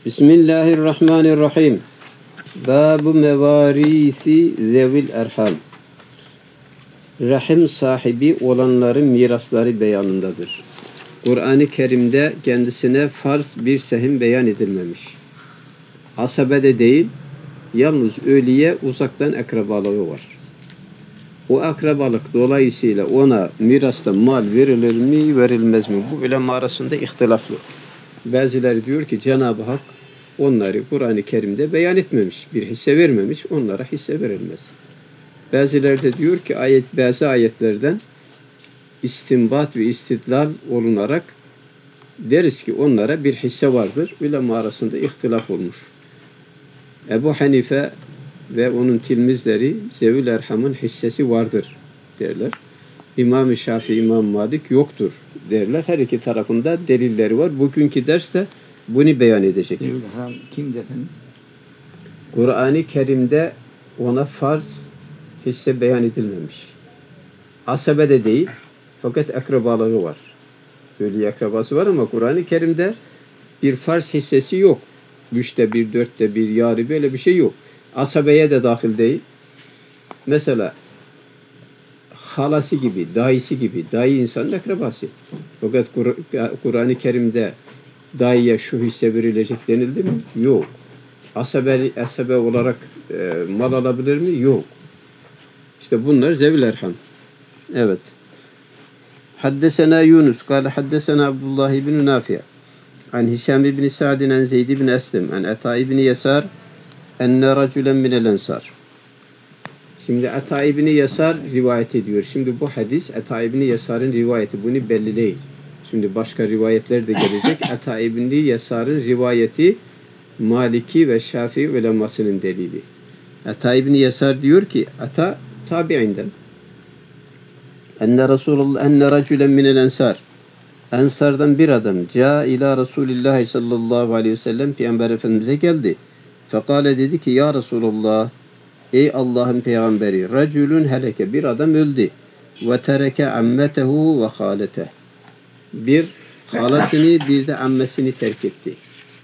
Bismillahirrahmanirrahim. Bab-ı mevarisi zevil erham. Rahim sahibi olanların mirasları beyanındadır. Kur'an-ı Kerim'de kendisine farz bir sehim beyan edilmemiş. Asabede değil, yalnız ölüye uzaktan akrabalığı var. O akrabalık dolayısıyla ona mirasta mal verilir mi, verilmez mi? Bu ulema arasında ihtilaflı. Bazıları diyor ki Cenab-ı Hak onları Kur'an-ı Kerim'de beyan etmemiş, bir hisse vermemiş, onlara hisse verilmez. Bazıları da diyor ki bazı ayetlerden istinbat ve istidlal olunarak deriz ki onlara bir hisse vardır. Ulema arasında ihtilaf olmuş. Ebu Hanife ve onun tilmizleri Zevül Erham'ın hissesi vardır derler. İmam-ı Şafii, İmam Malik yoktur derler. Her iki tarafında delilleri var. Bugünkü derste bunu beyan edecek. Zevül Erham kimdi efendim? Kur'an-ı Kerim'de ona farz hisse beyan edilmemiş. Asabede değil, fakat akrabalığı var. Böyle akrabası var ama Kur'an-ı Kerim'de bir farz hissesi yok. 3'te 1, 4'te 1, yarı böyle bir şey yok. Asabeye de dahil değil. Mesela halası gibi, dayısı gibi, dayı insanın akrabası. Fakat Kur'an-ı Kerim'de dayıya şu hisse verilecek denildi mi? Yok. Asabe olarak mal alabilir mi? Yok. İşte bunlar Zevil Erham. Evet. Haddesena Yunus, kâle haddesena Abdullah ibn Nafi' an Hişam ibn Sa'din an Zeyd ibn Eslem an Ata ibn Yasar enne racülen minel ensar. Şimdi Ata ibn Yasar rivayet ediyor. Şimdi bu hadis Ata ibn Yasar'ın rivayeti. Bunu belli değil. Şimdi başka rivayetler de gelecek. Ata ibn Yasar'ın rivayeti Maliki ve Şafii ulemasının delili. Ata ibn Yasar diyor ki Ata tabi'inden enne Resulullah enne racülen minel ensar. Ensardan bir adam ca ila Resulillah sallallahu aleyhi ve sellem Peygamber Efendimiz'e geldi. Fekale dedi ki ya Resulullah, ey Allah'ın peygamberi, racülün heleke, bir adam öldü. Ve tereke ammetehu ve halete. Bir halasını bir de ammesini terk etti.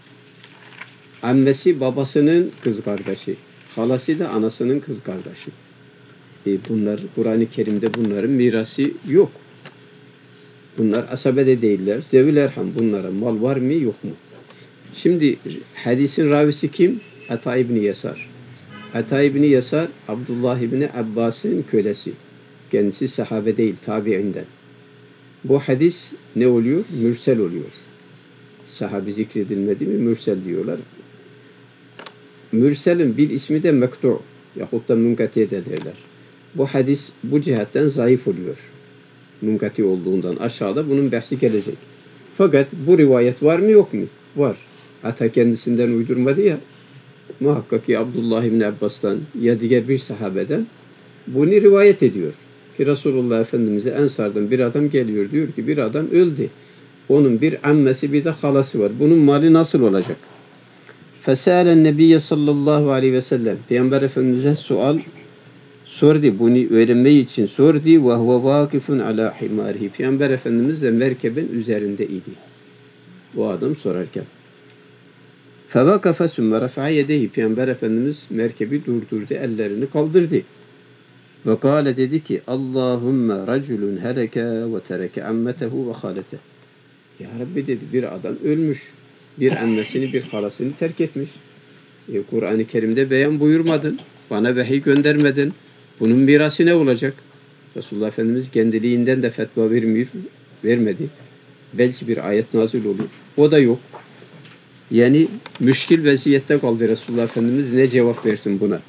Ammesi babasının kız kardeşi. Halası da anasının kız kardeşi. Bunlar Kur'an-ı Kerim'de bunların mirası yok. Bunlar asabede değiller. Zevil Erham, bunlara mal var mı yok mu? Şimdi hadisin ravisi kim? Ata ibn Yasar. Ata ibn Yasar Abdullah ibn Abbas'ın kölesi. Kendisi sahabe değil, tabi'inden. Bu hadis ne oluyor? Mürsel oluyor. Sahabe zikredilmedi mi? Mürsel diyorlar. Mürsel'in bir ismi de mektu' yahut da münkati de derler. Bu hadis bu cihetten zayıf oluyor. Münkati olduğundan aşağıda bunun bahsi gelecek. Fakat bu rivayet var mı yok mu? Var. Ata kendisinden uydurmadı ya. Muhakkak ki Abdullah ibn Abbas'tan ya diğer bir sahabeden bunu rivayet ediyor. Ki Resulullah Efendimiz'e Ensar'dan bir adam geliyor. Diyor ki bir adam öldü. Onun bir ammesi bir de halası var. Bunun mali nasıl olacak? Fesâlen Nebiyye sallallahu aleyhi ve sellem. Peygamber Efendimiz'e sordu. Bunu öğrenmeyi için sordu. Ve huve vâkifun alâ himârihi. Peygamber Efendimiz de merkebin üzerinde idi. Bu adam sorarken. Fevakafe sümme refa'a yedehi. Peygamber Efendimiz merkebi durdurdu, ellerini kaldırdı. Ve kâle dedi ki Allahümme racülün heleke ve tereke ammetehu ve halete. Ya Rabbi dedi bir adam ölmüş. Bir annesini bir halasını terk etmiş. Kur'an-ı Kerim'de beyan buyurmadın. Bana vahiy göndermedin. Bunun mirası ne olacak? Resulullah Efendimiz kendiliğinden de fetva vermedi. Belki bir ayet nazil olur. O da yok. Yani müşkil vaziyette kaldı Resulullah Efendimiz. Ne cevap versin buna?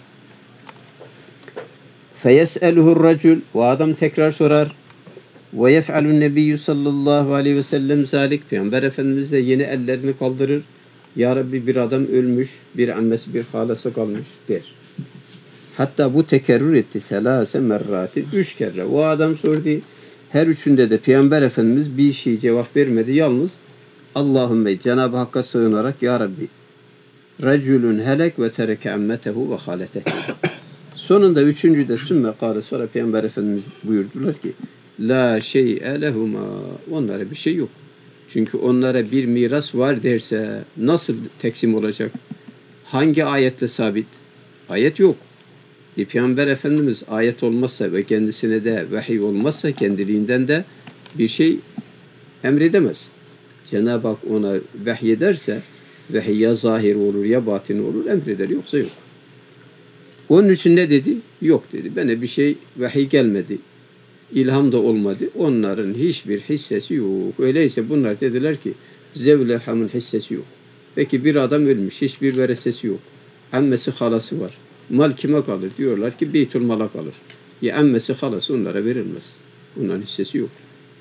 Feyes'eluhur racül. O adam tekrar sorar. Ve yef'alun nebiyyü sallallahu aleyhi ve sellem zalik. Peygamber Efendimiz de yine ellerini kaldırır. Ya Rabbi bir adam ölmüş. Bir annesi bir halası kalmış der. Hatta bu tekerrür etti. Selase merrati. 3 kere. O adam sordu. Her üçünde de Peygamber Efendimiz bir şey cevap vermedi. Yalnız Allahümme Cenab-ı Hakk'a sığınarak Ya Rabbi racülün helek ve tereke ammetehu ve halete. Sonunda üçüncüde sümme kâle sonra Peygamber Efendimiz buyurdular ki La şey'e lehuma. Onlara bir şey yok. Çünkü onlara bir miras var derse nasıl teksim olacak? Hangi ayette sabit? Ayet yok. Peygamber Efendimiz ayet olmazsa ve kendisine de vahiy olmazsa kendiliğinden de bir şey emredemez. Cenab-ı Hak ona vahiy ederse vahiy ya zahir olur ya batın olur, emreder, yoksa yok. Onun için ne dedi? Yok dedi. Bana bir şey vahiy gelmedi. İlham da olmadı. Onların hiçbir hissesi yok. Öyleyse bunlar dediler ki zevl-i erhamın hissesi yok. Peki bir adam ölmüş. Hiçbir veresesi yok. Emmesi halası var. Mal kime kalır? Diyorlar ki Beytülmal'a kalır. Ya emmesi halası onlara verilmez. Onların hissesi yok.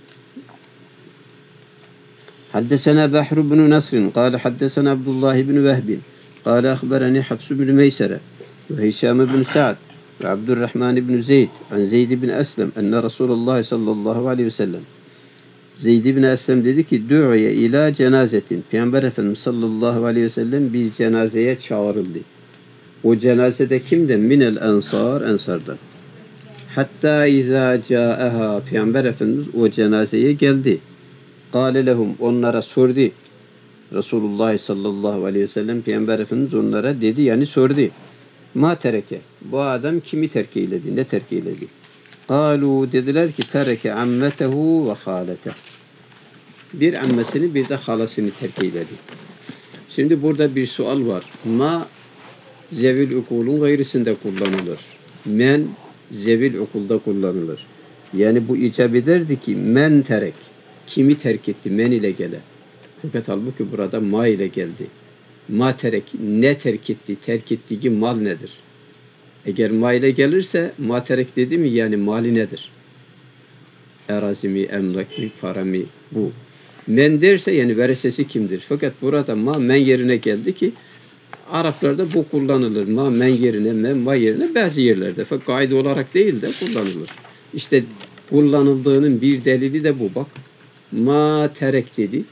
حدثنا بحر بن نصر قال حدثنا عبد الله بن وهب قال أخبرني حفص بن ميسرة وهشام بن سعد وعبد الرحمن بن زيد عن زيد بن أسلم أن رسول الله صلى الله عليه وسلم Zeyd ibn Eslem dedi ki du'ye ila cenazetin. Peygamber Efendimiz sallallahu aleyhi ve sellem bir cenazeye çağrıldı. O cenazede kimden? Minel ensar, ensardan. Hatta izâ câeha. Peygamber Efendimiz o cenazeye geldi. Kâle lehum, onlara sordu. Resulullah sallallahu aleyhi ve sellem Peygamber Efendimiz onlara dedi, yani sordu. Ma tereke. Bu adam kimi terk eyledi? Ne terk eyledi? Kalu, dediler ki tereke ammetehu ve halete. Bir ammesini bir de halasını terk eyledi. Şimdi burada bir sual var. Ma zevil ukulun gayrısında kullanılır. Men zevil ukulda kullanılır. Yani bu icap ederdi ki men terek. Kimi terk etti? Men ile gele. Fakat halbuki burada ma ile geldi. Ma terek. Ne terk etti? Terk ettiği mal nedir? Eğer ma ile gelirse ma terek dedi mi, yani mali nedir? Erazi mi, emlak mi, para mı? Bu. Men derse yani veresesi kimdir? Fakat burada ma men yerine geldi ki Araplarda bu kullanılır. Ma men yerine, men ma yerine bazı yerlerde. Fakat kaide olarak değil de kullanılır. İşte kullanıldığının bir delili de bu. Bak. Ma terek dedi.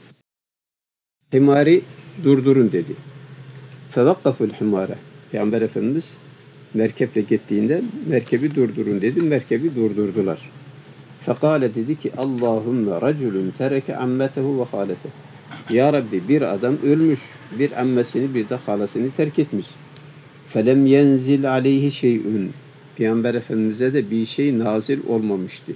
Himari durdurun dedi. Fevakkaful himare. Peygamber Efendimiz merkeple gittiğinde merkebi durdurun dedi. Merkebi durdurdular. Fekale, dedi ki Allahümme raculun tereke ammetehu ve halete. Ya Rabbi, bir adam ölmüş. Bir ammesini bir de halasını terk etmiş. Felem yenzil aleyhi şey'ün. Peygamber Efendimiz'e de bir şey nazil olmamıştı.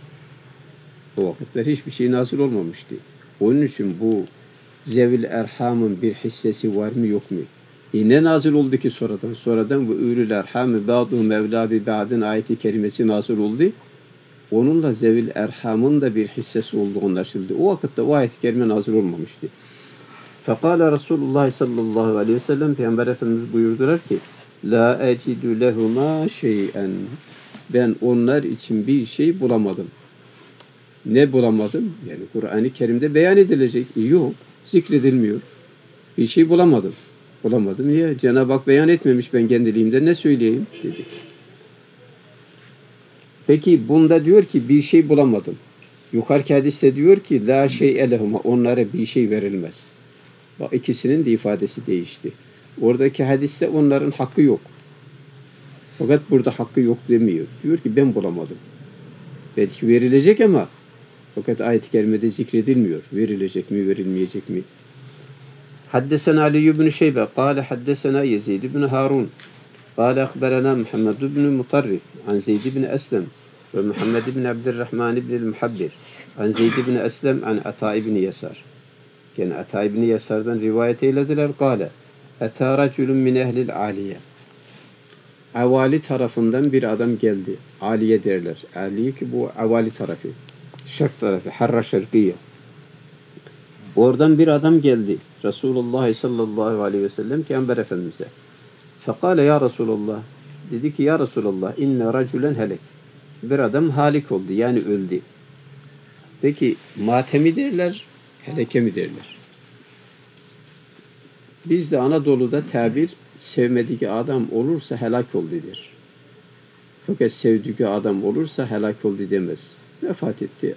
O vakitler hiçbir şey nazil olmamıştı. Onun için bu zevil erhamın bir hissesi var mı yok mu? Ne nazil oldu ki sonradan? Sonradan bu ülül erhamı ba'duhum evlâ bi ba'din ayeti kerimesi nazil oldu. Onunla zevil erhamın da bir hissesi olduğu anlaşıldı. O vakitte o ayet-i kerime nazil olmamıştı. Fekâle Resulullah sallallahu aleyhi ve sellem, Peygamber Efendimiz buyurdular ki la ecidü lehuma şey'en. Ben onlar için bir şey bulamadım. Ne bulamadım? Yani Kur'an-ı Kerim'de beyan edilecek. Yok. Zikredilmiyor. Bir şey bulamadım. Bulamadım ya. Cenab-ı Hak beyan etmemiş, ben kendiliğimde ne söyleyeyim dedi. Peki bunda diyor ki bir şey bulamadım. Yukarıki hadiste diyor ki la şey'e lehuma, onlara bir şey verilmez. Bak, ikisinin de ifadesi değişti. Oradaki hadiste onların hakkı yok. Fakat burada hakkı yok demiyor. Diyor ki ben bulamadım. Belki verilecek ama fakat ayet-i kerimede zikredilmiyor. Verilecek mi, verilmeyecek mi? Haddesena Ali ibn Şeybe قال حدثنا يزيد بن هارون قال أخبرنا محمد بن مطرف عن زيد بن أسلم ومحمد بن عبد الرحمن بن المحبر عن زيد بن أسلم عن عطاء بن يسار. Yani Ata İbni Yasar'dan rivayet eylediler. Kâle etâ racülün min ehlil âliye. Avali tarafından bir adam geldi. Aliye derler. Aliye ki bu avali tarafı. Şark tarafı. Harra şarkiye. Oradan bir adam geldi. Resulullah sallallahu aleyhi ve sellem Peygamber Efendimiz'e. Fekâle ya Resulullah. Dedi ki ya Resulullah inne racülen helek. Bir adam halik oldu. Yani öldü. Peki matemi derler, heleke mi derler? Bizde Anadolu'da tabir sevmediği adam olursa helak oldu der. Fakat sevdiği adam olursa helak oldu demez. Vefat etti,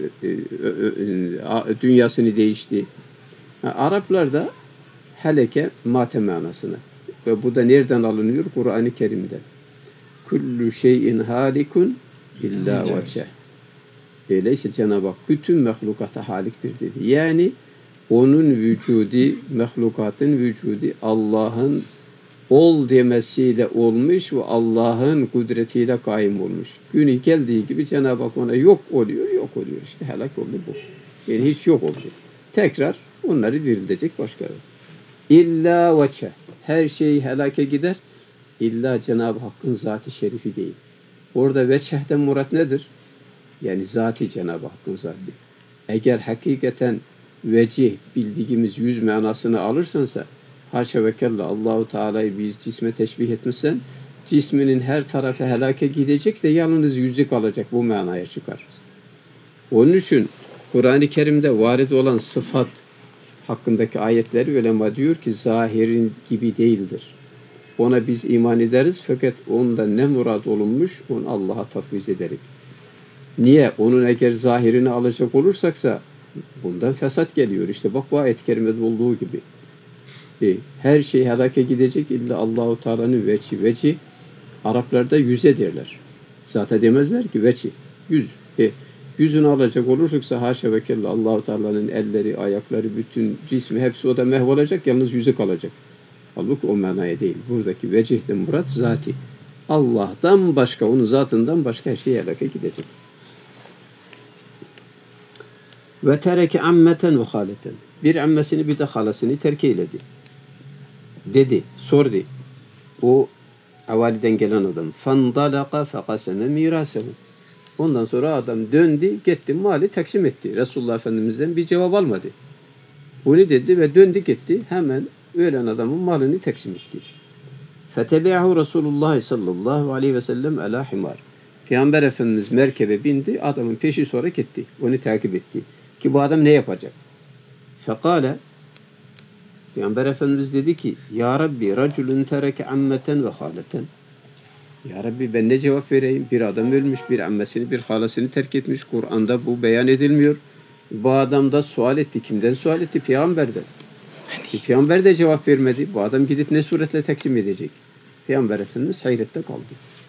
dünyasını değişti. Araplarda heleke matem manasına. Ve bu da nereden alınıyor? Kur'an-ı Kerim'den. Kullu şeyin halikun illa veceh. Öyleyse Cenab-ı Hak bütün mehlukata haliktir dedi. Yani onun vücudi, mehlukatın vücudi Allah'ın ol demesiyle olmuş ve Allah'ın kudretiyle kaim olmuş. Günü geldiği gibi Cenab-ı Hak ona yok oluyor, yok oluyor. İşte helak oldu bu. Yani hiç yok oldu. Tekrar onları dirilecek başkaları. İlla veçe. Her şey helake gider. İlla Cenab-ı Hakk'ın zat-ı şerifi değil. Orada veçehten murat nedir? Yani zati Cenab-ı Hakk'ın zati. Eğer hakikaten vecih bildiğimiz yüz manasını alırsansa haşa ve kella Allahu Teala'yı bir cisme teşbih etmişsen cisminin her tarafı helake gidecek de yalnız yüzü kalacak, bu manaya çıkar. Onun için Kur'an-ı Kerim'de varid olan sıfat hakkındaki ayetleri ulema diyor ki zahirin gibi değildir. Ona biz iman ederiz fakat onda ne murad olunmuş onu Allah'a tafviz ederiz. Niye? Onun eğer zahirini alacak olursaksa bundan fesat geliyor. İşte bak bu ayet-i kerimede olduğu gibi. Her şey helake gidecek illa Allahu Teala'nın veci. Araplarda yüze derler. Zaten demezler ki veci. Yüz. Yüzünü alacak olursa haşa ve kella Allahu Teala'nın elleri, ayakları, bütün cismi hepsi o da mahvolacak, yalnız yüzü kalacak. Halbuki o manaya değil. Buradaki vecihten murat zati. Allah'tan başka, onun zatından başka her şey helake gidecek. Ve tereke ammeten ve haleten. Bir ammesini bir de halasını terk eyledi. Dedi, sordu. O avaliden gelen adam. Fandalaka fekaseme mirasehu. Ondan sonra adam döndü, gitti, mali taksim etti. Resulullah Efendimiz'den bir cevap almadı. Bunu dedi ve döndü gitti. Hemen ölen adamın malını taksim etti. Fetebi'ahu Resulullah sallallahu aleyhi ve sellem ala himar. Peygamber Efendimiz merkebe bindi, adamın peşi sonra gitti. Onu takip etti. Ki bu adam ne yapacak? Fekale, Peygamber Efendimiz dedi ki, Ya Rabbi, raculun tereke ammeten ve haleten. Ya Rabbi ben ne cevap vereyim? Bir adam ölmüş, bir ammesini, bir halasını terk etmiş. Kur'an'da bu beyan edilmiyor. Bu adam da sual etti. Kimden sual etti? Peygamberden. Peygamber de cevap vermedi. Bu adam gidip ne suretle taksim edecek? Peygamber Efendimiz hayrette kaldı.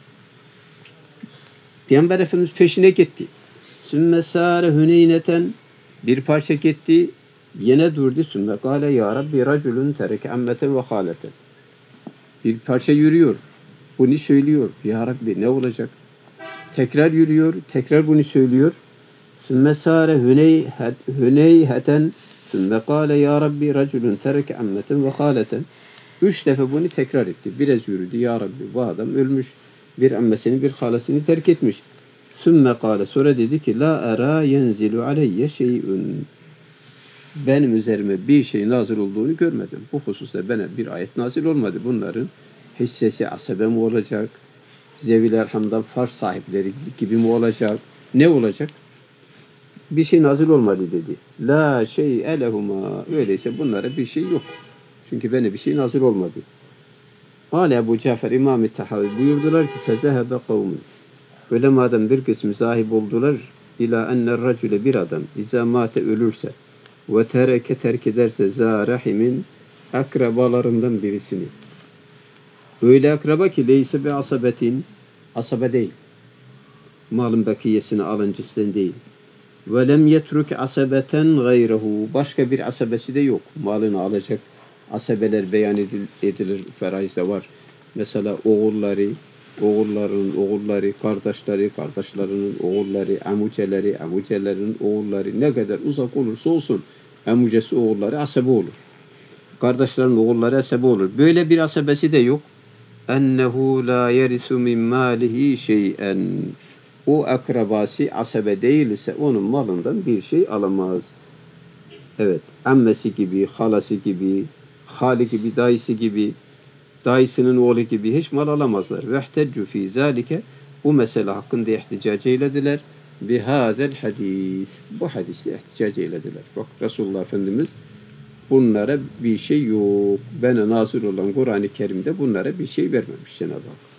Peygamber Efendimiz peşine gitti. Sümme sâre hüneyneten, bir parça gitti. Yine durdu. Sümme kâle ya Rabbi raculun tereke ammeten ve haleten. Bir parça yürüyor. Bunu söylüyor. Ya Rabbi ne olacak? Tekrar yürüyor. Tekrar bunu söylüyor. Sümme sâre hüneyheten. Sümme kâle ya Rabbi raculun tereke ammeten ve haleten. 3 defa bunu tekrar etti. Biraz yürüdü. Ya Rabbi bu adam ölmüş. Bir ammesini bir halasını terk etmiş. Sümme kâle sonra dedi ki la ara yenzilu aleyye şey'ün. Benim üzerime bir şey nazil olduğunu görmedim. Bu hususta bana bir ayet nazil olmadı. Bunların hissesi asabe mi olacak? Zevil erhamdan farz sahipleri gibi mi olacak? Ne olacak? Bir şey nazil olmadı dedi. La şey'e lehuma. Öyleyse bunlara bir şey yok. Çünkü bana bir şey nazil olmadı. Hâle Ebu Cafer İmam-ı Tahavi buyurdular ki fezehebe kavmun. Öyle madem bir kısmı sahip oldular ila enne racüle bir adam izâ mâte ölürse ve tereke terk ederse zâ rahimin akrabalarından birisini. Öyle akraba ki leyse be asabetin, asabe değil. Malın bakiyesini alıncısından değil. Ve lem yetruk asabeten gayrehu. Başka bir asabesi de yok. Malını alacak asabeler beyan edilir. Feraizde var. Mesela oğulları, oğulların oğulları, kardeşleri, kardeşlerinin oğulları, amuceleri, amucelerinin oğulları ne kadar uzak olursa olsun amucesi oğulları asabe olur. Kardeşlerin oğulları asabe olur. Böyle bir asabesi de yok. Ennehu la yerisu min malihi şey'en. O akrabası asabe değilse onun malından bir şey alamaz. Evet, ammesi gibi, halası gibi, hali gibi, dayısı gibi, dayısının oğlu gibi hiç mal alamazlar. Vehteccu fî zâlike, bu mesele hakkında ihticac eylediler. Bihâzel hadis. Bu hadisle ihticac eylediler. Bak Resulullah Efendimiz bunlara bir şey yok. Bana nazil olan Kur'an-ı Kerim'de bunlara bir şey vermemiş Cenab-ı Hak.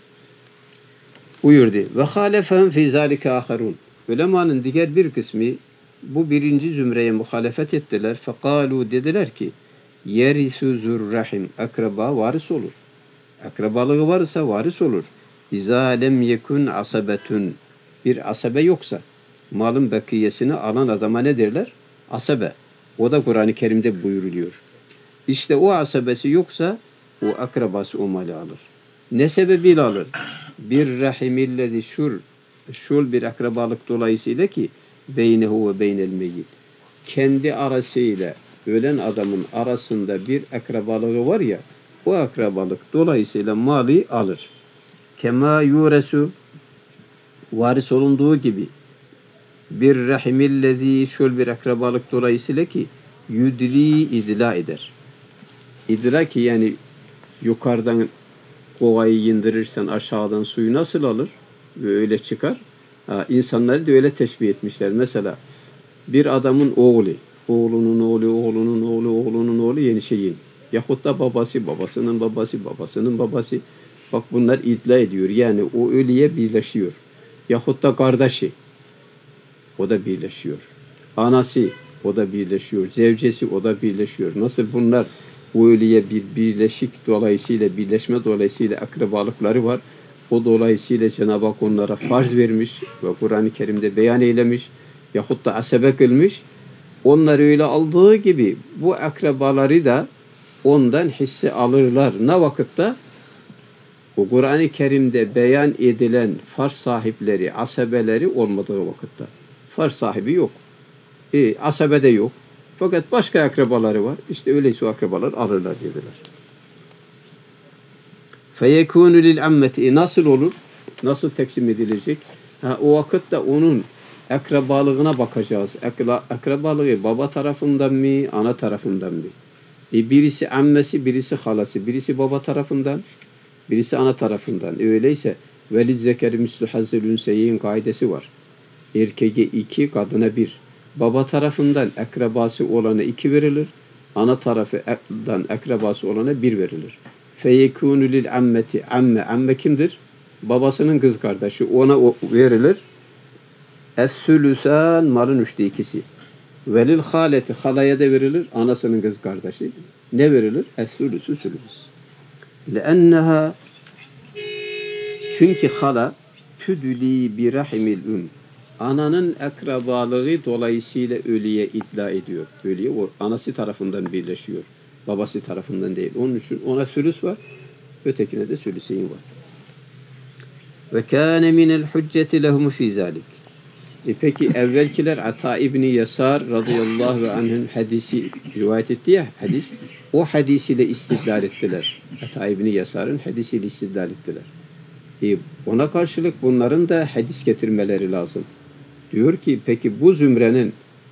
Buyurdu. Ve halefehum fî zâlike âherûn. Ulemanın diğer bir kısmı bu birinci zümreye muhalefet ettiler. Fekâlû dediler ki yerisu zurrahim. Akraba varis olur. Akrabalığı varsa varis olur. İzâ lem yekun asabetun. Bir asabe yoksa. malın bakiyesini alan adama ne derler? Asabe. O da Kur'an-ı Kerim'de buyuruluyor. İşte o asabesi yoksa o akrabası o mali alır. Ne sebebiyle alır? Bir rahimillezi şul bir akrabalık dolayısıyla ki beynehu ve beynel meyyit. Kendi arasıyla ölen adamın arasında bir akrabalığı var ya, o akrabalık dolayısıyla mali alır. Kema yuresu varis olunduğu gibi bir rahimillezi şul bir akrabalık dolayısıyla ki yudri idla eder. İdra ki yani yukarıdan kovayı indirirsen aşağıdan suyu nasıl alır? Öyle çıkar. İnsanları da öyle teşbih etmişler. Mesela bir adamın oğlu, oğlunun oğlu, oğlunun oğlu, oğlunun oğlu yeni şeyin. Yahut da babası, babasının babası, babasının babası. Bak bunlar iddia ediyor. Yani o ölüye birleşiyor. Yahut da kardeşi. O da birleşiyor. Anası, o da birleşiyor. Zevcesi, o da birleşiyor. Nasıl bunlar o ölüye bir birleşik dolayısıyla, birleşme dolayısıyla akrabalıkları var. O dolayısıyla Cenab-ı Hak onlara farz vermiş ve Kur'an-ı Kerim'de beyan eylemiş. Yahut da asebe kılmış. Onları öyle aldığı gibi bu akrabaları da ondan hisse alırlar. Ne vakitte? O Kur'an-ı Kerim'de beyan edilen farz sahipleri, asabeleri olmadığı vakitte. Farz sahibi yok. Asabe de yok. Fakat başka akrabaları var. İşte öyleyse o akrabalar alırlar dediler. فَيَكُونُ لِلْعَمَّةِ Nasıl olur? Nasıl teksim edilecek? O vakitte onun akrabalığına bakacağız. Akrabalığı baba tarafından mı, ana tarafından mı? Birisi ammesi, birisi halası. Birisi baba tarafından, birisi ana tarafından. Öyleyse velid zekeri müslü hazzül ünseyin kaidesi var. Erkeğe 2, kadına 1. Baba tarafından akrabası olana 2 verilir. Ana tarafından akrabası olana 1 verilir. Feyekûnü lil ammeti. Amme kimdir? Babasının kız kardeşi. Ona verilir. Es-sülüsen malın 3'te 2'si. Velil haleti. Halaya da verilir. Anasının kız kardeşi. Ne verilir? Es-sülüsü sülüs. Lenneha çünkü hala tüdüli bir rahimil ananın akrabalığı dolayısıyla ölüye iddia ediyor. Ölüye o anası tarafından birleşiyor. Babası tarafından değil. Onun için ona sülüs var. Ötekine de sülüseyin var. Ve kâne minel hücceti lehum fî zâlik. Peki evvelkiler Ata İbni Yasar radıyallahu anh'ın hadisi rivayet etti ya hadis. O hadisiyle istidlal ettiler. Ata İbni Yasar'ın hadisiyle istidlal ettiler. Ona karşılık bunların da hadis getirmeleri lazım. Diyor ki peki bu zümrenin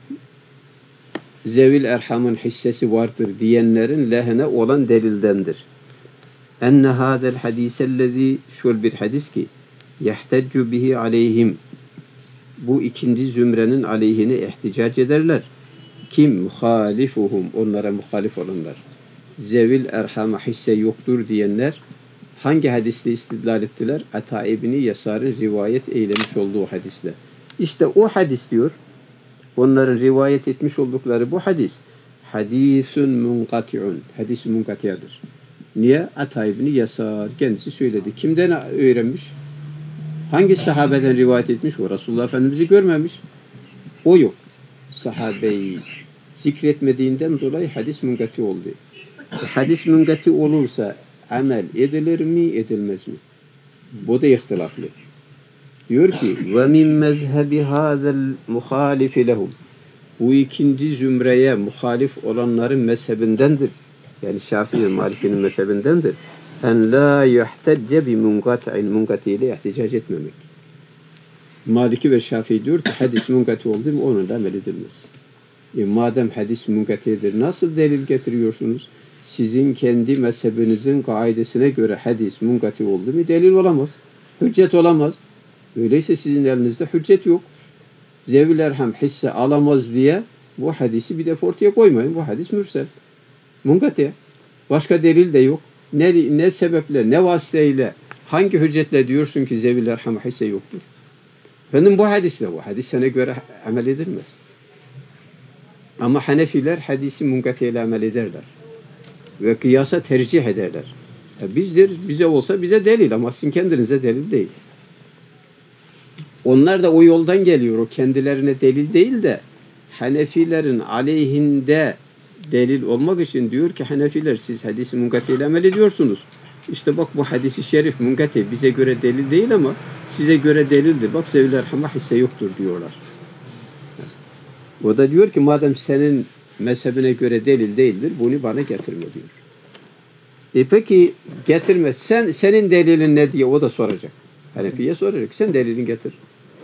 zevil erhamın hissesi vardır diyenlerin lehine olan delildendir. Enne hâzel hadisellezî şöyle bir hadis ki yehteccu bihi aleyhim bu ikinci zümrenin aleyhine ihticac ederler. Kim? Muhalifuhum. Onlara muhalif olanlar. Zevil erhama hisse yoktur diyenler hangi hadisle istidlal ettiler? Ata İbni Yasar'ın rivayet eylemiş olduğu hadisle. İşte o hadis diyor. Onların rivayet etmiş oldukları bu hadis. Hadisun munkati'un. Hadis munkati'adır. Niye? Ata İbni Yasar kendisi söyledi. Kimden öğrenmiş? Hangi sahabeden rivayet etmiş? O Resulullah Efendimiz'i görmemiş. O yok. Sahabeyi zikretmediğinden dolayı hadis munkati oldu. Hadis munkati olursa amel edilir mi, edilmez mi? Bu da ihtilaflı. Diyor ki ve min mezhebi hazel muhalifi lehum. Bu ikinci zümreye muhalif olanların mezhebindendir. Yani Şafii Maliki'nin mezhebindendir. En la yuhtecce bi munkati'in munkatiyle ihticac etmemek. Maliki ve Şafii diyor ki hadis munkati oldu mu onunla amel edilmez. Madem hadis munkatidir nasıl delil getiriyorsunuz? Sizin kendi mezhebinizin kaidesine göre hadis munkati oldu mu delil olamaz. Hüccet olamaz. Öyleyse sizin elinizde hüccet yok. Zevil erham hisse alamaz diye bu hadisi bir defa ortaya koymayın. Bu hadis mürsel. Munkati. Başka delil de yok. Ne sebeple, ne vasıtayla, hangi hüccetle diyorsun ki zevil erham hisse yoktur? Benim bu hadisle bu. Hadis sana göre amel edilmez. Ama Hanefiler hadisi munkatiyle amel ederler. Ve kıyasa tercih ederler. Bize olsa bize delil ama sizin kendinize delil değil. Onlar da o yoldan geliyor. O kendilerine delil değil de Hanefilerin aleyhinde delil olmak için diyor ki Hanefiler siz hadis-i munkati ile amel ediyorsunuz. İşte bak bu hadis-i şerif munkati bize göre delil değil ama size göre delildir. Bak zevil erhama hisse yoktur diyorlar. O da diyor ki madem senin mezhebine göre delil değildir bunu bana getirme diyor. Peki getirme. Senin delilin ne diye o da soracak. Hanefi'ye soracak. Sen delilini getir.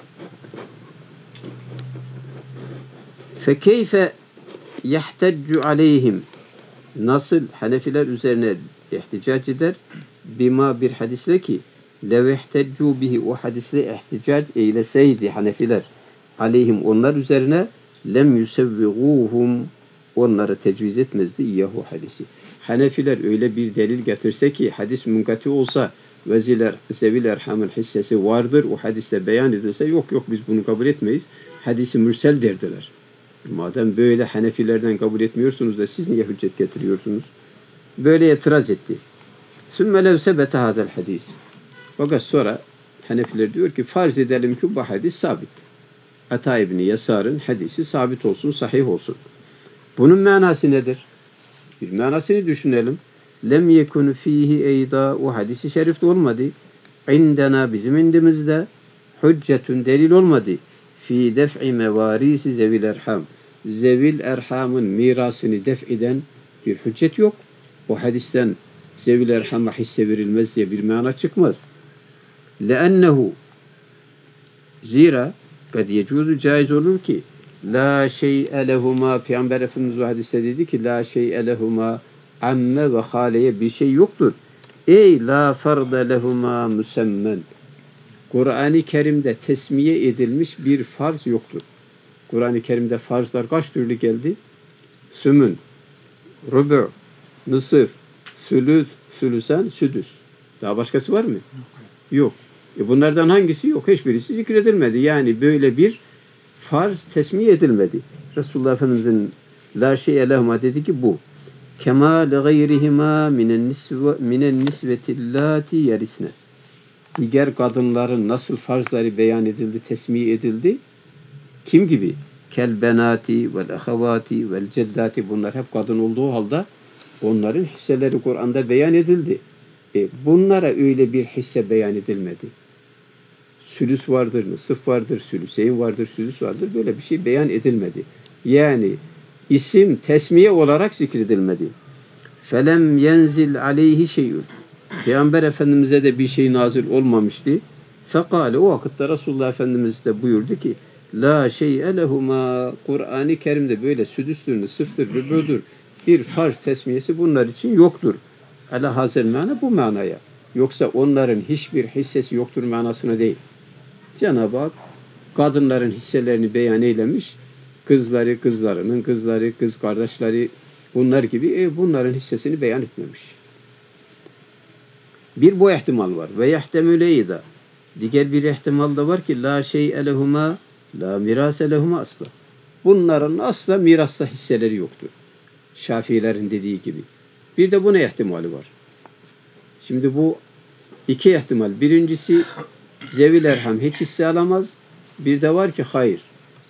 فَكَيْفَ يَحْتَجُّ عَلَيْهِمْ Nasıl Hanefiler üzerine ihticac eder? Bima bir hadisle ki lev ihteccu bihi o hadisle ihticac eyleseydi Hanefiler aleyhim onlar üzerine lem yusevviguhum onları tecviz etmezdi iyyahu hadisi. Hanefiler öyle bir delil getirse ki hadis munkati olsa zevil erhamın hissesi vardır. O hadiste beyan edilse yok biz bunu kabul etmeyiz. Hadisi mürsel derdiler. Madem böyle Hanefilerden kabul etmiyorsunuz da siz niye hüccet getiriyorsunuz? Böyle itiraz etti. Sümme lev sebete hadel hadis. Fakat sonra Hanefiler diyor ki farz edelim ki bu hadis sabit. Ata İbni Yasar'ın hadisi sabit olsun, sahih olsun. Bunun manası nedir? Bir manasını düşünelim. Lem yekun fihi eyda o hadisi şerifte olmadı. İndena bizim indimizde hüccetun delil olmadı. Fi def'i mevarisi zevil erham. Zevil erhamın mirasını def eden bir hüccet yok. O hadisten zevil erhama hisse verilmez diye bir mana çıkmaz. Lennehu zira kad yecuzu caiz olur ki la şey'e lehuma Peygamber Efendimiz o hadiste dedi ki la şey'e lehuma amme ve haleye bir şey yoktur. Ey la farda lehuma müsemmen. Kur'an-ı Kerim'de tesmiye edilmiş bir farz yoktur. Kur'an-ı Kerim'de farzlar kaç türlü geldi? Sümün, rubu, nısıf, sülüs, sülüsen, südüs. Daha başkası var mı? Yok. Bunlardan hangisi yok? Hiçbirisi zikredilmedi. Yani böyle bir farz tesmiye edilmedi. Resulullah Efendimiz'in la şey'e lehuma dedi ki bu. Kema le gayrihima minen nisvetillati yerisne. Diğer kadınların nasıl farzları beyan edildi, tesmiye edildi? Kim gibi? Kel benati vel ahavati vel ceddati bunlar hep kadın olduğu halde onların hisseleri Kur'an'da beyan edildi. Bunlara öyle bir hisse beyan edilmedi. Sülüs vardır, nısıf vardır, sülüseyn vardır, sülüs vardır. Böyle bir şey beyan edilmedi. Yani isim tesmiye olarak zikredilmedi. Felem yenzil aleyhi şeyun. Peygamber Efendimiz'e de bir şey nazil olmamıştı. Fekale o vakitte Resulullah Efendimiz de buyurdu ki la şey'e lehuma Kur'an-ı Kerim'de böyle südüstür, nısıftır, rübüdür bir farz tesmiyesi bunlar için yoktur. Ala hazel mana bu manaya. Yoksa onların hiçbir hissesi yoktur manasına değil. Cenab-ı Hak kadınların hisselerini beyan eylemiş. Kızları, kızlarının kızları, kız kardeşleri bunlar gibi bunların hissesini beyan etmemiş. Bir bu ihtimal var. Ve yehtemüleyda. Diğer bir ihtimal da var ki la şey'e lehuma la mirase lehuma asla. Bunların asla mirasta hisseleri yoktur. Şafiilerin dediği gibi. Bir de buna ihtimali var. Şimdi bu iki ihtimal. Birincisi zevil erham hiç hisse alamaz. Bir de var ki hayır.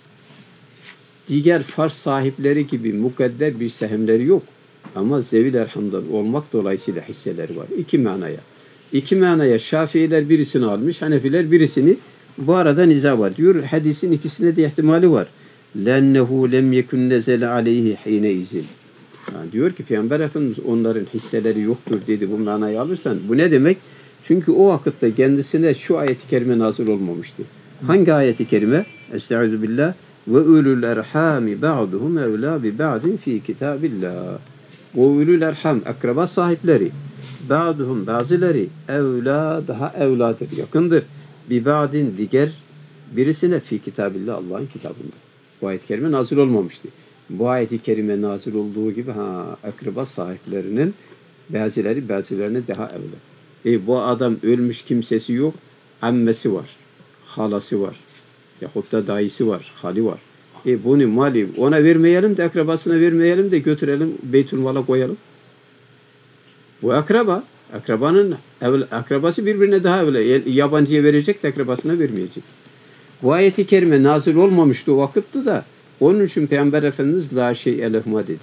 Diğer farz sahipleri gibi mukadder bir sehemleri yok. Ama zevil erhamdan olmak dolayısıyla hisseleri var. İki manaya Şafiiler birisini almış, Hanefiler birisini. Bu arada niza var. Diyor hadisin ikisine de ihtimali var. Lennehu lem yekun nezele aleyhi hine izin. Yani diyor ki Peygamber Efendimiz onların hisseleri yoktur dedi. Bu manayı alırsan bu ne demek? Çünkü o vakitte kendisine şu ayet-i kerime nazil olmamıştı. Hangi ayet-i kerime? Estaizu billah. Ve ulul erhami ba'duhum evla bi ba'din fi kitabillah. Ve ulul erham akraba sahipleri ba'duhum bazıları evla daha evladır, yakındır. Bi ba'din diğer birisine fi kitabillah Allah'ın kitabında. Bu ayet-i kerime nazil olmamıştı. Bu ayet-i kerime nazil olduğu gibi akraba sahiplerinin bazılarına daha evla. Bu adam ölmüş kimsesi yok. Ammesi var. Halası var. Yahut da dayısı var. Hali var. Bunu mali ona vermeyelim de akrabasına vermeyelim de götürelim Beytülmal'a koyalım. Bu akraba. Akrabası birbirine daha evla. Yabancıya verecek de akrabasına vermeyecek. Bu ayeti kerime nazil olmamıştı o vakitte da onun için Peygamber Efendimiz la şey'e lehuma dedi.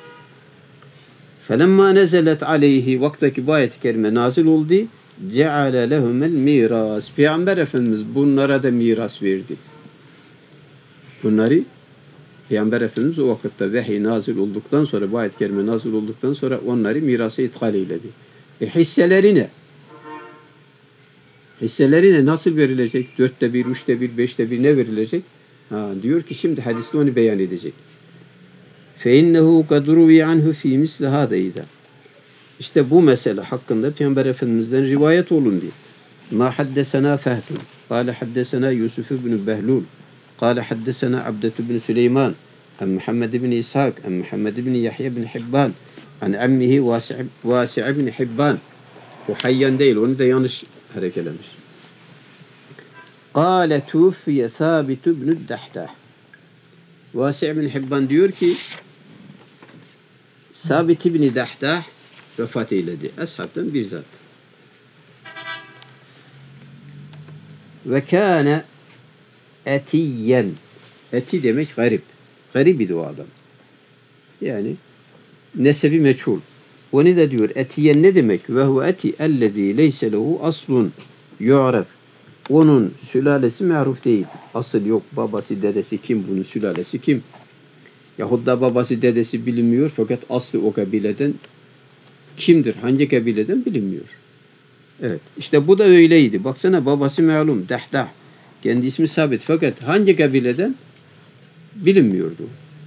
Felemma nezelet aleyhi vaktaki bu ayet-i kerime nazil oldu. Ceale lehumel miras. Peygamber Efendimiz bunlara da miras verdi. Bunları Peygamber Efendimiz o vakitte vahiy nazil olduktan sonra, bu ayet-i kerime nazil olduktan sonra onları mirasa ithal eyledi. Hisseleri ne nasıl verilecek? 4'te 1, 3'te 1, 5'te 1 ne verilecek? Diyor ki şimdi hadiste onu beyan edecek. فَاِنَّهُ قَدْ رُوِيَ عَنْهُ ف۪ي مِسْلِ هَذَا. İşte bu mesele hakkında Peygamber Efendimiz'den rivayet olundu. مَا حَدَّسَنَا فَهْدٌ قَالَ حَدَّسَنَا يُوسُفُ بْنُ بَهْلُولُ قَالَ حَدَّسَنَا عَبْدَةُ بْنُ سُلَيْمَانَ عن محمد بن إسحاق عن محمد بن يحيى بن حبان عن عمه واسع بن حبان. O Hayyan değil, onu da yanlış harekelemiş. قَالَ تُوفِيَ ثَابِتُ بْنُ الدَّحْدَةِ. Vasi' bin Hibban diyor ki Sabit ibn Dahdah vefat eyledi. Eshabtan bir zat. Ve kâne etiyen. Eti demek garip. Garip idi o adam. Yani nesebi meçhul. Onu da diyor etiyen ne demek? Ve hu eti ellezî leyse lehu aslun yu'raf. Onun sülalesi ma'ruf değil. Asıl yok. Babası, dedesi kim? Bunun sülalesi kim? Yahut da babası, dedesi bilinmiyor fakat aslı o kabileden kimdir? Hangi kabileden bilinmiyor. Evet. İşte bu da öyleydi. Baksana babası malum. Dahdah. Kendi ismi sabit. Fakat hangi kabileden bilinmiyordu.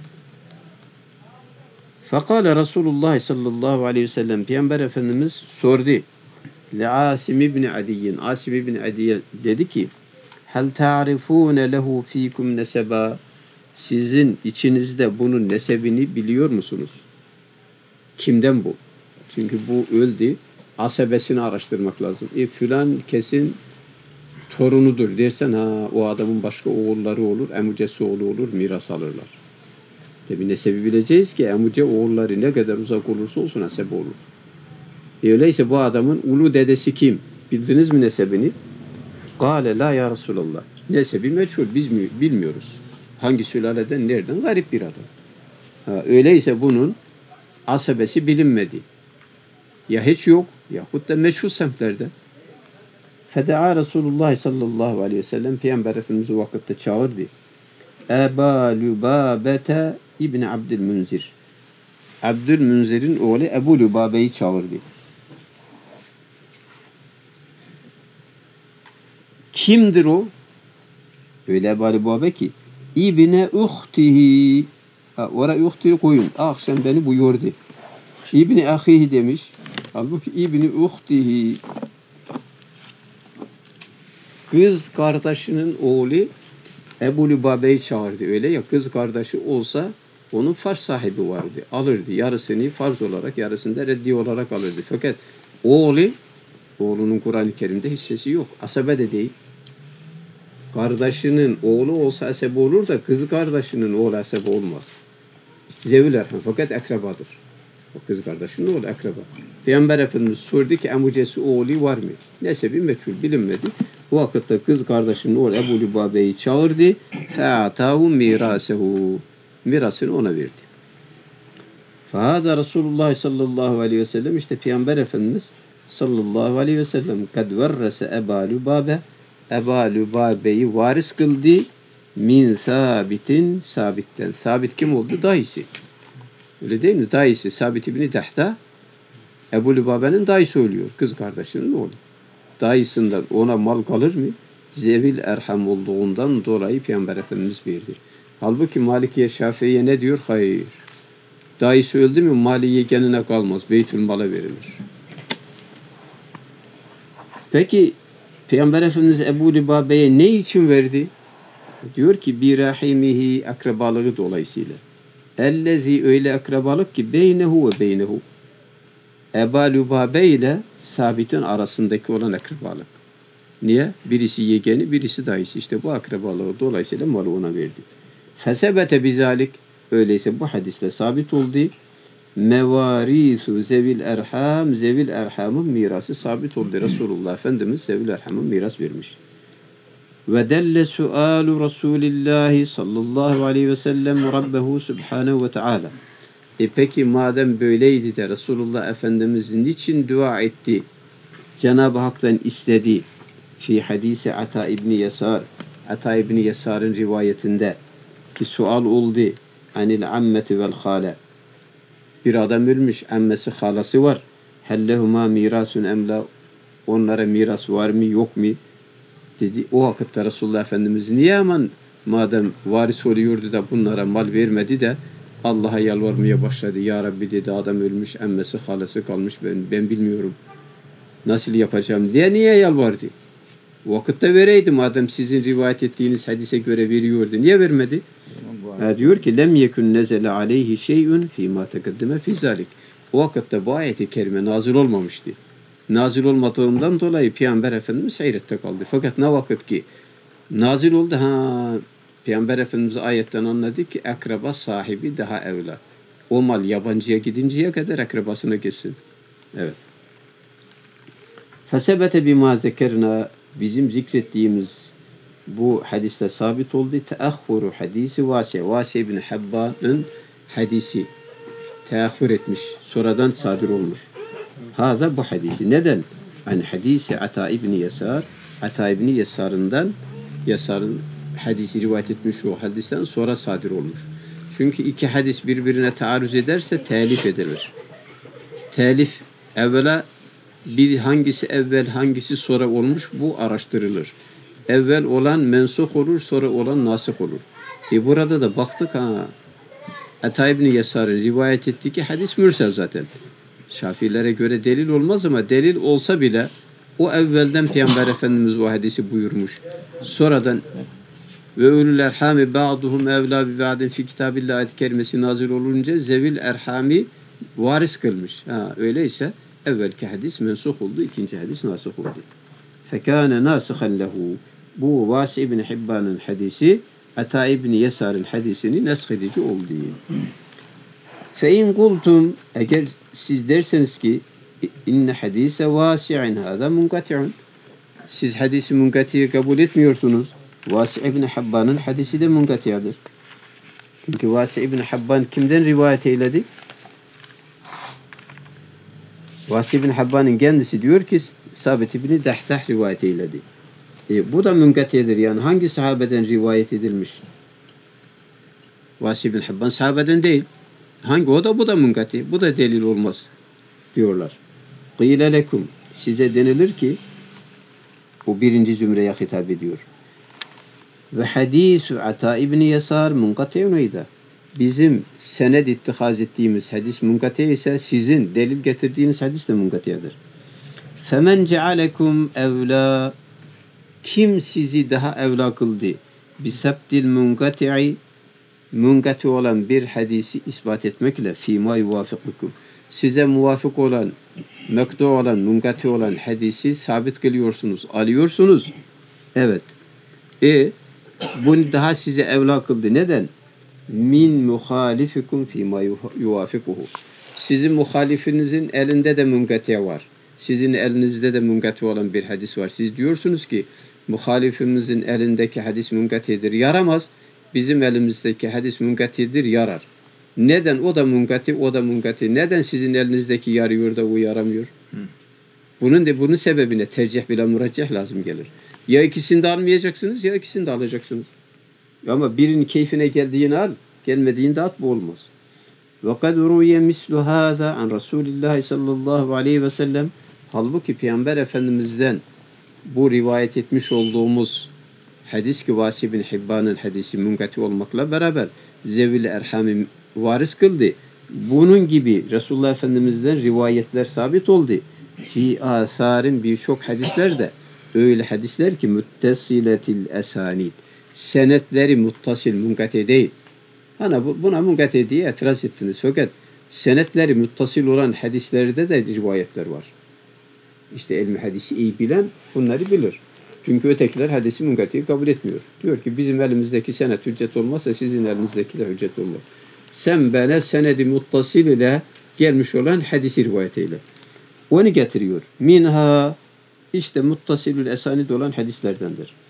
Fakale Resulullah sallallahu aleyhi ve sellem Peygamber Efendimiz sordu. Asim ibn Adiyyin. Asim ibn Adiyye dedi ki hel ta'rifune lehu fikum neseba. Sizin içinizde bunun nesebini biliyor musunuz? Kimden bu? Çünkü bu öldü. Asebesini araştırmak lazım. Filan kesin torunudur dersen o adamın başka oğulları olur, emucesi oğlu olur, miras alırlar. Tabi nesebi bileceğiz ki emuce oğulları ne kadar uzak olursa olsun nesebe olur. Öyleyse bu adamın ulu dedesi kim? Bildiniz mi nesebini? Kâle la ya Resulallah. Nesebi meçhul, biz bilmiyoruz. Hangi sülaleden, nereden? Garip bir adam. Öyleyse bunun asabesi bilinmedi. Ya hiç yok, yahut da meçhul semtlerde. Feda'a Resulullah sallallahu aleyhi ve sellem Peygamber Efendimiz o vakitte çağırdı. Eba Lübabete İbni Abdülmünzir. Abdülmünzir'in oğlu Ebu Lübabe'yi çağırdı. Kimdir o? Öyle Ebu Lübabe ki İbne uhtihi. Oraya uhtihi koyun. Sen beni buyurdu. İbni ahihi demiş. Halbuki İbni uhtihi. Kız kardeşinin oğlu Ebu Lübabe'yi çağırdı. Öyle ya, kız kardeşi olsa onun farz sahibi vardı. Alırdı. Yarısını farz olarak, yarısını da reddi olarak alırdı. Fakat oğlunun Kur'an-ı Kerim'de hissesi yok. Asabe de değil. Kardeşinin oğlu olsa asebe olur da kız kardeşinin oğlu asebe olmaz. İşte zevil erham fakat akrabadır. O kız kardeşinin oğlu akraba. Peygamber Efendimiz sordu ki emucesi oğlu var mı? Nesebi meçhul bilinmedi. Bu vakitte kız kardeşinin oğlu Ebu Lübabe'yi çağırdı. Fe'atahu mirasehu. Mirasını ona verdi. Fahada Resulullah sallallahu aleyhi ve sellem işte Peygamber Efendimiz sallallahu aleyhi ve sellem kad verrese Ebu Lübabe Ebu Lübabe'yi varis kıldı min Sabit'in Sabit'ten. Sabit kim oldu? Dayısı. Öyle değil mi? Dayısı Sabit ibn Dahdah Ebu Lübabe'nin dayısı oluyor. Kız kardeşinin oğlu. Dayısından ona mal kalır mı? Zevil erham olduğundan dolayı Peygamber Efendimiz verdi. Halbuki Malikiye Şafii'ye ne diyor? Hayır. Dayısı öldü mü mali yegenine kalmaz. Beytülmal'a verilir. Peki Peygamber Efendimiz Ebu Lübabe'ye ne için verdi? Diyor ki bir rahimihi akrabalığı dolayısıyla. Ellezî öyle akrabalık ki beynehu ve beynehu. Ebu Lübabe ile Sabit'in arasındaki olan akrabalık. Niye? Birisi yegeni, birisi dayısı. İşte bu akrabalığı dolayısıyla malı ona verdi. Fesebete bizalik. Öyleyse bu hadiste sabit oldu. Mevarisu zevil erham, zevil erhamın mirası sabit oldu. Resulullah Efendimiz zevil erhamın miras vermiş. Ve delle sualu Resulillahi sallallahu aleyhi ve sellem Rabbehu subhanehu ve teala. Peki madem böyleydi de Resulullah Efendimiz niçin dua etti? Cenab-ı Hak'tan istedi. Fi hadisi Ata İbni Yasar. Ata İbni Yasar'ın rivayetinde ki sual oldu. Anil ammeti vel hale. Bir adam ölmüş, emmesi, halası var. Hellehuma mirasun emla. Onlara miras var mı, yok mu? Dedi. O vakitte Resulullah Efendimiz niye aman madem varis oluyordu da bunlara mal vermedi de Allah'a yalvarmaya başladı. Ya Rabbi dedi, adam ölmüş, emmesi, halası kalmış, ben bilmiyorum. Nasıl yapacağım diye niye yalvardı? Vakitte vereydi madem sizin rivayet ettiğiniz hadise göre veriyordu. Niye vermedi? Diyor ki lem yekun nezele aleyhi şey'un fîmâ tekeddeme fî zâlik. O vakitte bu ayet-i kerime nazil olmamıştı. Nazil olmadığından dolayı Peygamber Efendimiz hayrette kaldı. Fakat ne vakit ki nazil oldu, Peygamber Efendimiz ayetten anladı ki akraba sahibi daha evla. O mal yabancıya gidinceye kadar akrabasına gitsin. Evet. Fesebete bima zekerna, bizim zikrettiğimiz bu hadiste sabit oldu. Teahhuru hadisi Vasi. Vasi ibn Habban'ın hadisi teahhür etmiş. Sonradan sadır olmuş. Hâzâ bu hadisi. Neden? Yani hadisi Ata İbni Yasar. Ata İbni Yasar'ın hadisi rivayet etmiş o hadisten sonra sadır olmuş. Çünkü iki hadis birbirine taarruz ederse telif edilir. Telif evvela bir hangisi evvel hangisi sonra olmuş bu araştırılır. Evvel olan mensuh olur, sonra olan nasih olur. Burada da baktık Ata İbni Yasar'ın rivayet ettiği ki hadis mürsel zaten. Şafilere göre delil olmaz ama delil olsa bile o evvelden Peygamber Efendimiz o hadisi buyurmuş. Sonradan ve ulul erhami ba'duhum evla bi ba'din fi kitabillah ayet-i kerimesi nazil olunca zevil erhami varis kılmış. Öyleyse evvelki hadis mensuh oldu, ikinci hadis nasih oldu. Fekâne nâsihan lehu. Bu Vasi ibn Hibban'ın hadisi Ata İbni Yasar'ın hadisini nesk edici oldu. Fe in kultum, eğer siz derseniz ki inne hadise vasi'in hâzâ munkati'un, siz hadisi munkati'yi kabul etmiyorsunuz. Vasi ibn Habban'ın hadisi de munkati'adır. Çünkü Vasi ibn Habban kimden rivayet eyledi? Vasi ibn Habban'ın kendisi diyor ki Sabit ibn Dahtah rivayet eyledi. Bu da münkati'dir. Yani hangi sahabeden rivayet edilmiş? Vasi ibn Habban sahabeden değil. Hangi o da bu da münkati. Bu da delil olmaz diyorlar. Qîle lekum, size denilir ki bu birinci zümreye hitap ediyor. Ve hadisu Ata İbni Yasar munkati'un eyda. Bizim sened ittihaz ettiğimiz hadis munkati ise sizin delil getirdiğiniz hadis de munkati'dir. Femen cealekum evla, kim sizi daha evla kıldı? Bisabdil munkati'i, munkati olan bir hadisi ispat etmekle fîmâ yuvâfikukum, size muvafık olan, mektu olan, munkati olan hadisi sabit kılıyorsunuz, alıyorsunuz. Evet. Bunu daha size evla kıldı. Neden? Min muhalifikum fîmâ yuvâfikuhu. Sizin muhalifinizin elinde de munkati var. Sizin elinizde de munkati olan bir hadis var. Siz diyorsunuz ki muhalifimizin elindeki hadis munkatidir, yaramaz. Bizim elimizdeki hadis munkatidir, yarar. Neden? O da munkati, o da munkati. Neden sizin elinizdeki yarıyor da o yaramıyor? Bunun sebebine tercih bile muraceh lazım gelir. Ya ikisini de almayacaksınız ya ikisini de alacaksınız. Ama birinin keyfine geldiğini al, gelmediğinde at, bu olmaz. وَقَدْ رُوِيَ مِثْلُ هَذَا عَنْ رَسُولِ اللّٰهِ sallallahu aleyhi ve sellem. Halbuki Peygamber Efendimiz'den bu rivayet etmiş olduğumuz hadis ki Vasi bin Hibban'ın hadisi munkati olmakla beraber zevil erhami varis kıldı. Bunun gibi Resulullah Efendimiz'den rivayetler sabit oldu. Fi asarin, birçok hadisler de öyle hadisler ki muttesiletil esanid, senetleri muttasil, munkati değil. Buna munkati diye itiraz ettiniz. Fakat senetleri muttasil olan hadislerde de rivayetler var. İşte ilmi hadisi iyi bilen bunları bilir. Çünkü ötekiler hadisi munkatiyi kabul etmiyor. Diyor ki bizim elimizdeki senet hüccet olmazsa sizin elinizdeki de hüccet olmaz. Sen bana senedi muttasil ile gelmiş olan hadisi rivayet eyle. Onu getiriyor. Minha, işte muttasilül esanid olan hadislerdendir.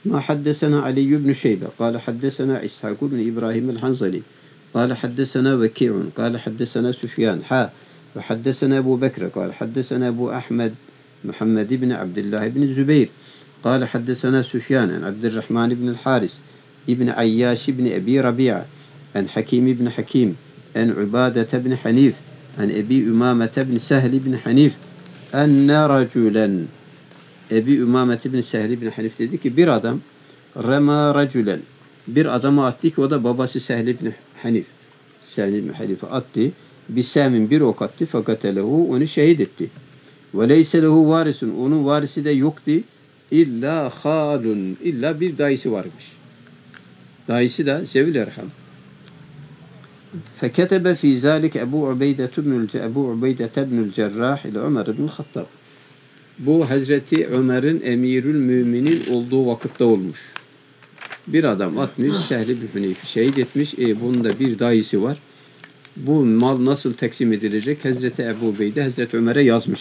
ما حدثنا علي بن شيبة قال حدثنا إسحاق بن إبراهيم الحنظلي قال حدثنا وكيع قال حدثنا سفيان وحدثنا أبو بكر قال حدثنا أبو أحمد محمد بن عبد الله بن الزبير قال حدثنا سفيان عن عبد الرحمن بن الحارث ابن عياش بن أبي ربيعة عن حكيم بن حكيم عن عبادة بن حنيف عن أبي أمامة بن سهل بن حنيف أن رجلا Ebi Ümame bin Sehl bin Hanif dedi ki bir adam rema raculen bir adama attı ki o da babası Sehl bin Hanif. Sehl bin Hanif'e attı. Bisemin bir ok attı fakat onu şehit etti. Ve leyse lehu varisun onun varisi de yoktu. İlla halun illa bir dayısı varmış. Dayısı da Zevil Erham. Feketebe fi zalik Ebu Ubeyde ibnül Cerrah ile Ömer ibn Hattab. Bu Hazreti Ömer'in emirül müminin olduğu vakitte olmuş. Bir adam atmış, Sehl bin Hanif'i şehit etmiş. Bunun da bir dayısı var. Bu mal nasıl taksim edilecek? Hazreti Ebu Beyde Hazreti Ömer'e yazmış.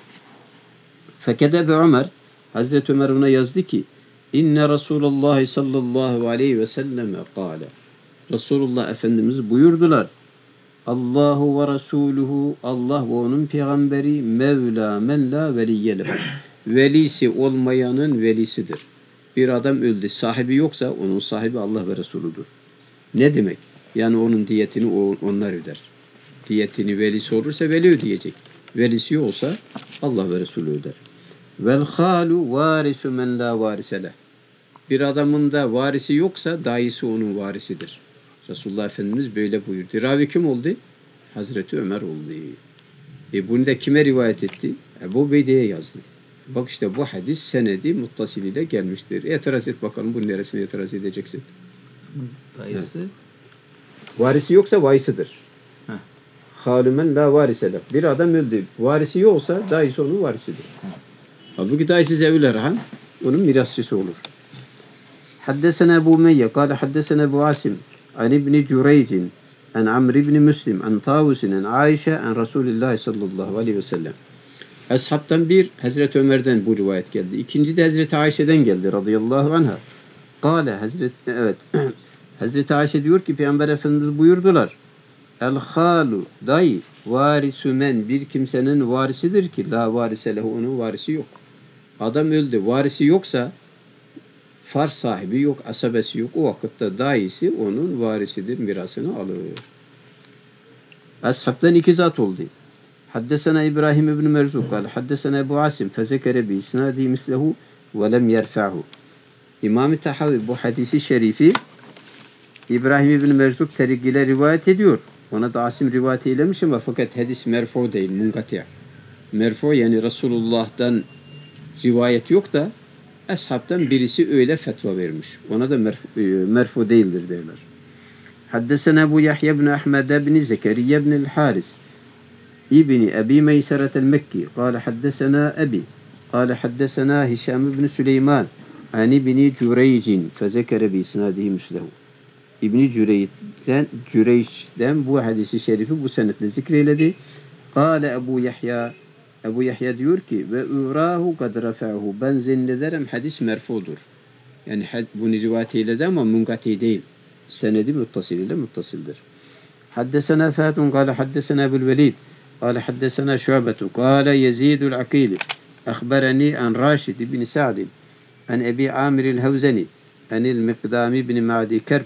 Fekede Ömer, Hazreti Ömer ona yazdı ki İnne Resulullah sallallahu aleyhi ve selleme kâle. Resulullah Efendimiz buyurdular. Allahu ve Resuluhu Allah ve onun peygamberi Mevla men la veliyye velisi olmayanın velisidir. Bir adam öldü, sahibi yoksa onun sahibi Allah ve Resuludur. Ne demek? Yani onun diyetini onlar öder. Diyetini velisi olursa veli ödeyecek. Velisi yoksa Allah ve Resulü öder. Vel halu varisu men la varisele. Bir adamın da varisi yoksa dayısı onun varisidir. Resulullah Efendimiz böyle buyurdu. Ravi kim oldu? Hazreti Ömer oldu. Bunu da kime rivayet etti? Ebu Beyde'ye yazdı. Bak işte bu hadis senedi muttasil ile gelmiştir. İtiraz et bakalım bunun neresine itiraz edeceksin? Dayısı? Varisi yoksa varisidir. Halümen la varisele. Bir adam öldü. Varisi yoksa dayısı onun varisidir. Halbuki dayısı Zevil Erham onun mirasçısı olur. Haddesena Ebu Meyye kâle haddesena Ebu Asim an İbni Cüreycin an Amr ibn Müslim an Tavusin an Ayşe an Resulullah sallallahu aleyhi ve sellem. Ashabtan bir Hazreti Ömer'den bu rivayet geldi. İkinci de Hazreti Ayşe'den geldi radıyallahu anha. Kâle Hazreti Ayşe diyor ki Peygamber Efendimiz buyurdular. El halu dayı varisu men bir kimsenin varisidir ki la varise lehu onun varisi yok. Adam öldü. Varisi yoksa farz sahibi yok, asabesi yok. O vakitte dayısı onun varisidir, mirasını alır. Ashabtan iki zat oldu. Haddesena İbrahim ibn Merzuk kâle haddesena Ebu Asim fezekere bi isnadi mislehu ve lem yerfa'hu. İmam-ı Tahavi bu hadisi şerifi İbrahim ibn Merzuk terikile rivayet ediyor. Ona da Asim rivayet eylemiş ama fakat hadis merfu değil, munkati'. Merfu yani Resulullah'tan rivayet yok da ashabtan birisi öyle fetva vermiş. Ona da merfu değildir derler. Haddesena Ebu Yahya ibn Ahmed ibn Zekeriya ibn el-Haris ibn Ebi Meyseret el-Mekki kâle haddesena Ebi kâle haddesena Hişam ibn Süleyman an ibn Cüreycin fezekere bi isnadihi mislehu. İbn-i Cüreyş'den bu hadisi şerifi bu senetle zikreyledi. Kâle Ebu Yahya diyor ki ve urahu kad rafa'hu ben zannederim hadis merfudur. Yani bunu rivayet eyledi ama munkati değil. Senedi muttasil ile muttasildir. Haddesena Fatun kâle haddesena Ebul Velid kâle haddesena Şu'betu kâle Yezidul Akili akhbarani an Raşid ibn Sa'd an Ebi Amir el-Havzani anil Miqdam ibn Ma'di Kerb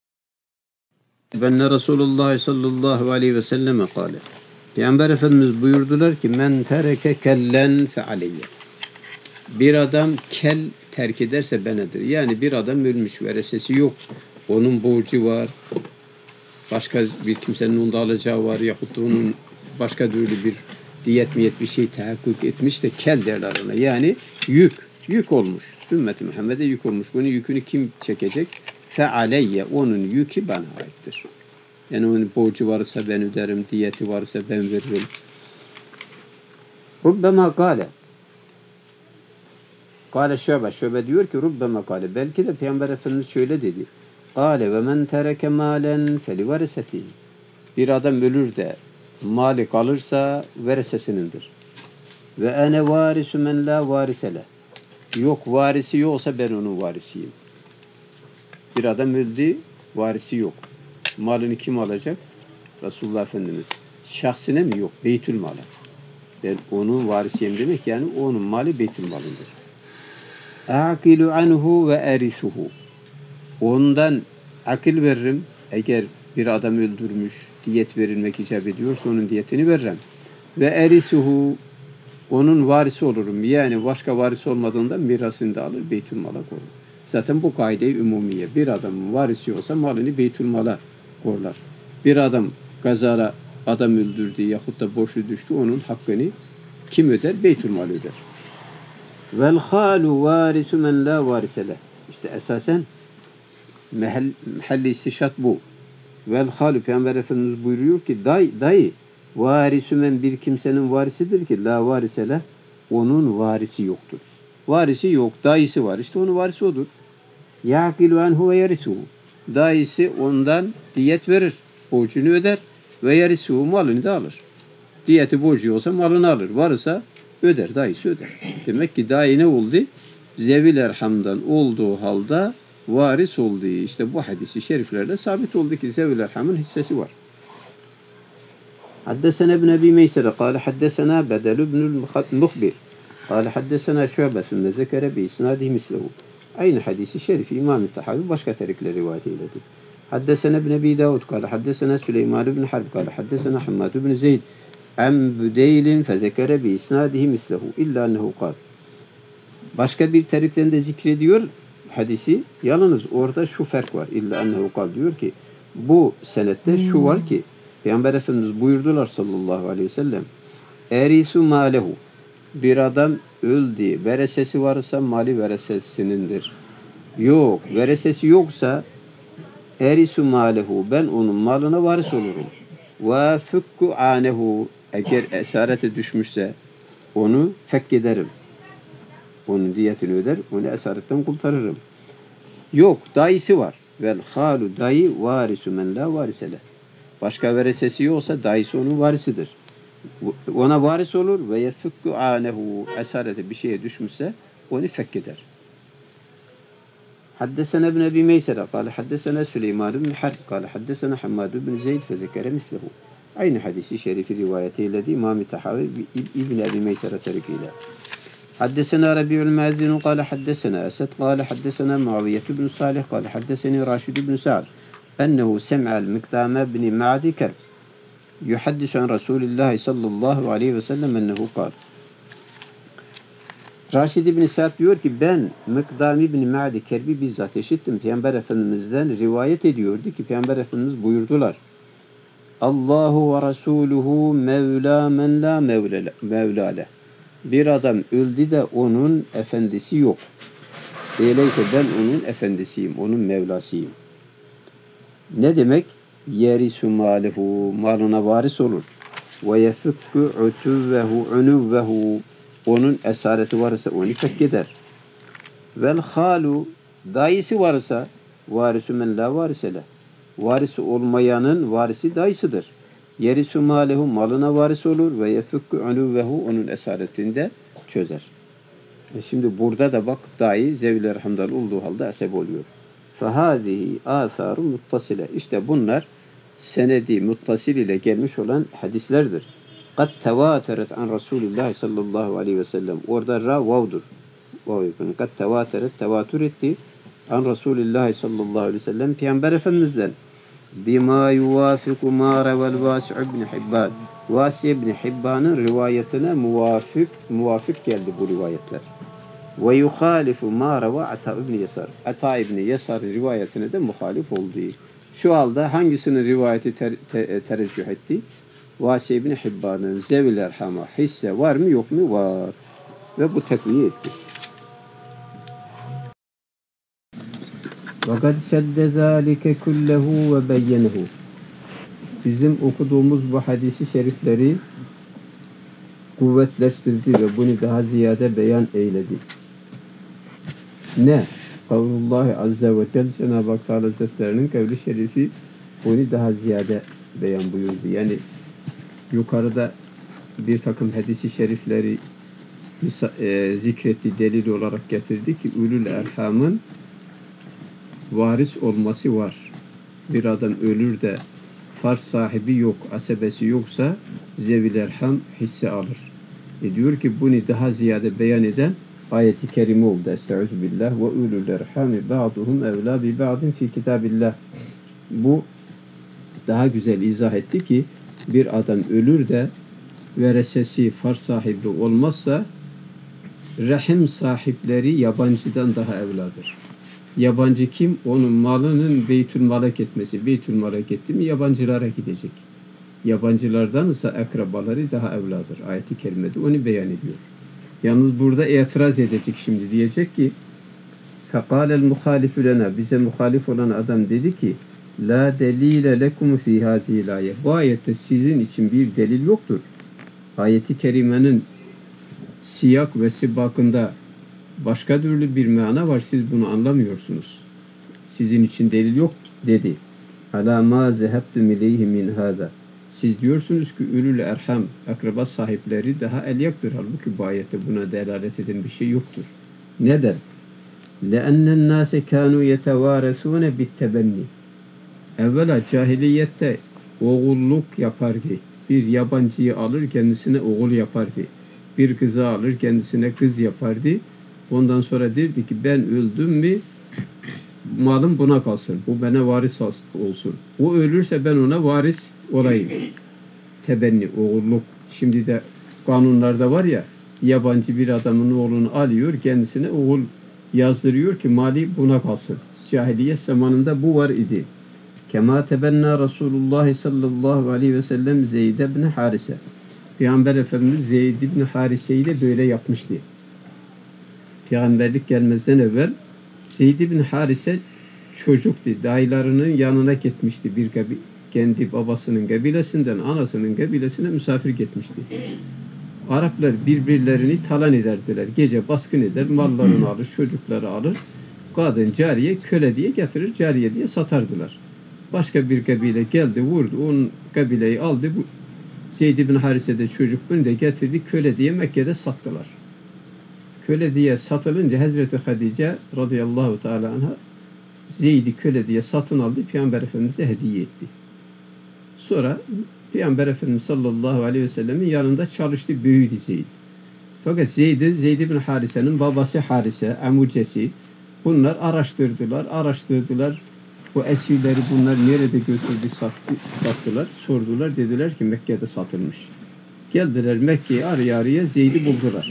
benne Resulullah sallallahu aleyhi ve selleme kâle Peygamber Efendimiz buyurdular ki men tereke kellen fe aleyye. Bir adam kel terk ederse benedir. Yani bir adam ölmüş, veresesi yok. Onun borcu var. Başka bir kimsenin onda alacağı var. Yahut da onun başka türlü bir diyet miyet bir şey tahakkuk etmiş de kel derler ona. Yani yük olmuş. Ümmet-i Muhammed'e yük olmuş. Bunun yükünü kim çekecek? Fe aleyye. Onun yükü bana aittir. Yani onun borcu varsa ben öderim, diyeti varsa ben veririm. Rubbema kâle. Kâle Şöbe diyor ki Rubbema kâle. Belki de Peygamber Efendimiz şöyle dedi. Kâle ve men tereke mâlen felivarisetihi. Bir adam ölür de mali kalırsa veresesinindir. Ve ene varisu men la varisele. Yok, varisi yoksa ben onun varisiyim. Bir adam öldü, varisi yok. Malını kim alacak? Resulullah Efendimiz. Şahsine mi? Yok, beytül malı. Ben onun varisiyim demek yani onun mali beytül malındır. Akilu anhu ve erisuhu. Ondan akıl veririm. Eğer bir adam öldürmüş, diyet verilmek icap ediyorsa onun diyetini veririm. Ve erisuhu, onun varisi olurum. Yani başka varis olmadığında mirasını da alır, beytülmala koyar. Zaten bu kaide-i umumiye. Bir adamın varisi olsa malını beytülmala koyarlar. Bir adam kazara adam öldürdü yahut da borçlu düştü, onun hakkını kim öder? Beytülmal öder. Vel halu varisu men la varisele. İşte esasen mehalli istişat bu. Vel halu, Peygamber Efendimiz buyuruyor ki dayı varisu men, bir kimsenin varisidir ki la varisele, onun varisi yoktur. Varisi yok, dayısı var. İşte onun varisi odur. Yakilu anhu ve yarisuhu. Dayısı ondan diyet verir, borcunu öder ve yarisuhu, malını da alır. Diyeti borcu olsa malını alır. Varsa öder, dayısı öder. Demek ki dayı ne oldu? Zevil erhamdan olduğu halde varis olduğu. İşte bu hadisi şeriflerde sabit oldu ki zevil erhamın hissesi var. حدثنا ابن أبي ميسرة قال حدثنا بدل بن المخبر قال حدثنا شعبة ثم ذكر بإسناده مثله. Aynı hadisi şerifi İmam-ı Tahavi başka tarikle rivayet eyledi. حدثنا ابن أبي داود قال حدثنا سليمان بن حرب قال حدثنا حماد بن زيد عن بديل فذكر بإسناده مثله إلا أنه قال. Başka bir tarikten de zikrediyor hadisi. Yalnız orada şu fark var. İlla ennehu kal, diyor ki bu senette şu var ki Peygamber Efendimiz buyurdular sallallahu aleyhi ve sellem, erisu malehu, bir adam öldü, veresesi varsa mali veresesinindir. Yok, veresesi yoksa erisu malehu, ben onun malına varis olurum. Ve fukku anehu, eğer esarete düşmüşse onu fek ederim. Onun diyetini öder, onu esaretten kurtarırım. Yok, dayısı var. Vel halu, dayı varisu men la varisele. Başka veresesi yoksa dayısı onun varisidir. Ona varis olur ve yefukku anehu, esarete bir şeye düşmüşse onu fek eder. Haddesena ibn Ebi Meysere kâle haddesena Süleyman ibn Harb kâle haddesena Hammad ibn Zeyd fezekere mislehu. Aynı hadisi şerifi rivayet eyledi İmam-ı Tahavi İbn Ebi Meysere terikiyle. حدثنا ربيع المازن قال حدثنا أسد قال حدثنا معاوية بن صالح قال حدثني راشد بن سعد أنه سمع المقدام بن معد كرب يحدث عن رسول الله صلى الله عليه وسلم أنه قال. Raşid ibn Sa'd diyor ki ben Mikdam ibn Ma'di Kerbi bizzat işittim. Peygamber Efendimiz'den rivayet ediyordu ki Peygamber Efendimiz buyurdular. Allahu ve Resuluhu mevla men la mevla leh. Bir adam öldü de onun efendisi yok. Öyleyse ben onun efendisiyim, onun mevlasıyım. Ne demek? Yerisu malehu, malına varis olur. Ve yefukku unuvvehu, onun esareti varsa onu fek eder. Vel halu, dayısı varsa varisu men la varisele. Varisi olmayanın varisi dayısıdır. Yerisu malehu, malına varis olur ve yefukku unuvvehu, onun esaretinde çözer. Şimdi burada da bak dayı zevil-i erhamdan olduğu halde eseb oluyor. Fehâzihi âthâru muttasile. İşte bunlar senedi muttasil ile gelmiş olan hadislerdir. Kad tevâteret an Resulullah sallallahu aleyhi ve sellem. Orada ra vavdur. Kad tevâteret, tevatür etti an Resulullah sallallahu aleyhi ve sellem. Peygamber Efendimiz'den bima yuvafiku ma revel Vasi' ibn Hibban. Vasi' ibn Hibban'ın rivayetine muvafık geldi bu rivayetler. Ve yuhalifu ma reva Ata ibn Yasar. Ata ibn Yasar rivayetine de muhalif olduğu. Şu halde hangisinin rivayeti tereccüh etti? Vasi ibn Hibban'ın zevil erhama hisse var mı yok mu? Var. Ve bu tekviye etti. وَقَدْ شَدَّ ذَٰلِكَ كُلَّهُ وَبَيَّنَهُ. Bizim okuduğumuz bu hadisi şerifleri kuvvetleştirdi ve bunu daha ziyade beyan eyledi. Ne? Kavlullahi Azze ve Celle, Cenab-ı Hak Teala Hazretlerinin kavli şerifi bunu daha ziyade beyan buyurdu. Yani yukarıda bir takım hadisi şerifleri zikretti, delil olarak getirdi ki ulul erhamın varis olması var. Bir adam ölür de farz sahibi yok, asebesi yoksa zevil erham hisse alır. Diyor ki bunu daha ziyade beyan eden ayeti kerime oldu. Estağfirullah ve ulul erhami ba'duhum evla bi ba'din fi kitabillah. Bu daha güzel izah etti ki bir adam ölür de veresesi farz sahibi olmazsa rahim sahipleri yabancıdan daha evladır. Yabancı kim? Onun malının beytülmala etmesi. Beytülmala etti mi yabancılara gidecek. Yabancılardan ise akrabaları daha evladır. Ayet-i kerimede onu beyan ediyor. Yalnız burada itiraz edecek şimdi. Diyecek ki فَقَالَ الْمُخَالِفُ لَنَا bize muhalif olan adam dedi ki La delile lekum fi hâzîl âye. Bu ayette sizin için bir delil yoktur. Ayet-i kerimenin siyak ve sibakında başka türlü bir mana var. Siz bunu anlamıyorsunuz. Sizin için delil yok dedi. Alâ mâ zehebtum ileyhi min hâzâ. Siz diyorsunuz ki ülül erham, akraba sahipleri daha elyaktır. Halbuki bu ayette buna delalet eden bir şey yoktur. Neden? لَأَنَّ النَّاسَ كَانُوا يَتَوَارَسُونَ بِالتَّبَنِّ. Evvela cahiliyette oğulluk yapardı. Bir yabancıyı alır kendisine oğul yapardı. Bir kızı alır kendisine kız yapardı. Ondan sonra derdi ki ben öldüm mü malım buna kalsın. Bu bana varis olsun. O ölürse ben ona varis olayım. Tebenni, oğulluk. Şimdi de kanunlarda var ya yabancı bir adamın oğlunu alıyor kendisine oğul yazdırıyor ki mali buna kalsın. Cahiliye zamanında bu var idi. Kema tebenna Resulullah sallallahu aleyhi ve sellem Zeyd ibn Harise. Peygamber Efendimiz Zeyd ibn Harise'yi de böyle yapmıştı. Peygamberlik gelmezden evvel Zeyd ibn Harise çocuktu. Dayılarının yanına gitmişti. Kendi babasının kabilesinden anasının kabilesine misafir gitmişti. Araplar birbirlerini talan ederdiler. Gece baskın eder, mallarını alır, çocukları alır. Kadın cariye köle diye getirir, cariye diye satardılar. Başka bir kabile geldi, vurdu, onun kabileyi aldı. Bu Zeyd ibn Harise'de çocuk bunu da getirdi, köle diye Mekke'de sattılar. Köle diye satılınca Hazreti Hatice radıyallahu teala anha Zeyd'i köle diye satın aldı, Peygamber Efendimiz'e hediye etti. Sonra Peygamber Efendimiz sallallahu aleyhi ve sellemin yanında çalıştı, büyüdü Zeyd. Fakat Zeyd ibn Harise'nin babası Harise, amucesi, bunlar araştırdılar. Bu esirleri bunlar nerede götürdü, sattılar. Sordular, dediler ki Mekke'de satılmış. Geldiler Mekke'ye araya Zeyd'i buldular.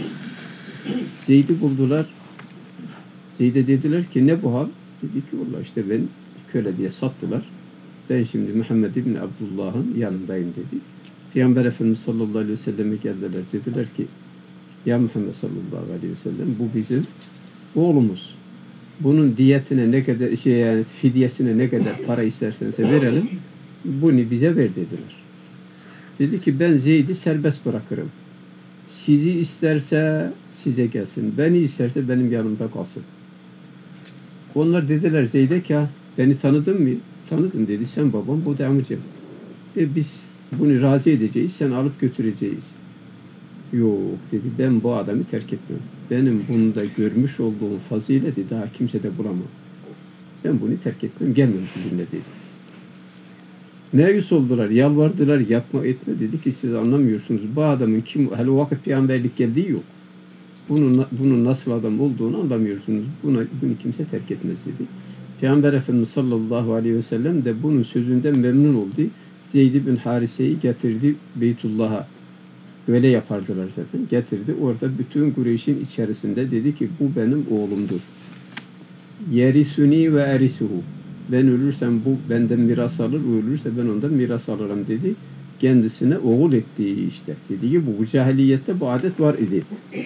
Zeyd'e dediler ki ne bu hal? Dedi ki vallahi işte ben köle diye sattılar. Ben şimdi Muhammed İbni Abdullah'ın yanındayım dedi. Peygamber Efendimiz sallallahu aleyhi ve selleme geldiler. Dediler ki ya Muhammed sallallahu aleyhi ve sellem bu bizim oğlumuz. Bunun diyetine ne kadar yani fidyesine ne kadar para isterseniz verelim. Bunu bize ver dediler. Dedi ki ben Zeyd'i serbest bırakırım. Sizi isterse size gelsin. Beni isterse benim yanımda kalsın. Onlar dediler Zeyd'e ki beni tanıdın mı? Tanıdım dedi. Sen babam, bu da amcam. Biz bunu razı edeceğiz. Sen alıp götüreceğiz. Yok dedi. Ben bu adamı terk etmem. Benim bunda görmüş olduğum fazileti daha kimse de bulamam. Ben bunu terk etmem. Gelmem sizinle dedi. Meyus oldular. Yalvardılar. Yapma etme dedi ki siz anlamıyorsunuz. Bu adamın kim? Hele o vakit peygamberlik geldiği yok. Bunun nasıl adam olduğunu anlamıyorsunuz. Bunu kimse terk etmez dedi. Peygamber Efendimiz sallallahu aleyhi ve sellem de bunun sözünden memnun oldu. Zeyd bin Harise'yi getirdi Beytullah'a. Öyle yapardılar zaten. Getirdi. Orada bütün Kureyş'in içerisinde dedi ki bu benim oğlumdur. Yerisuni ve erisuhu. Ben ölürsem bu benden miras alır, o ölürse ben ondan miras alırım dedi. Kendisine oğul ettiği işte. Dediği gibi bu cahiliyette bu adet var idi.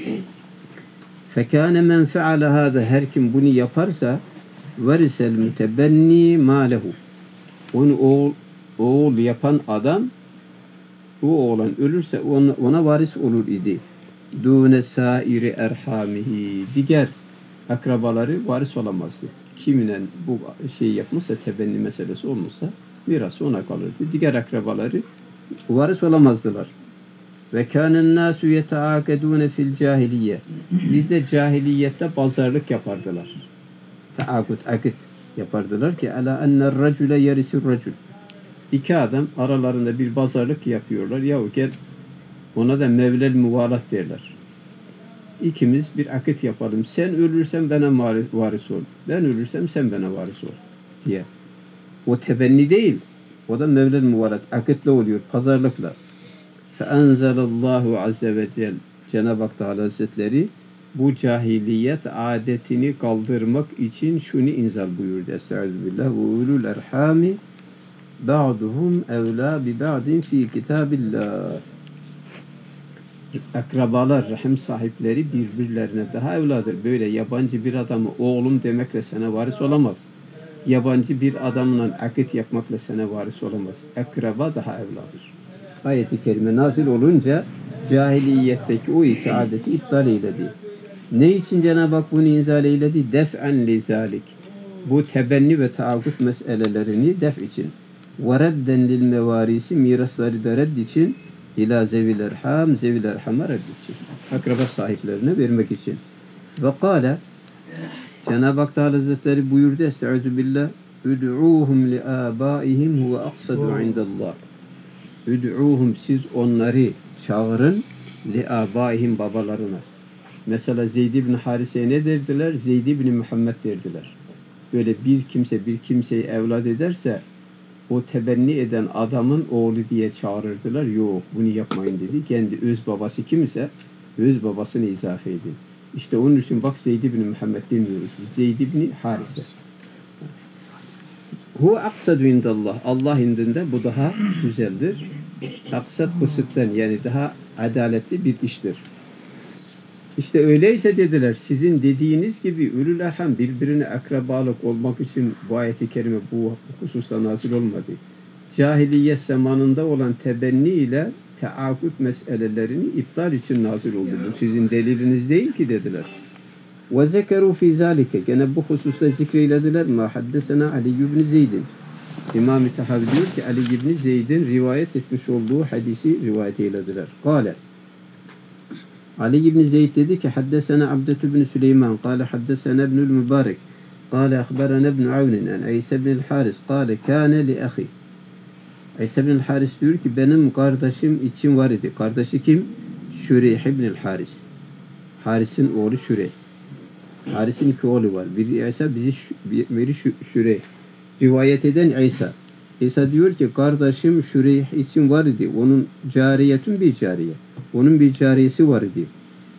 Fekâne men feale hâze, her kim bunu yaparsa verisel mütebenni mâlehu. Onu oğul yapan adam, o oğlan ölürse ona varis olur idi. Dûne sâiri erhamihi. Diğer akrabaları varis olamazdı. Kiminen bu şey yapmışsa, tebenni meselesi olmuşsa miras ona kalırdı. Diğer akrabaları varis olamazdılar. Ve kânen nâsû yeteâkedûne fil cahiliye. Bizde cahiliyette pazarlık yapardılar. Akit yapardılar ki ala enner racule yerisur racul. İki adam aralarında bir pazarlık yapıyorlar. Yahu gel, ona da mevlel muvalat derler. İkimiz bir akit yapalım. Sen ölürsen bana varis ol. Ben ölürsem sen bana varis ol diye. O tebenni değil. O da mevlel muvalat. Akitle oluyor. Pazarlıkla. Feenzelallahu azze ve celle. Cenab-ı Hak Teala Hazretleri bu cahiliyet adetini kaldırmak için şunu inzal buyurdu. Estağfirullah. Ve ulul erhami ba'duhum evlâ bi ba'din fî kitâbillah. Akrabalar, rahim sahipleri birbirlerine daha evladır. Böyle yabancı bir adamı oğlum demekle sana varis olamaz. Yabancı bir adamla akit yapmakla sana varis olamaz. Akraba daha evladır. Ayet-i kerime nazil olunca cahiliyetteki o iki adeti iptal eyledi. Ne için Cenab-ı Hak bunu inzal eyledi? Def'en lizalik. Bu tebenni ve taakkut meselelerini def için. Ve redden lil mevarisi, mirasları da redd için. İlâ zevil erham, zevil erham'a redd için. Akraba sahiplerine vermek için. Ve kâle, Cenab-ı Hak Teala Hazretleri buyurdu. Estaizu billah. Üd'ûhum li âbâihim huve aksadu indallah. Üd'ûhum, siz onları çağırın, li âbâihim, babalarına. Mesela Zeyd ibn Harise'ye ne derdiler? Zeyd ibn Muhammed derdiler. Böyle bir kimseyi evlat ederse o tebenni eden adamın oğlu diye çağırırdılar. Yok, bunu yapmayın dedi. Kendi öz babası kim ise öz babasını izafe edin. İşte onun için bak Zeyd ibn Muhammed demiyoruz. Zeyd ibn Harise. Hu aksadu indallah. Allah indinde bu daha güzeldir. Aksat kısıttan, yani daha adaletli bir iştir. İşte öyleyse dediler, sizin dediğiniz gibi ülül erham birbirine akrabalık olmak için bu ayet-i kerime bu hususta nazil olmadı. Cahiliyet zamanında olan tebenni ile teakut meselelerini iptal için nazil oldu. Bu sizin deliliniz değil ki dediler. Ve zekeru fi zalike, gene bu hususta zikreylediler. Ma haddesena Ali ibn Zeyd'in. İmam-ı Tahavi diyor ki Ali ibn Zeyd'in rivayet etmiş olduğu hadisi rivayet eylediler. Kale, Ali ibn Zeyd dedi ki haddesena Abdü ibn Süleyman kâle haddesena ibnül Mübarek kâle ahberana ibn Avnin en İsa ibn Haris kâle kâne li ahi. İsa ibn Haris diyor ki benim kardeşim için var idi. Kardeşi kim? Şureyh ibn Haris. Haris'in oğlu Şureyh. Haris'in iki oğlu var. Biri İsa, biri Şureyh. Rivayet eden İsa. İsa diyor ki kardeşim Şureyh için var idi. Onun cariyetun bir cariye. Onun bir cariyesi var idi.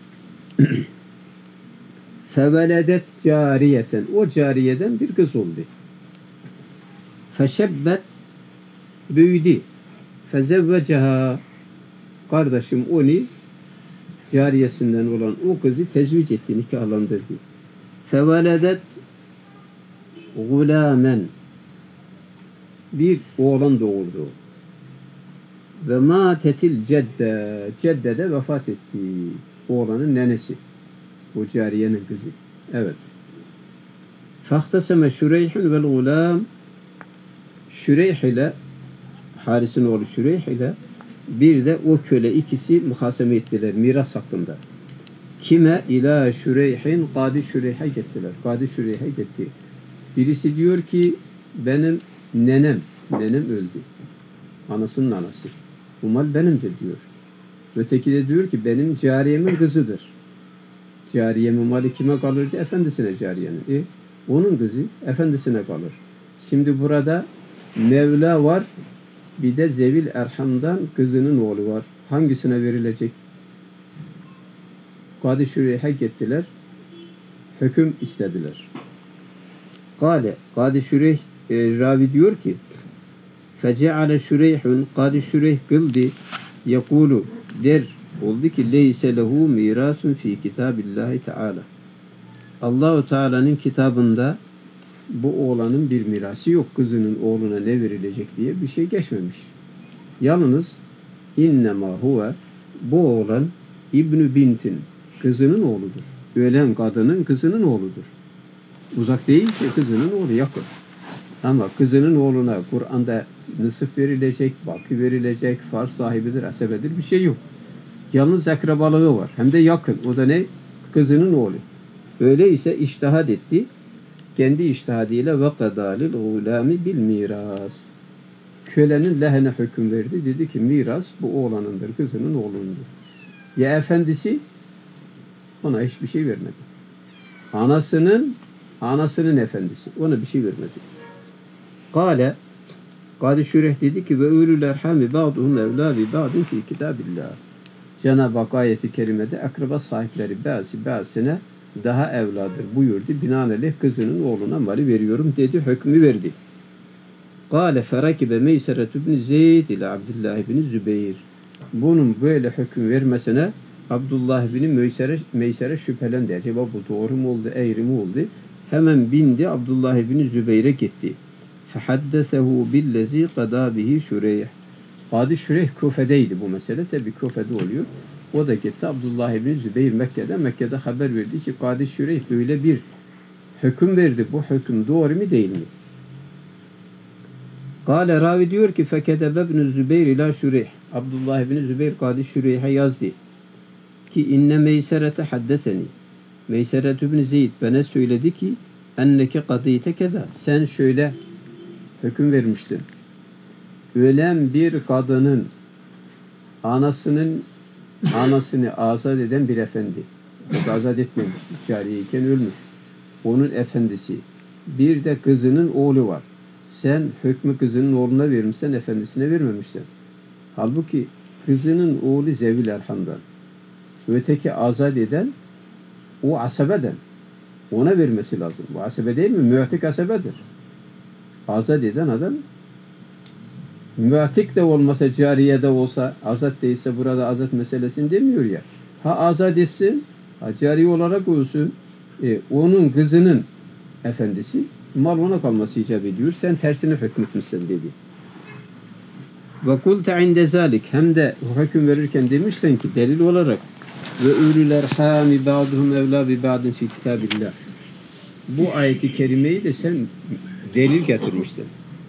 Feveledet cariyeten. O cariyeden bir kız oldu. Feşebbet, büyüdü. Fezevvecaha. Kardeşim onu cariyesinden olan o kızı tezvic etti, nikahlandırdı. Feveledet gulamen. Bir oğlan doğurdu. Ve matetil cedde. Cedde de vefat etti. Oğlanın nenesi. O cariyenin kızı. Evet. Fahtaseme Şureyh'ün vel gulam. Şureyh ile Haris'in oğlu Şureyh ile bir de o köle ikisi muhaseme ettiler miras hakkında. Kime? İlâ Şureyh'in Kâdi Şureyh'e gittiler. Kâdi Şureyh'e gitti. Birisi diyor ki benim nenem öldü. Anasının anası. Bu mal benimdir diyor. Öteki de diyor ki benim cariyemin kızıdır. Cariyemin mali kime kalır diye efendisine cariyenin. Onun kızı efendisine kalır. Şimdi burada Mevla var, bir de Zevil Erham'dan kızının oğlu var. Hangisine verilecek? Kâdi Şureyh'e gittiler. Hüküm istediler. Kâdi Şureyh ravi diyor ki fece'ale Şureyh'un Kâdi Şureyh kıldı yekulu der oldu ki leyse lehu mirasun fi kitabillahi teala. Allah-u Teala'nın kitabında bu oğlanın bir mirası yok. Kızının oğluna ne verilecek diye bir şey geçmemiş. Yalnız innema huve bu oğlan İbn Bintin kızının oğludur. Ölen kadının kızının oğludur. Uzak değil ki kızının oğlu, yakın. Ama kızının oğluna Kur'an'da nısıf verilecek, bakı verilecek, farz sahibidir, asebedir bir şey yok. Yalnız akrabalığı var. Hem de yakın. O da ne? Kızının oğlu. Öyleyse iştihad etti. Kendi iştihadıyla ve kadalil gulami bil miras. Kölenin lehine hüküm verdi. Dedi ki miras bu oğlanındır, kızının oğlundur. Ya efendisi ona hiçbir şey vermedi. Anasının efendisi ona bir şey vermedi. Kale Kâli Şüreh dedi ki ve ulul erhami ba'duhum evlâ bi ba'din fi kitâbillah. Cenab-ı Hak ayeti kerimede akraba sahipleri bazısına daha evladır buyurdu. Binaenaleyh kızının oğluna mali veriyorum dedi, hükmü verdi. Kâle ferakibe Meyseret ibn Zeyd ile Abdullah ibn Zübeyir. Bunun böyle hüküm vermesine Abdullah ibn Meysere şüphelendi. Acaba bu doğru mu oldu, eğri mi oldu? Hemen bindi Abdullah ibn Zübeyir'e gitti. فَحَدَّثَهُ بِالَّذ۪ي قَدَى بِهِ Şüreyh. Kadı Şüreyh Kufe'deydi bu mesele. Tabi Kufe'de oluyor. O da gitti Abdullah ibn Zübeyir Mekke'de haber verdi ki Kadı Şüreyh böyle bir hüküm verdi. Bu hüküm doğru mu değil mi? Kale ravi diyor ki فَكَدَبَ ibn Zübeyir ila Şüreyh. Abdullah ibn Zübeyir Kadı Şüreyh'e yazdı ki inne Meyserete haddeseni. Meyseret ibn Zeyd bana söyledi ki enneke kadıyte keda. Sen şöyle hüküm vermiştin. Ölen bir kadının anasını azat eden bir efendi. O azat etmemiş. Cariyeyken ölmüş. Onun efendisi. Bir de kızının oğlu var. Sen hükmü kızının oğluna vermişsen, efendisine vermemişsin. Halbuki kızının oğlu zevil erhamdan. Öteki azat eden o asabeden. Ona vermesi lazım. Bu asabe değil mi? Mü'tik asabedir. Azat eden adam mü'tik de olmasa, cariye de olsa, azat değilse burada azat meselesini demiyor ya. Ha azat etsin, ha cariye olarak olsun, onun kızının efendisi, mal ona kalması icap ediyor. Sen tersine hükmetmişsin dedi. Ve kulte inde zalik, hem de hüküm verirken demişsen ki delil olarak ve ulul erhami ba'duhum evlâ bi ba'din fi kitâbillah. Bu ayeti kerimeyi de sen delil getirmiştin.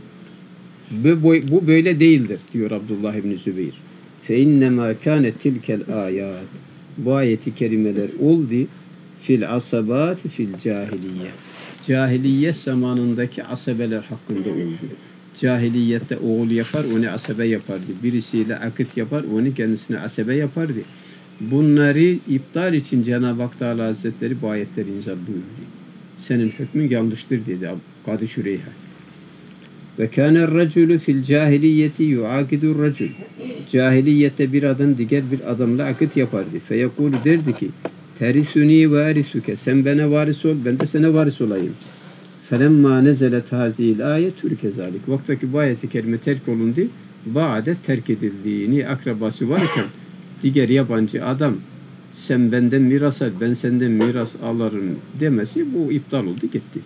Bu böyle değildir diyor Abdullah ibn Zübeyir. Fe innemâ kânet tilkel âyât. Bu ayeti kerimeler oldu fil asabat fil cahiliye. Cahiliye zamanındaki asabeler hakkında oldu. Cahiliyette oğul yapar, onu asabe yapardı. Birisiyle akit yapar, onu kendisine asabe yapardı. Bunları iptal için Cenab-ı Hak Teala Hazretleri bu ayetleri inzal buyurdu. Senin hükmün yanlıştır dedi Kadı Şüreyh'e. Ve kâner racülü fil cahiliyeti yuakidur racül. Cahiliyette bir adam diğer bir adamla akit yapardı. Feyekûlü derdi ki terisuni varisuke. Sen bana varis ol, ben de sana varis olayım. Felemma nezelet hazil ayet türke zalik. Vaktaki bu ayeti kerime terk olundu. Bu adet terk edildiğini akrabası varken diğer yabancı adam sen benden miras al, ben senden miras alırım demesi bu iptal oldu gitti.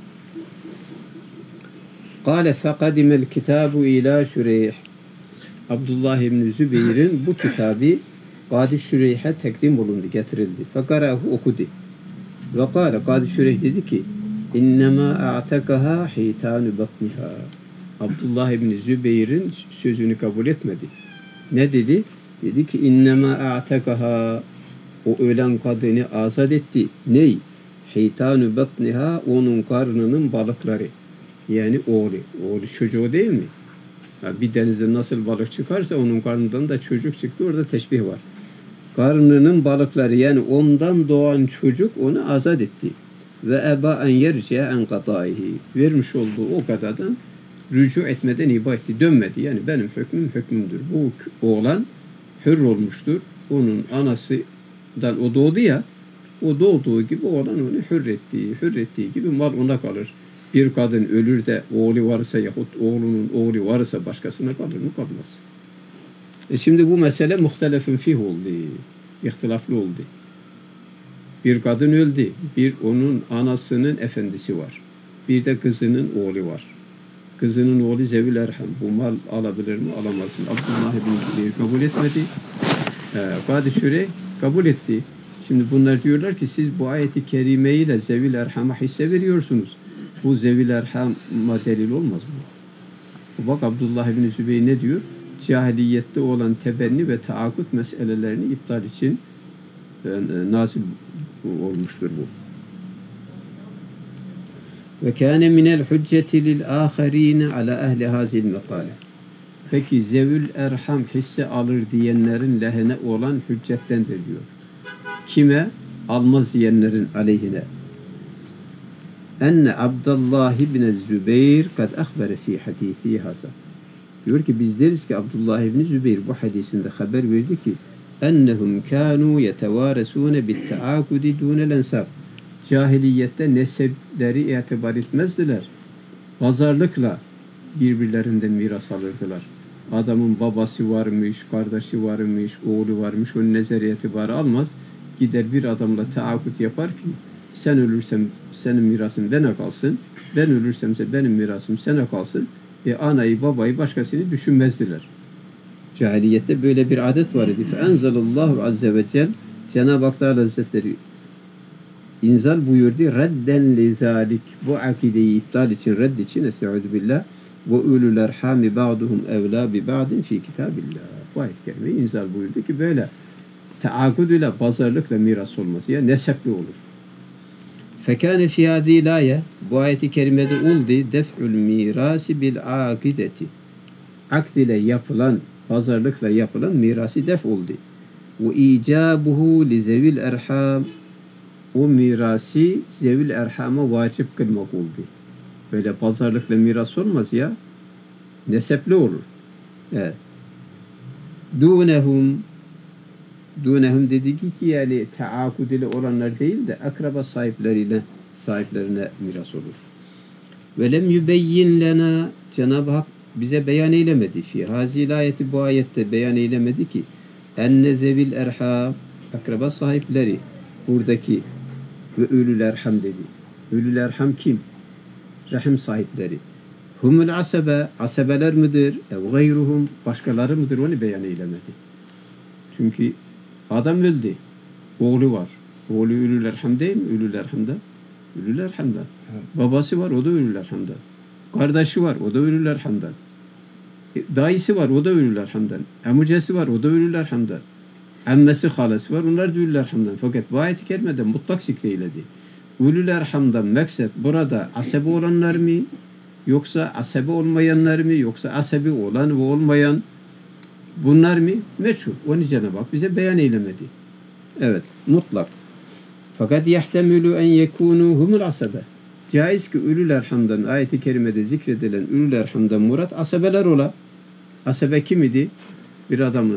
Kâle fekadimel kitabu ila Şüreyh. Abdullah ibn Zübeyir'in bu kitabı Kadı Şüreyh'e tekdim olundu, getirildi. Fekarahu okudu. Ve kâle Kadı Şüreyh dedi ki İnnemâ a'tekaha hitânu batniha. Abdullah ibn Zübeyir'in sözünü kabul etmedi. Ne dedi? Dedi ki innemâ a'tekaha. O ölen kadını azat etti. Ney? Hitânu batniha, onun karnının balıkları. Yani oğlu. Oğlu çocuğu değil mi? Bir denizde nasıl balık çıkarsa onun karnından da çocuk çıktı. Orada teşbih var. Karnının balıkları, yani ondan doğan çocuk onu azat etti. Ve eba en yerce en kataihi. Vermiş olduğu o kadardan rücu etmeden iba etti. Dönmedi. Yani benim hükmüm hükmümdür. Bu oğlan hür olmuştur. Onun anasından o doğdu ya, o doğduğu gibi oğlan onu hür ettiği gibi mal ona kalır. Bir kadın ölür de oğlu varsa yahut oğlunun oğlu varsa başkasına kalır mı? Kalmaz. Şimdi bu mesele muhtelefin fih oldu. İhtilaflı oldu. Bir kadın öldü. Bir onun anasının efendisi var. Bir de kızının oğlu var. Kızının oğlu zevil erham. Bu mal alabilir mi? Alamaz mı? Abdullah ibn Zübeyir kabul etmedi. Kadı Şüreyh kabul etti. Şimdi bunlar diyorlar ki siz bu ayeti kerimeyi de zevil erhama hisse veriyorsunuz. Bu zevil erhama delil olmaz mı? Bak Abdullah ibn Zübeyir ne diyor? cahiliyette olan tebenni ve taakut meselelerini iptal için nazil olmuştur bu. Ve kâne minel hücceti lil âkharîne alâ ehli hâzil mekâle. Peki zevül erham hisse alır diyenlerin lehine olan hüccettendir diyor. Kime? Almaz diyenlerin aleyhine. Enne Abdullah ibn Zübeyir kad ahbere fi hadisi haza. Diyor ki biz deriz ki Abdullah ibn Zübeyir bu hadisinde haber verdi ki ennehum kânû yetevâresûne bit teâkudi dûnel ensab. Cahiliyette nesepleri itibar etmezdiler. Pazarlıkla birbirlerinden miras alırdılar. Adamın babası varmış, kardeşi varmış, oğlu varmış, onun nezeri itibarı almaz. Gider bir adamla taakut yapar ki sen ölürsen senin mirasın bana kalsın, ben ölürsemse benim mirasım sana kalsın. Anayı babayı başkasını düşünmezdiler. Cahiliyette böyle bir adet var idi. Feenzelallahu azze ve cel Cenab-ı Hak Teala Hazretleri inzal buyurdu. Redden lizalik. Bu akideyi iptal için, redd için estaizu billah ve ulul erhami ba'duhum evla bi ba'din fi kitabillah. Bu ayet-i kerime inzal buyurdu ki böyle taakuduyla, pazarlıkla miras olması ya nesepli olur. Fekâne fî hâzî lâye bu ayet-i kerimede oldu def'ül mirasi bil akideti. Akd ile yapılan, pazarlıkla yapılan mirası def oldu. Ve icabuhu li zevil erham o mirası zevil erhama vacip kılmak oldu. Böyle pazarlıkla miras olmaz ya. Nesepli olur. Evet. Dûnehum dedi ki yani taakud ile olanlar değil de akraba sahiplerine miras olur. Ve lem yübeyyin lena Cenab-ı Hak bize beyan eylemedi fi hazil ayeti bu ayette beyan eylemedi ki enne zevil erham akraba sahipleri buradaki ve ölül erham dedi. Ölül erham kim? Rahim sahipleri. Humul asebe asebeler midir? Ev gayruhum başkaları mıdır? Onu beyan eylemedi. Çünkü adam öldü. Oğlu var. Oğlu ölül erham değil mi? Ölül erhamda. Ölül erhamda. Babası var. O da ölül erhamda. Kardeşi var. O da ölül erhamda. Dayısı var. O da ölül erhamdan. Amcası var. O da ölül erhamdan. Emmesi, halası var. Onlar da ölül erhamdan. Fakat bu ayet-i kerimede mutlak zikreyledi. Ölül erhamdan maksat burada asabi olanlar mı? Yoksa asabi olmayanlar mı? Yoksa asabi olan ve olmayan bunlar mı? Meçhul. Onu Cenab-ı Hak bize beyan eylemedi. Evet. Mutlak. Fakat yehtemülü en yekûnû humul asabe. Caiz ki ölül erhamdan ayet-i kerimede zikredilen ölül erhamdan murat asabeler ola. Asabe kim idi? Bir adamın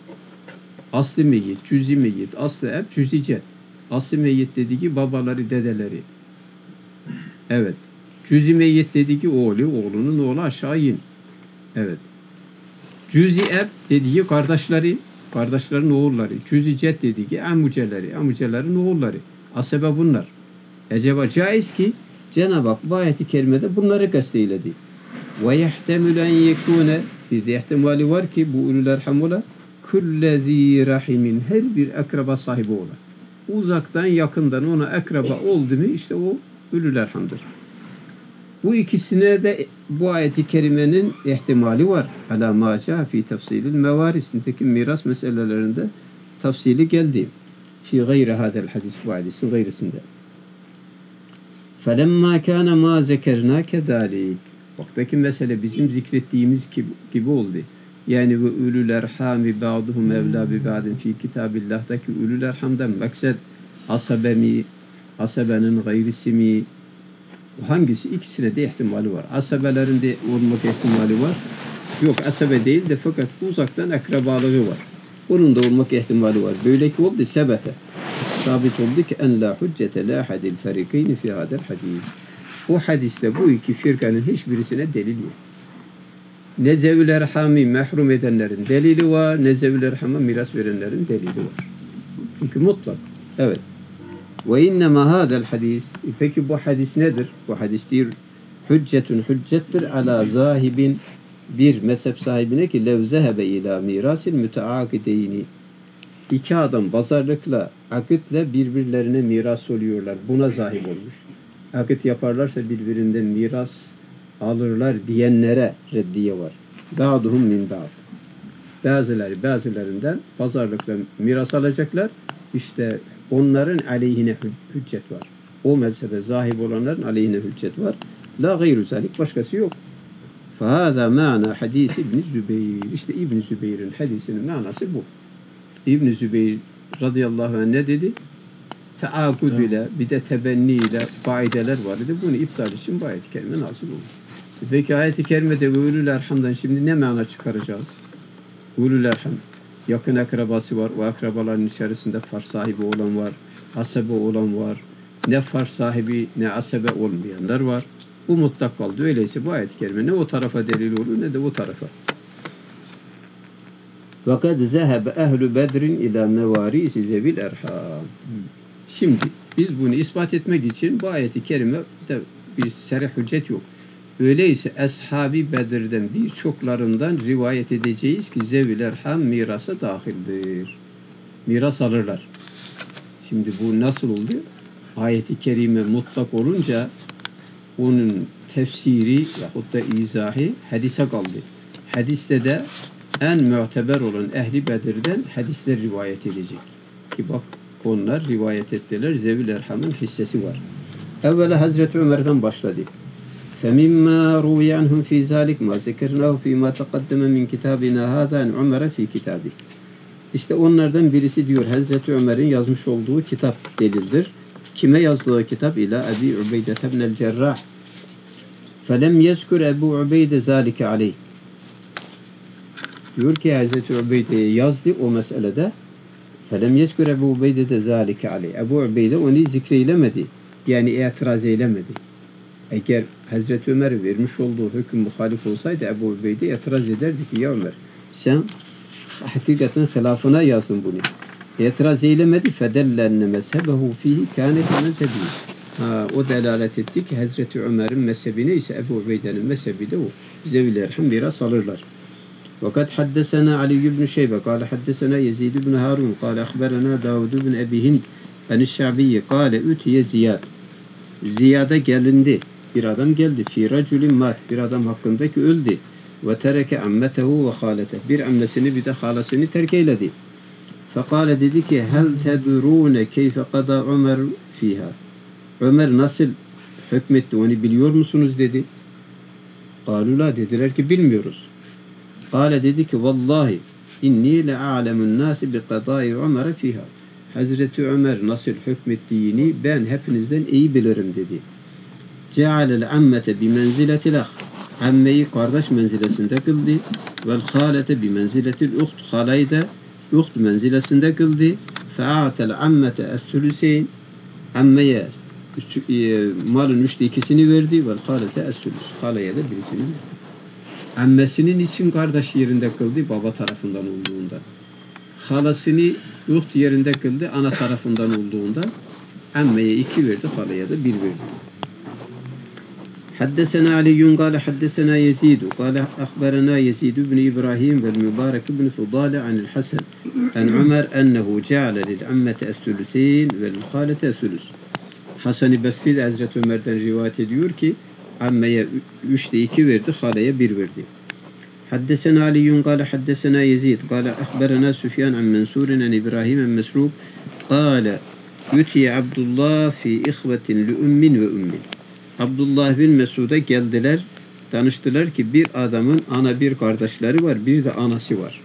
aslı meyyit, cüzi meyyit, aslı hep cüzi cet. Aslı meyyit dediği ki babaları, dedeleri. Evet. Cüzi meyyit dediği ki oğlunun oğlu aşağı in. Evet. Cüzi eb dediği kardeşleri, kardeşlerin oğulları. Cüzi cet dediği ki amcaları, amcaların oğulları. Asebe bunlar. Acaba caiz ki Cenab-ı Hak bu ayet-i kerimede bunları kasteyledi. Ve yehtemül en yekûne bir de ihtimali var ki bu ulul erham ola kullezî rahimin her bir akraba sahibi ola. Uzaktan yakından ona akraba oldu mu işte o ulul erhamdır. Bu ikisine de bu ayet-i kerimenin ihtimali var. Alâ mâ câ fî tefsilil mevaris. Nitekim miras meselelerinde tafsili geldi. Fî gayri hâdel hadis bu hadisin gayrısında. فَلَمَّا كَانَ مَا زَكَرْنَا كَذَٰلِكَ Vaktaki mesele bizim zikrettiğimiz gibi oldu. Yani ve ulul erhami ba'duhum evlâ bi ba'din fî kitâbillâhdaki ulul erhamdan maksat asabe mi, asabenin gayrisi mi? Hangisi? İkisine de ihtimali var. Asabelerin de olmak ihtimali var. Yok asabe değil de fakat uzaktan akrabalığı var. Onun da olmak ihtimali var. Böyle ki oldu sebete. Sabit oldu ki en la hüccete la hadil ferikeyni fi hadel hadis. Bu hadiste bu iki firkanın hiçbirisine delil yok. Ne zevül erhami mahrum edenlerin delili var, ne zevül erhama miras verenlerin delili var. Çünkü mutlak. Evet. Ve innema hadel hadis. Peki bu hadis nedir? Bu hadis değil. Hüccettir ala zahibin bir mezhep sahibine ki lev zehebe ila mirasil müteakideyni. İki adam pazarlıkla, akitle birbirlerine miras oluyorlar. Buna zahip olmuş. Akit yaparlarsa birbirinden miras alırlar diyenlere reddiye var. Da'duhum min da'd. Bazılarından pazarlıkla miras alacaklar. İşte onların aleyhine hüccet var. O mezhebe zahib olanların aleyhine hüccet var. La gayru zalik, başkası yok. Fahâzâ mâna hadîs İbn Zübeyir. İşte İbn Zübeyir'in hadisinin manası bu. İbn Zübeyir radıyallahu anh ne dedi? Teâkud ile, bir de tebenni ile faideler var idi. Bunu iptal için bu ayet-i kerime nasıl olur? Peki ayet-i kerimede ulul erhamdan şimdi ne mana çıkaracağız? Ulul erham, yakın akrabası var. O akrabaların içerisinde farz sahibi olan var. Asebe olan var. Ne farz sahibi ne asebe olmayanlar var. Bu mutlak kaldı. Öyleyse bu ayet-i kerime ne o tarafa delil olur ne de o tarafa. وَقَدْ ذَهَبَ اَهْلُ بَدْرٍ اِلَى مَوَارِيسِ زَوِي الْاَرْحَامِ. Şimdi biz bunu ispat etmek için bu ayet-i kerimede bir serih hüccet yok. Öyleyse Ashab-ı Bedir'den birçoklarından rivayet edeceğiz ki zevil erham mirasa dahildir. Miras alırlar. Şimdi bu nasıl oldu? Ayet-i kerime mutlak olunca onun tefsiri yahut da izahı hadise kaldı. Hadiste de en muteber olan Ehli Bedir'den hadisler rivayet edecek. Ki bak onlar rivayet ettiler. Zevil erhamın hissesi var. Evvela Hazreti Ömer'den başladı. فَمِمَّا رُوِيَ عَنْهُمْ فِي ذَٰلِكَ مَا ذَكَرْنَاهُ فِي مَا تَقَدَّمَ مِنْ كِتَابِنَا هَذَا اَنْ عُمَرَ فِي كِتَابِهِ. İşte onlardan birisi diyor Hazreti Ömer'in yazmış olduğu kitap delildir. Kime yazdığı kitap? İlâ Ebi Ubeyde ibnel Cerrah. فَلَمْ يَذْكُرْ Ebu Ubeyde ذَٰلِكَ عَلَيْهِ. Diyor ki Hazreti Ubeyde'ye yazdı o meselede. فَلَمْ يَذْكُرْ Ebu Ubeyde de ذَٰلِكَ عَلَيْهِ. Ebu Ubeyde onu zikreylemedi. Yani itiraz eylemedi. Eğer Hazreti Ömer vermiş olduğu hüküm muhalif olsaydı Ebu Ubeyde itiraz ederdi ki ya Ömer sen hakikaten hilafına yazın bunu. İtiraz eylemedi. فَدَلَّنَّ مَذْهَبَهُ ف۪يهِ كَانَتْ مَذْهَبِهِ. O delalet etti ki Hazreti Ömer'in mezhebi neyse Ebu Ubeyde'nin mezhebi de o. Zevil erham miras alırlar. وقد حدثنا علي بن شيبة قال حدثنا يزيد بن هارون قال أخبرنا داود بن أبي هند عن الشعبي قال أتي زياد. Ziyad'a gelindi. Bir adam geldi. Fi raculin mat. Bir adam hakkındaki öldü. Ve tereke ammetehu ve halete. Bir ammesini bir de halasını terk eyledi. Fekale dedi ki hel tedrune keyfe kada Ömer fiha. Ömer nasıl hükmetti onu biliyor musunuz dedi. Kalula dediler ki bilmiyoruz. Kale dedi ki vallahi inni le a'lemun nasi bi kadai Ömer fiha. Hazreti Ömer nasıl hükmettiğini ben hepinizden iyi bilirim dedi. Cealel ammete bi menziletil ah. Ammeyi kardeş menzilesinde kıldı. Vel halete bi menziletil uht. Halayı da uht menzilesinde kıldı. Fe'atel ammete es-sülüseyn. Ammeye malın 3/2'sini verdi. Vel halete es-sülüs. Halaya da birisini verdi. Ammesinin için kardeş yerinde kıldı baba tarafından olduğunda. Halasını uht yerinde kıldı ana tarafından olduğunda. Ammeye 2 verdi, halaya da 1 verdi. حدثنا علي قال حدثنا يزيد قال أخبرنا يزيد بن إبراهيم والمبارك بن فضالة عن الحسن عن عمر أنه جعل للعمة الثلثين والخالة الثلث. Hasan-ı Basri Hazreti Ömer'den rivayet ediyor ki ammeye 3/2 verdi, halaya 1 verdi. حدثنا علي قال حدثنا يزيد قال أخبرنا سفيان عن منصور عن إبراهيم عن مسروق قال يتي عبد الله في إخوة لأم وأم. Abdullah bin Mesud'a geldiler, danıştılar ki bir adamın ana bir kardeşleri var, bir de anası var.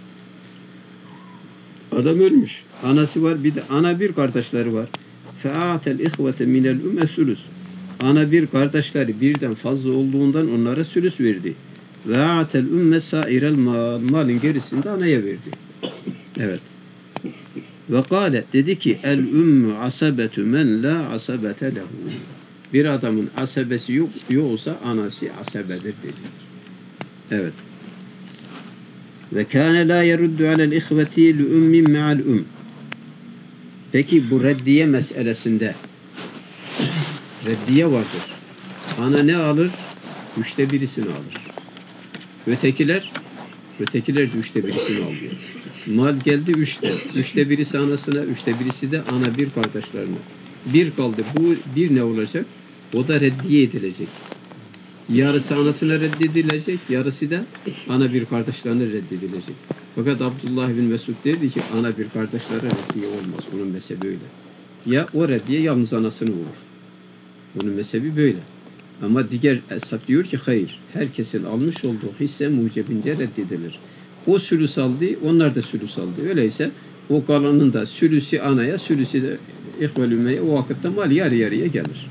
Adam ölmüş, anası var, bir de ana bir kardeşleri var. Fe'atel ihvete minel ümme sülüs. Ana bir kardeşleri birden fazla olduğundan onlara sülüs verdi. Ve a'tel ümme sairel mal. Malın gerisini de anaya verdi. Evet. Ve kâle dedi ki el ümmü asabetu men la asabete lehu. Bir adamın asabesi yoksa anası asabedir dedi. Evet. Ve kâne la yeruddu alel ihveti li ummin me'al Peki bu reddiye meselesinde reddiye vardır. Ana ne alır? 1/3'ünü alır. Ötekiler de 1/3'ünü alıyor. Mal geldi 3'te. 1/3'isi anasına, 1/3'isi de ana bir kardeşlerine. 1 kaldı. Bu 1 ne olacak? O da reddiye edilecek. Yarısı anasına reddedilecek, yarısı da ana bir kardeşlerine reddedilecek. Fakat Abdullah bin Mesud dedi ki ana bir kardeşlere reddiye olmaz. Bunun mezhebi öyle. Ya o reddiye yalnız anasını vurur. Bunun mezhebi böyle. Ama diğer ashab diyor ki hayır. Herkesin almış olduğu hisse mucebince reddedilir. O sülüs aldı, onlar da sülüs aldı. Öyleyse o kalanın da sülüsü anaya, sülüsü de ihvel ümmeye o vakitte mal yarı yarıya gelir.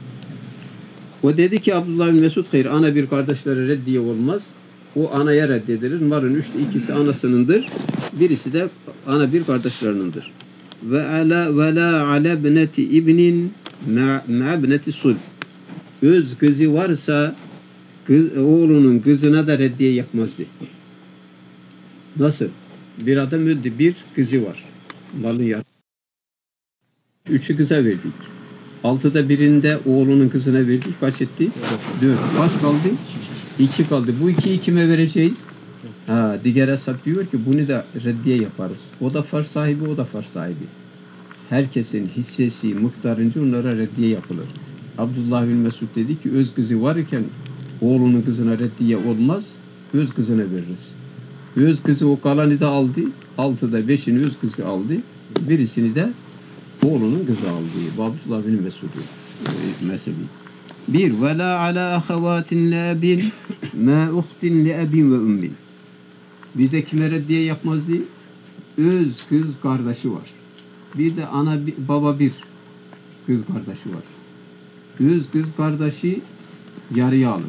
O dedi ki Abdullah bin Mesud hayır ana bir kardeşlere reddiye olmaz. O anaya reddedilir. Malın ikisi anasınındır. Birisi de ana bir kardeşlerinindir. Ve la ala ibneti ibnin ma ibneti sul. Öz kızı varsa oğlunun kızına da reddiye yapmazdı. Nasıl? Bir adam öldü, bir kızı var. Malın yarısı. 3'ü kıza verdik. 6'da birinde oğlunun kızına verdik. Kaç etti? 4. Kaç kaldı? 2 kaldı. Bu 2'yi kime vereceğiz? Diğer hesap diyor ki bunu da reddiye yaparız. O da farz sahibi, o da farz sahibi. Herkesin hissesi, miktarınca onlara reddiye yapılır. Abdullah bin Mesud dedi ki öz kızı varken oğlunun kızına reddiye olmaz, öz kızına veririz. Öz kızı o kalanı da aldı, 6'da 5'ini öz kızı aldı, birisini de oğlunun kızı aldı. Abdullah bin Mesud'un mezhebi. Bir, ve la ala ahevatin la abin, ma uhtin li abin ve ummin. Bir de kime reddiye yapmaz diye, öz kız kardeşi var. Bir de baba bir kız kardeşi var. Öz kız kardeşi yarıya alır.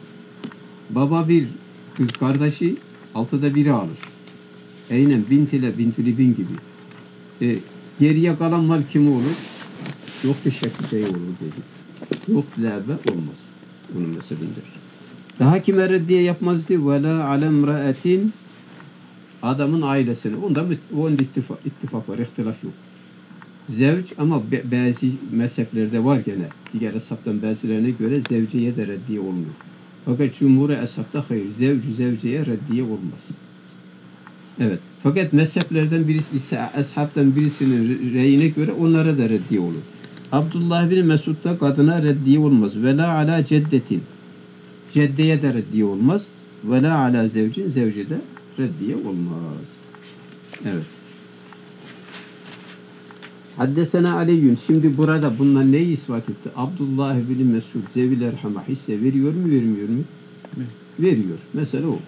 Baba bir kız kardeşi 6'da 1'i alır. Aynen bint ile bintül bin gibi. Geriye kalan mal kimi olur? Yok bir şekilde olur dedi. Yok lâbe olmaz. Bunun mezhebindir. Daha kime reddiye yapmazdı? Ve la alemra'etin adamın ailesine. Onda ittifak var, ihtilaf yok. Zevc ama bazı mezheplerde var gene. Diğer hesaptan bazılarına göre zevceye de reddiye olmuyor. Fakat cumhur-i hesapta hayır. Zevceye reddiye olmaz. Evet. Fakat mezheplerden birisi, ashabtan birisinin reyine göre onlara da reddiye olur. Abdullah bin Mesud'da kadına reddiye olmaz. Ve la ala ceddetin. Ceddeye de reddiye olmaz. Ve la ala zevcin. Zevce de reddiye olmaz. Evet. Haddesena Aliyyün. Şimdi burada bundan neyi ispat etti? Abdullah bin Mesud zevil erhama hisse veriyor mu, vermiyor mu? Veriyor. Mesela o.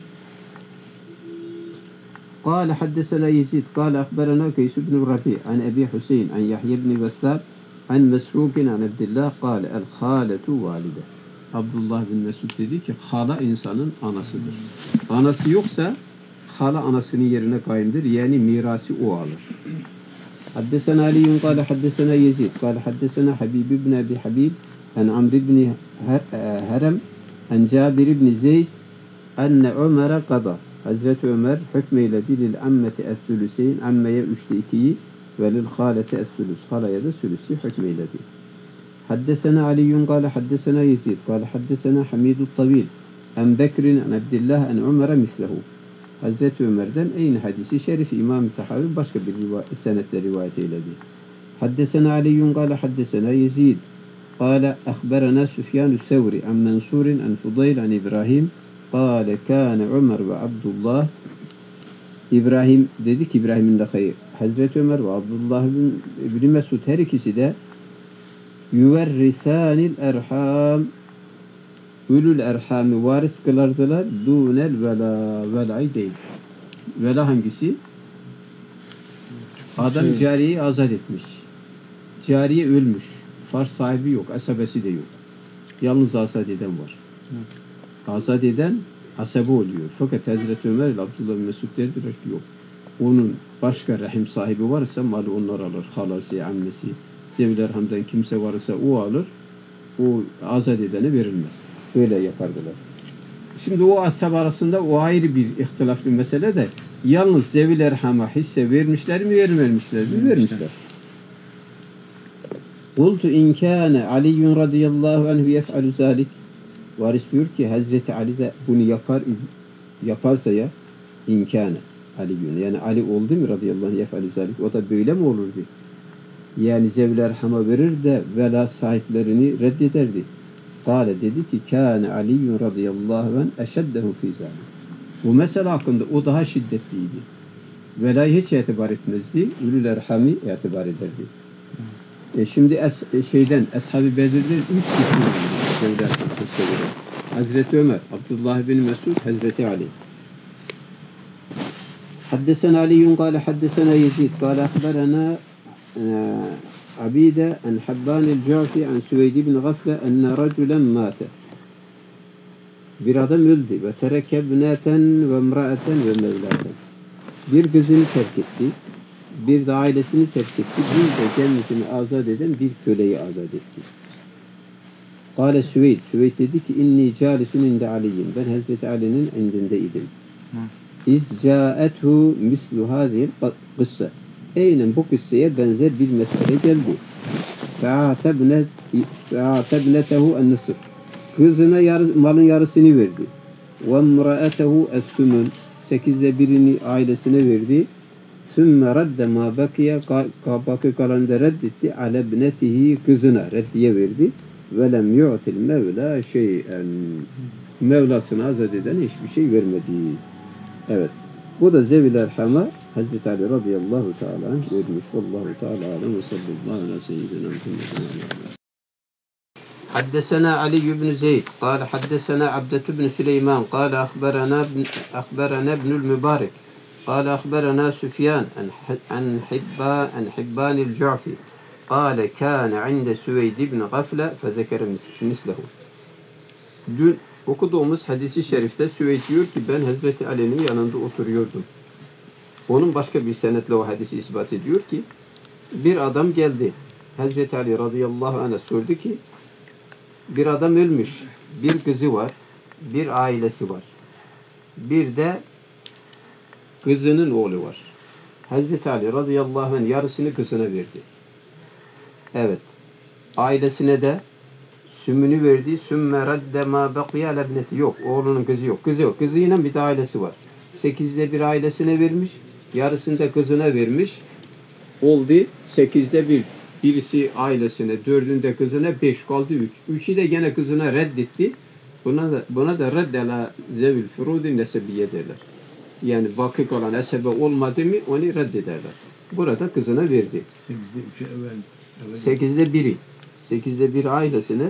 قال حدثنا يزيد قال أخبرنا كيس بن ربيع عن أبي حسين عن يحيى بن وثاب عن مسروق عن عبد الله قال الخالة والدة. Abdullah bin Mesud dedi ki hala insanın anasıdır. Anası yoksa hala anasının yerine kayımdır. Yani mirası o alır. حدثنا علي قال حدثنا يزيد قال حدثنا حبيب بن أبي حبيب عن عمرو بن هرم عن جابر بن زيد أن عمر قضى Hazreti Ömer hükmeyledi lil ammeti es-sülüseyn ammeye 3'te 2'yi ve lil halete es-sülüs halaya da sülüsü hükmeyledi. Haddesena Aliyyun kâle haddesena Yezid kâle haddesena Hamidut Tavil en Bekrin en Abdillah en Ömer'e mislehu. Hazreti Ömer'den aynı hadisi şerif İmam-ı Tahavi başka bir senetle rivayet eyledi. Haddesena Aliyyun kâle haddesena Yezid kâle ahberena Süfyan-ı Sevri en Mensur'in en Fudayl en İbrahim قال كان Ömer ve Abdullah İbrahim dedi ki İbrahim'in de hayır. Hazreti Ömer ve Abdullah bin Mesud her ikisi de yuverrisanil erham ulul erhamı varis kılardılar dunel vela'yı değil. Vela hangisi? Adam cariyeyi azat etmiş. Cariye ölmüş. Farz sahibi yok. Asabesi de yok. Yalnız azat eden var. Azat eden asabe oluyor. Fakat Hazreti Ömer ile Abdullah bin Mesud derdiler ki yok. Onun başka rahim sahibi varsa malı onlar alır. Halası, annesi, Zevil Erham'dan kimse varsa o alır. O azat edene verilmez. Böyle yapardılar. Şimdi o ashab arasında o ayrı bir ihtilaflı mesele de yalnız Zevil Erham'a hisse vermişler mi, vermemişler mi? Vermişler. Kultu in kâne Aliyyun radıyallahu anhu yef'alu zâlik. Varis diyor ki Hazreti Ali de bunu yaparsa ya imkanı Ali'nin yani Ali oldu mu radıyallahu anh yef'alü zalik o da böyle mi olurdu? Yani zevler hama verir de vela sahiplerini reddederdi. Kale dedi ki kâne Aliyyun radıyallahu anh eşeddehu fî zâlik. Bu mesele hakkında o daha şiddetliydi. Velayı hiç itibar etmezdi. Ulul erhami itibar ederdi. Şimdi Ashab-ı Bedir'den 3 kişi var. Hazreti Ömer, Abdullah bin Mesud, Hazreti Ali. حدثنا علي قال حدثنا يزيد قال أخبرنا عبيدة عن حبان الجعفي عن سويد بن غفلة أن رجلا مات. Bir adam öldü ve tereke ibneten ve imraeten ve mevlaten. Bir kızını terk etti, bir de ailesini terk etti, bir de kendisini azat eden bir köleyi azat etti. Kâle Süveyd dedi ki inni calisun inde Ali'yim. Ben Hazreti Ali'nin indindeydim. İz câethu mislu hâzihil kıssa. Aynen bu kıssaya benzer bir mesele geldi. Fe'atebnetehu en-nısf. Kızına malın yarısını verdi. Ve imra'etehu es-sümün. 1/8'ini ailesine verdi. Sümme radde ma bakiye. Bakı kalanı da reddetti. Ale ibnetihi, kızına reddiye verdi. Ve lem yu'til mevla şey'en. Mevlasını azat eden hiçbir şey vermedi. Evet. Bu da zevil erhama Hazreti Ali radıyallahu teala anh vermiş. Vallahu teala alem ve sallallahu ala seyyidina Muhammedin. حدثنا علي بن زيد قال حدثنا عبدة بن سليمان قال أخبرنا ابن المبارك قال أخبرنا سفيان عن حبان الجعفي قال كان عند سويد بن غفلة فذكر مثله. Dün okuduğumuz hadisi şerifte Süveyd diyor ki ben Hazreti Ali'nin yanında oturuyordum. Onun başka bir senetle o hadisi ispat ediyor ki bir adam geldi. Hazreti Ali radıyallahu anh'a sordu ki bir adam ölmüş. Bir kızı var. Bir ailesi var. Bir de kızının oğlu var. Hazreti Ali radıyallahu anh yarısını kızına verdi. Evet. Ailesine de sümünü verdi. Sümme radde ma baqiya lebneti. Yok. Oğlunun kızı yok. Kızı yok. Kızıyla bir de ailesi var. 8'de 1 ailesine vermiş. Yarısını da kızına vermiş. Oldu 8'de 1. Birisi ailesine, 4'ünde kızına, 5 kaldı 3. 3'ü de gene kızına reddetti. Buna da reddela zevil furudi nesebiye derler. Yani vakık olan esebe olmadı mı onu reddederler. Burada kızına verdi. 8'de 3'e evvel. 8'de 1'i. 8'de 1 ailesine,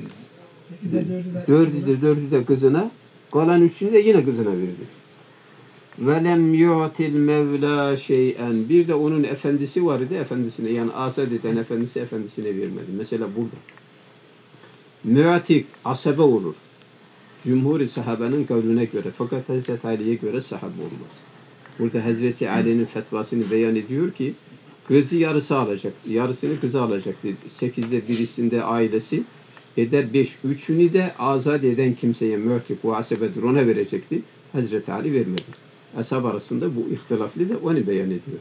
4'ü de kızına, kalan 3'ünü de yine kızına verdi. Ve lem yu'til mevla şey'en. Bir de onun efendisi vardı, efendisine yani azat eden efendisi efendisine vermedi. Mesela burada. Mü'atik asabe olur. Cumhur-i sahabenin kavline göre. Fakat Hazreti Ali'ye göre sahabe olmaz. Burada Hazreti Ali'nin fetvasını beyan ediyor ki kızı yarısı alacak. Yarısını kızı alacak. 8'de 1'isinde ailesi eder 5. 3'ünü de azat eden kimseye mü'atik ve asabedir ona verecekti. Hazreti Ali vermedi. Ashab arasında bu ihtilaflı da onu beyan ediyor.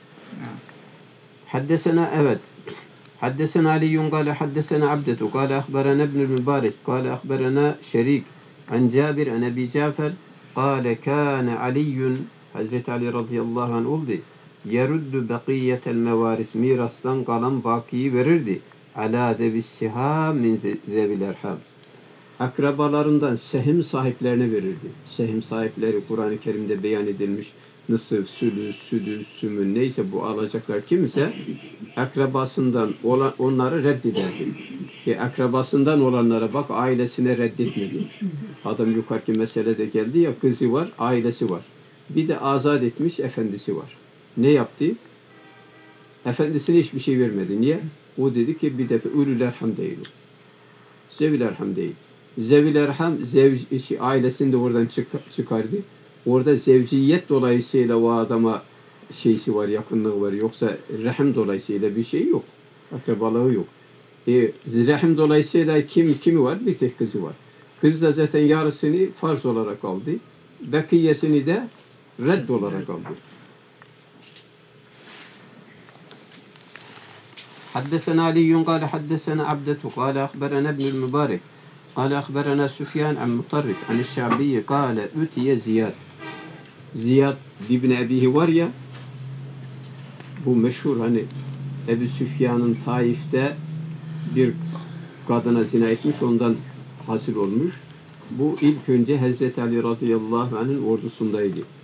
Haddesena Haddesena Ali قال حدثنا عبدة قال أخبرنا ابن المبارك قال أخبرنا شريك عن جابر عن أبي جعفر قال كان علي Hazreti Ali radıyallahu anh oldu. Yeruddu bakiyetel mevaris mirastan kalan bakiyi verirdi. Ala devissiha min zevil erham. Akrabalarından sehim sahiplerine verirdi. Sehim sahipleri Kur'an-ı Kerim'de beyan edilmiş. Nısıf, südüs, sümün neyse bu alacaklar kimse akrabasından onları reddederdi. Akrabasından olanlara bak ailesine reddetmedi. Adam yukarıki meselede geldi ya kızı var, ailesi var. Bir de azat etmiş efendisi var. Ne yaptı? Efendisine hiçbir şey vermedi. Niye? O dedi ki bir defa ulul erham değil. Zevil erham değil. Zevil erham ailesini de oradan çıkardı. Orada zevciyet dolayısıyla o adama şeysi var, yakınlığı var. Yoksa rahim dolayısıyla bir şey yok. Akrabalığı yok. Rahim dolayısıyla kimi var? Bir tek kızı var. Kız da zaten yarısını farz olarak aldı. Bakiyesini de redd olarak aldı. حدثنا علي قال حدثنا عبدة قال أخبرنا ابن المبارك قال أخبرنا سفيان عن مطرف عن الشعبي قال أتي زياد Ziyad ibn Ebihi var ya bu meşhur hani Ebu Süfyan'ın Taif'te bir kadına zina etmiş ondan hasıl olmuş. Bu ilk önce Hazreti Ali radıyallahu anh'ın ordusundaydı.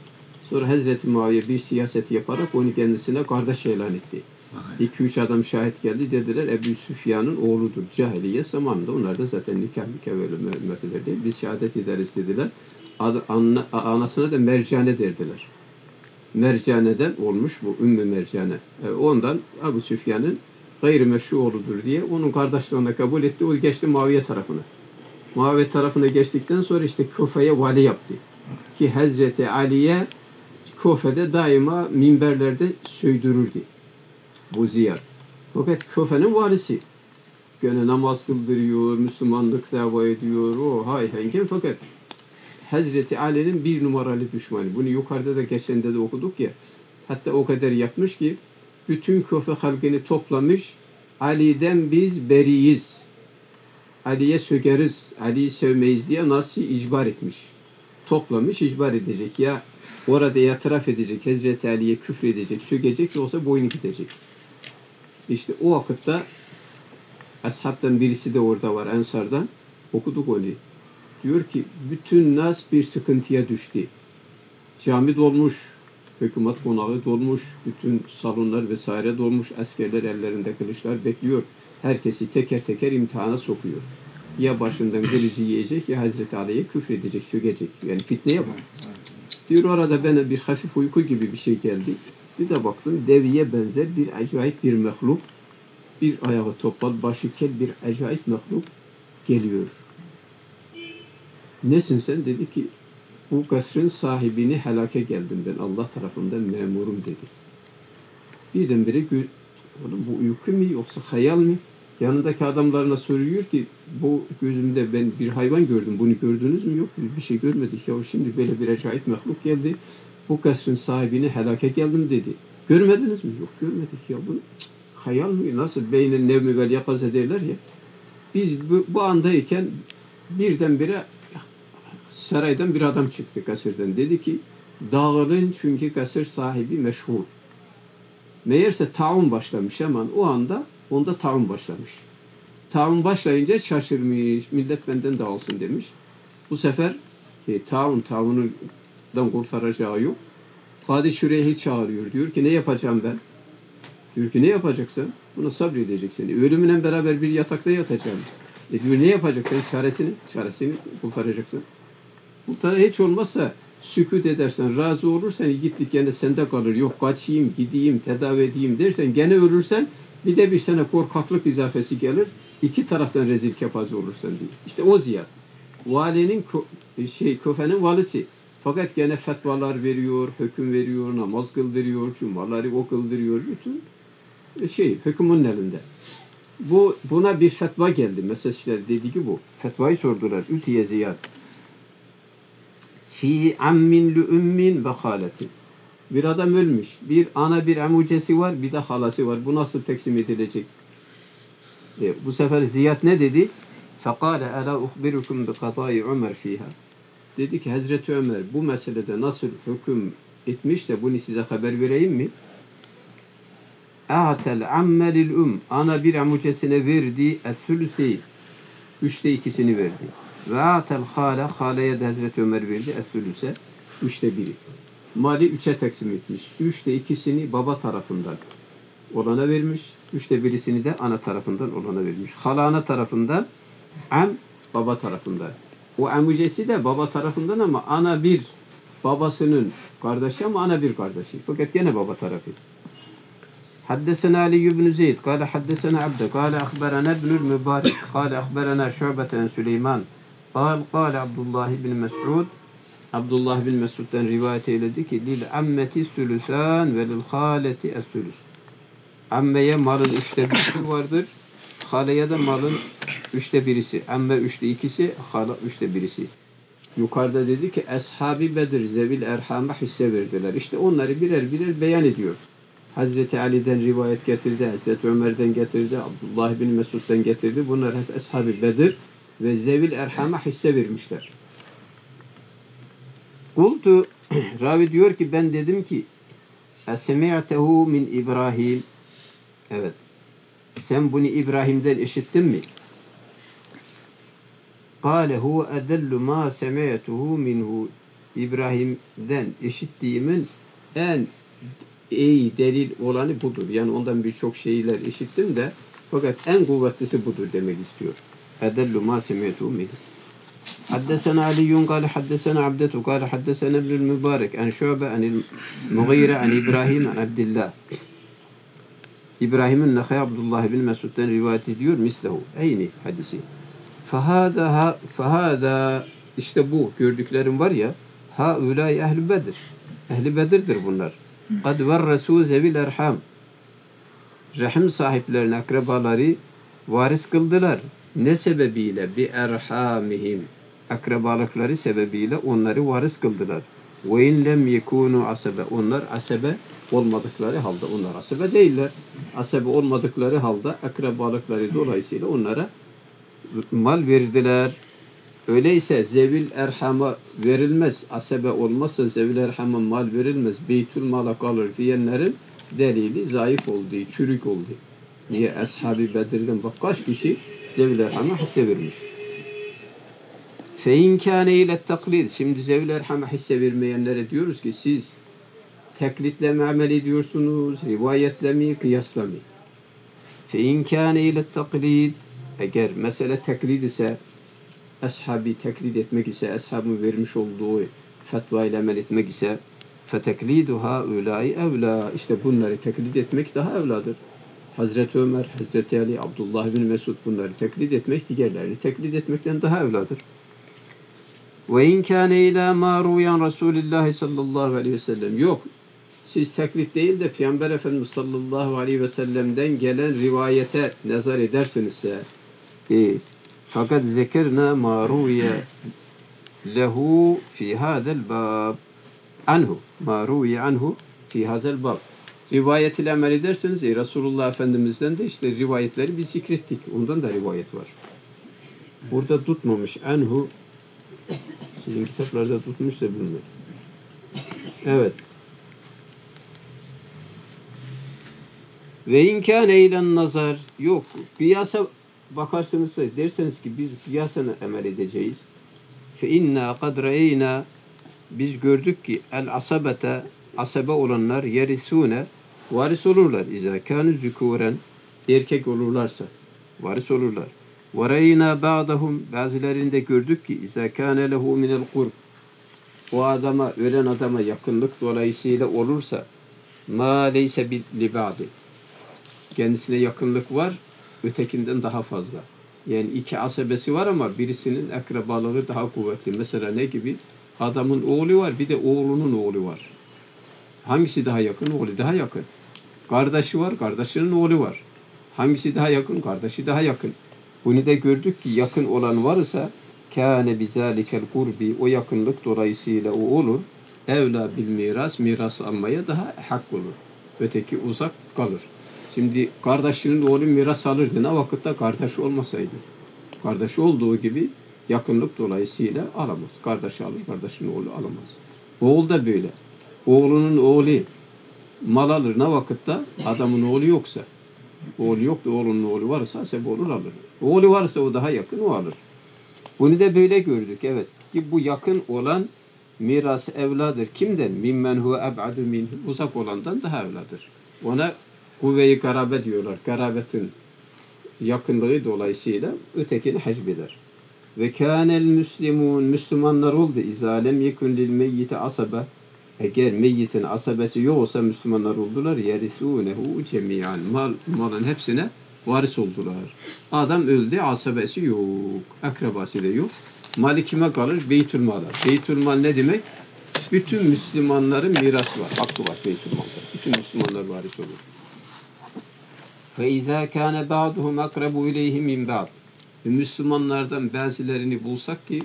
Sonra Hazreti Muaviye bir siyaset yaparak onu kendisine kardeş ilan etti. 2-3 adam şahit geldi, dediler Ebu Süfyan'ın oğludur. Cahiliye zamanında onlar da zaten nikah böyle müftedir değil. Biz şehadet ederiz dediler. Anasına da Mercane derdiler. Mercane'den olmuş bu Ümmü Mercane. Ondan Ebu Süfyan'ın gayrimeşru oğludur diye onun kardeşliğine kabul etti. O geçti Muaviye tarafına. Muaviye tarafına geçtikten sonra işte Kufa'ya vali yaptı. Ki Hazreti Ali'ye Kufa'da daima minberlerde söydürürdü. Bu Ziyad. Fakat Kufa'nın valisi. Gene namaz kıldırıyor, Müslümanlık dava ediyor, o hay hengem, fakat Hazreti Ali'nin bir numaralı düşmanı. Bunu yukarıda da geçende de okuduk ya. Hatta o kadar yapmış ki bütün Kufa halkını toplamış. Ali'den biz beriyiz. Ali'ye sökeriz, Ali'yi sevmeyiz diye nasıl icbar etmiş. Toplamış, icbar edecek. Ya orada itiraf edecek, Hazreti Ali'ye küfredecek, sökecek, yoksa boynu gidecek. İşte o vakitte ashabtan birisi de orada var, Ensar'dan. Okuduk onu. Diyor ki bütün nas bir sıkıntıya düştü. Cami dolmuş, hükümet konağı dolmuş, bütün salonlar vesaire dolmuş, askerler ellerinde kılıçlar bekliyor. Herkesi teker teker imtihana sokuyor. Ya başından kılıcı yiyecek ya Hazreti Ali'ye küfredecek, sökecek. Yani fitneye bak. Diyor orada bana bir hafif uyku gibi bir şey geldi. Bir de baktım deviye benzer bir acayip bir mehluk. Bir ayağı topal, başı kel bir acayip mehluk geliyor. Nesin sen? Dedi ki bu kasrın sahibini helake geldim ben. Allah tarafından memurum dedi. Birdenbire bu uyku mu yoksa hayal mi? Yanındaki adamlarına soruyor ki bu gözümde ben bir hayvan gördüm. Bunu gördünüz mü? Yok, bir şey görmedik. Ya şimdi böyle bir acayip mehluk geldi. Bu kasrın sahibini helake geldim dedi. Görmediniz mi? Yok, görmedik ya bunu. Hayal mi? Nasıl beynin nevmi vel yakaze derler ya. Biz bu andayken birdenbire saraydan bir adam çıktı kasırdan. Dedi ki dağılın çünkü kasır sahibi meşhur. Meğerse taun başlamış, hemen o anda onda taun başlamış. Taun başlayınca şaşırmış. Millet benden dağılsın demiş. Bu sefer taunundan kurtaracağı yok. Hadi Şureyh'i çağırıyor. Diyor ki ne yapacağım ben? Diyor ki ne yapacaksın? Buna sabredeceksin. Ölümüne beraber bir yatakta yatacağım. Diyor ne yapacaksın? Çaresini kurtaracaksın. Hiç olmazsa sükût edersen, razı olursan gittik gene sende kalır. Yok kaçayım, gideyim, tedavi edeyim dersen gene ölürsen bir de bir sene korkaklık izafesi gelir. İki taraftan rezil kepaze olursan diye. İşte o Ziyad. Valinin Kufe'nin valisi. Fakat gene fetvalar veriyor, hüküm veriyor, namaz kıldırıyor, cumaları o kıldırıyor. Bütün hükümün elinde. Buna bir fetva geldi. Mesela işte dediği ki bu. Fetvayı sordular. Ütiye Ziyad. Fi ammin li ummin ve haletin. Bir adam ölmüş. Bir ana bir amucesi var, bir de halası var. Bu nasıl teksim edilecek? Bu sefer Ziyad ne dedi? Fekale ela uhbirukum bi kadai Ömer fiha. Dedi ki Hazreti Ömer bu meselede nasıl hüküm etmişse bunu size haber vereyim mi? A'tel amme lil ana bir amucesine verdi es-sülüsi. 3'te 2'sini verdi. Ve atel haleye de Hazreti Ömer verdi es-sülüse. 3'te 1'i. Mali 3'e taksim etmiş. 3'te 2'sini baba tarafından olana vermiş. 3'te 1'isini de ana tarafından olana vermiş. Hala ana tarafından, baba tarafından. O amucesi de baba tarafından ama ana bir babasının kardeşi ama ana bir kardeşi. Fakat gene baba tarafı. حدثنا علي بن زيد قال حدثنا عبده قال أخبرنا ابن المبارك قال أخبرنا شعبة عن سليمان قال عبد الله بن مسعود Abdullah bin Mesud'dan rivayet eyledi ki lil ammeti sülüsan ve lil haleti es-sülüs. Ammeye malın 3'te 1'i vardır. Haleye de malın 3'te 1'isi. Amme 3'te 2'si, hala 3'te 1'isi. Yukarıda dedi ki Ashab-ı Bedir zevil erhama hisse verdiler. İşte onları birer birer beyan ediyor. Hazreti Ali'den rivayet getirdi, Hazreti Ömer'den getirdi, Abdullah bin Mesud'dan getirdi. Bunlar hep Ashab-ı Bedir ve zevil erhama hisse vermişler. Kultu, ravi diyor ki ben dedim ki esemi'tehu min İbrahim. Evet. Sen bunu İbrahim'den işittin mi? Kâle huve edellu ma semi'tehu minhu. İbrahim'den işittiğimin en iyi delil olanı budur. Yani ondan birçok şeyler işittim de fakat en kuvvetlisi budur demek istiyor. Edellu ma semi'tu minhu. حدثنا علي قال حدثنا عبدة قال حدثنا ابن المبارك عن شعبة عن المغيرة عن إبراهيم عن عبد الله. İbrahim'in Nakhai Abdullah bin Mesud'dan rivayet ediyor mislehu. Aynı hadisi. Fahada işte bu gördüklerim var ya haulâ ehl-i Bedir. Ehli Bedir'dir bunlar. Kad verresû zevil erham. Rahim sahiplerine akrabaları varis kıldılar. Ne sebebiyle? Bi erhamihim. Akrabalıkları sebebiyle onları varis kıldılar. Ve in lem yekûnû asebe. Onlar asebe olmadıkları halde. Onlar asebe değiller. Asebe olmadıkları halde akrabalıkları dolayısıyla onlara mal verdiler. Öyleyse zevil erhama verilmez. Asebe olmazsa zevil erhama mal verilmez. Beytül mala kalır diyenlerin delili zayıf oldu, çürük oldu. Niye? Ashab-ı Bedir'den bak kaç kişi zevil erhama hisse vermiş. Fein kâne ile taklid. Şimdi zevil erhama hisse vermeyenlere diyoruz ki siz teklitle mi amel ediyorsunuz, rivayetle mi, kıyasla mı? Fein kâne ile taklid. Eğer mesele teklid ise, ashabi teklid etmek ise, ashabın vermiş olduğu fetva ile amel etmek ise, feteklidu haulâi evlâ. İşte bunları teklid etmek daha evladır. Hazreti Ömer, Hazreti Ali, Abdullah bin Mesud bunları teklid etmek, diğerlerini teklid etmekten daha evladır. Ve in kâne ilâ mâ rûyan Resûlillâhi sallallahu aleyhi ve sellem. Yok. Siz teklif değil de Peygamber Efendimiz sallallahu aleyhi ve sellem'den gelen rivayete nazar edersinizse fakat zekerna ma ruya lehu fi hada'l bab anhu ma ruya anhu fi hada'l bab. Rivayet ile amel ederseniz Resulullah Efendimiz'den de işte rivayetleri biz zikrettik. Ondan da rivayet var. Burada tutmamış anhu. Sizin kitaplarda tutmuş da bilmiyorum. Evet. Ve inkâne ilen nazar. Yok. Kıyasa bakarsınız derseniz ki biz kıyasına emel edeceğiz. Fe inna kad re'eyna. Biz gördük ki el asabete asabe olanlar yerisune varis olurlar. İzâ kânü zükûren erkek olurlarsa varis olurlar. Ve re'eyna ba'dahum bazılarında gördük ki izâ kâne lehu minel kurb. O adama, ölen adama yakınlık dolayısıyla olursa ma leyse li ba'di. Kendisine yakınlık var, ötekinden daha fazla. Yani iki asabesi var ama birisinin akrabalığı daha kuvvetli. Mesela ne gibi? Adamın oğlu var, bir de oğlunun oğlu var. Hangisi daha yakın? Oğlu daha yakın. Kardeşi var, kardeşinin oğlu var. Hangisi daha yakın? Kardeşi daha yakın. Bunu da gördük ki yakın olan varsa kâne bizâlikel kurbi, o yakınlık dolayısıyla o olur. Evlâ bil miras almaya daha hak olur. Öteki uzak kalır. Şimdi kardeşinin oğlu miras alırdı. Ne vakitte kardeş olmasaydı. Kardeşi olduğu gibi yakınlık dolayısıyla alamaz. Kardeşi alır, kardeşinin oğlu alamaz. Oğul da böyle. Oğlunun oğlu mal alır. Ne vakitte? Adamın oğlu yoksa. Oğlu yok da oğlunun oğlu varsa sebep olur alır. Oğlu varsa o daha yakın, o alır. Bunu da böyle gördük. Evet. Ki bu yakın olan mirası evladır. Kimden? Mimmen huve eb'adu minhu. Uzak olandan daha evladır. Ona kuvve-i garabe diyorlar. Garabetin yakınlığı dolayısıyla ötekini hecbeder. Ve kânel müslimun. Müslümanlar oldu. İzâ lem yekun lil meyyiti asabe. Eğer meyyitin asabesi yok olsa Müslümanlar oldular. Yerisûnehu cemiyan. Malın hepsine varis oldular. Adam öldü, asabesi yok. Akrabası da yok. Mali kime kalır? Beytülmal'a. Beytülmal ne demek? Bütün Müslümanların mirası var. Hakkı var Beytülmal'da. Bütün Müslümanlar varis olur. فَاِذَا كَانَ بَعْضُهُمْ اَقْرَبُ اِلَيْهِ مِنْ بَعْضٍ. Müslümanlardan bazılarını bulsak ki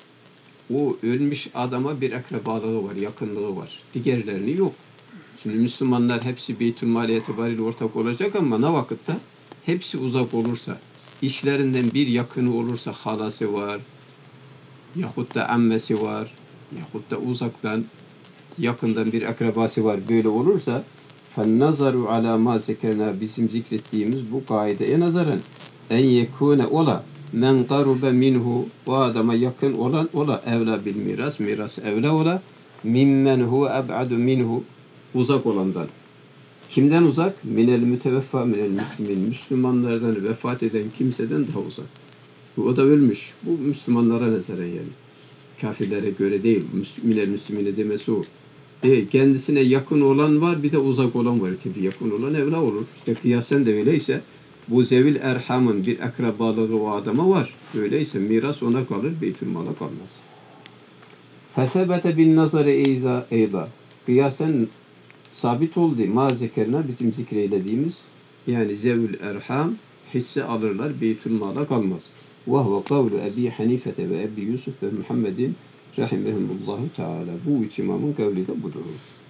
o ölmüş adama bir akrabalığı var, yakınlığı var. Diğerlerini yok. Şimdi Müslümanlar hepsi Beytülmal'e itibariyle ortak olacak ama ne vakitte? Hepsi uzak olursa, işlerinden bir yakını olursa halası var, yahut da ammesi var, yahut da uzaktan, yakından bir akrabası var. Böyle olursa فَالنَّظَرُ عَلَى مَا زَكَرْنَا bizim zikrettiğimiz bu kaideye nazaran en yekûne ola men qarube minhu, o adama yakın olan ola evla bil miras, miras evla ola, mimmen huve eb'adu minhu, uzak olandan. Kimden uzak? Minel müteveffa minel müslimin, Müslümanlardan vefat eden kimseden daha uzak. O da ölmüş. Bu Müslümanlara nazaran yani. Kafirlere göre değil. Minel müslimine demesi o. Kendisine yakın olan var, bir de uzak olan var. Tabii yakın olan evla olur. İşte kıyasen de öyleyse bu zevil erhamın bir akrabalığı o adama var. Öyleyse miras ona kalır, beytülmala kalmaz. Fesebete bin nazarı eyza. Kıyasen sabit oldu. Ma zekerna bizim zikreylediğimiz yani zevil erham hisse alırlar, beytülmala kalmaz. Ve huve kavlu Ebi Hanifete ve Ebi Yusuf ve Muhammedin rahimehumullahu teala. Bu üç imamın kavli de budur.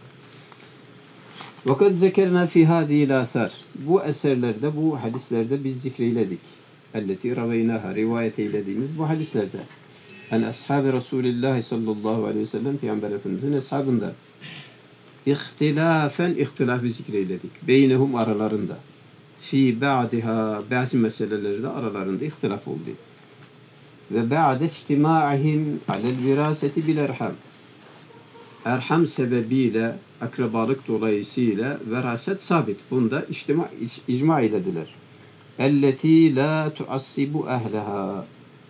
Vakat zekerna fi hadihi asar. Bu eserlerde, bu hadislerde biz zikreyledik. Elleti raveynaha, rivayet eylediğimiz bu hadislerde. En ashab-ı Resulullah sallallahu aleyhi ve sellem Peygamber Efendimizin eshabında. İhtilafı zikreyledik. Beynehum aralarında. Fi ba'diha, bazı meselelerde aralarında ihtilaf oldu. Ve ba'de istima'ihim alel viraseti bil erham. Erham sebebiyle, akrabalık dolayısıyla veraset sabit. Bunda icma eylediler. Elleti la tuassibu ehleha.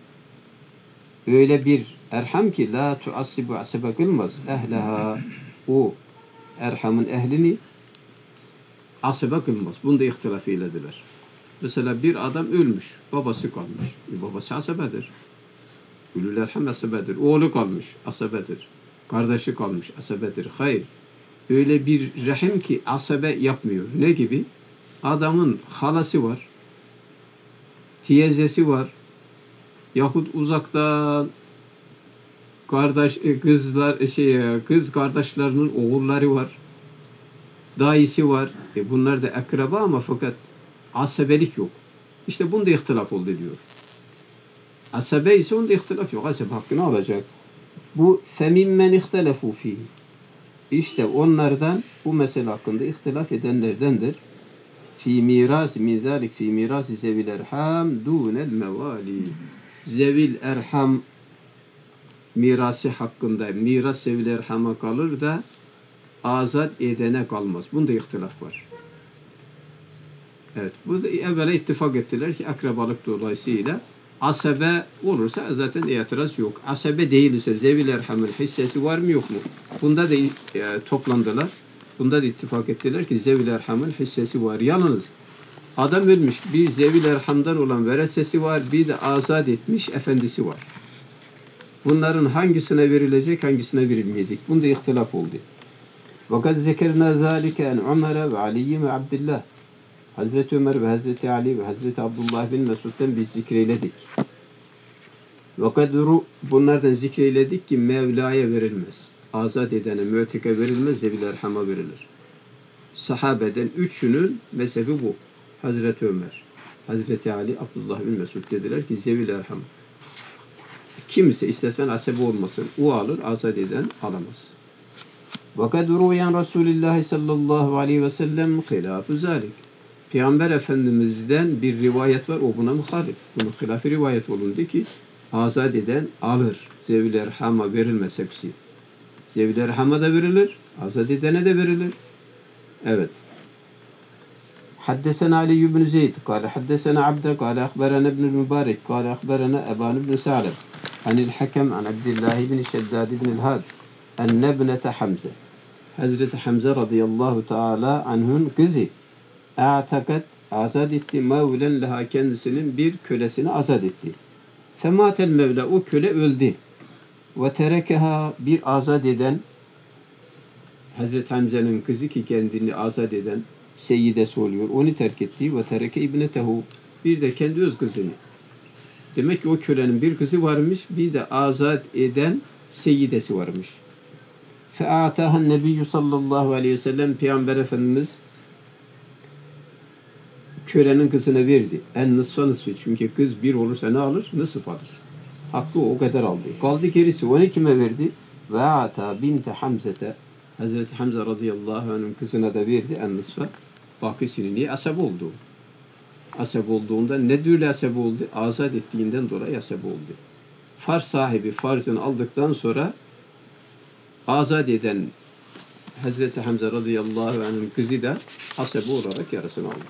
Öyle bir erham ki la tuassibu asebe kılmaz ehleha. O erhamın ehlini asebe kılmaz. Bunda ihtilaf eylediler. Mesela bir adam ölmüş, babası kalmış. Babası asebedir. Ülül erham asebedir. Oğlu kalmış, asebedir. Kardeşi kalmış, asebedir. Hayır. Öyle bir rahim ki asebe yapmıyor. Ne gibi? Adamın halası var, teyzesi var, yahut uzaktan kız kardeşlerinin oğulları var, dayısı var. Bunlar da akraba ama fakat asebelik yok. İşte bunda ihtilaf oldu diyor. Asebe ise onda ihtilaf yok. Asebe hakkını alacak. Bu femimmen ihtelefu fihi. İşte onlardan bu mesele hakkında ihtilaf edenlerdendir. Fi miras min zalik fi miras zevil erham dunel mevali. Zevil erham mirası hakkında miras zevil erhama kalır da azat edene kalmaz. Bunda ihtilaf var. Evet. Bu da evvela ittifak ettiler ki akrabalık dolayısıyla asebe olursa zaten itiraz yok. Asebe değilse zevil erhamın hissesi var mı yok mu? Bunda da toplandılar. Bunda da ittifak ettiler ki zevil erhamın hissesi var. Yalnız adam ölmüş. Bir zevil erhamdan olan veresesi var. Bir de azat etmiş efendisi var. Bunların hangisine verilecek, hangisine verilmeyecek? Bunda ihtilaf oldu. Vakat zekerna zâlike en Ömer'e ve Ali'ye ve Abdullah. Hazreti Ömer ve Hazreti Ali ve Hazreti Abdullah bin Mesud'dan biz zikreyledik. Vakaduru bunlardan zikreyledik ki Mevla'ya verilmez. Azat edene, mü'teke verilmez, zevil erhama verilir. Sahabeden üçünün mezhebi bu. Hazreti Ömer, Hazreti Ali, Abdullah bin Mesud dediler ki zevil erham. Kimse istesen asebe olmasın, o alır, azat eden alamaz. Vakaduru yan Resulullah sallallahu aleyhi ve sellem hilâfu zâlik. Peygamber Efendimiz'den bir rivayet var, o buna muhalif. Bunun hilafı rivayet olundu ki azat eden alır. Zevil erhama verilmez hepsi. Zevil erhama da verilir, azat edene de verilir. Evet. Haddesena Ali ibn Zeyd, kâle haddesena Abde, kâle akberana ibn Mübarek, kâle akberana Eban ibn Sa'lem, anil hakem, an Abdillah ibn Şeddad ibn Had, enne ibnete Hamze. Hazreti Hamze radıyallahu teala anh'ın kızı a'takat azad etti mevlen leha kendisinin bir kölesini azad etti. Fematel mevla o köle öldü. Ve terekeha bir azad eden Hazreti Hamze'nin kızı ki kendini azad eden seyyidesi oluyor. Onu terk etti ve tereke ibnetehu bir de kendi öz kızını. Demek ki o kölenin bir kızı varmış, bir de azad eden seyyidesi varmış. Fe'atahan nebiyyü sallallahu aleyhi ve sellem Peygamber Efendimiz kölenin kızına verdi. En nısfa nısfı. Çünkü kız bir olursa ne alır? Nısf alır. Hakkı o kadar aldı. Kaldı gerisi. Onu kime verdi? Ve ata binte Hamzete. Hazreti Hamza radıyallahu anh'ın kızına da verdi. En nısfa. Bakisini niye? Asab oldu. asep olduğunda ne dürle asep oldu? Azat ettiğinden dolayı asep oldu. Farz sahibi farzını aldıktan sonra azat eden Hazreti Hamza radıyallahu anh'ın kızı da asep olarak yarısını aldı.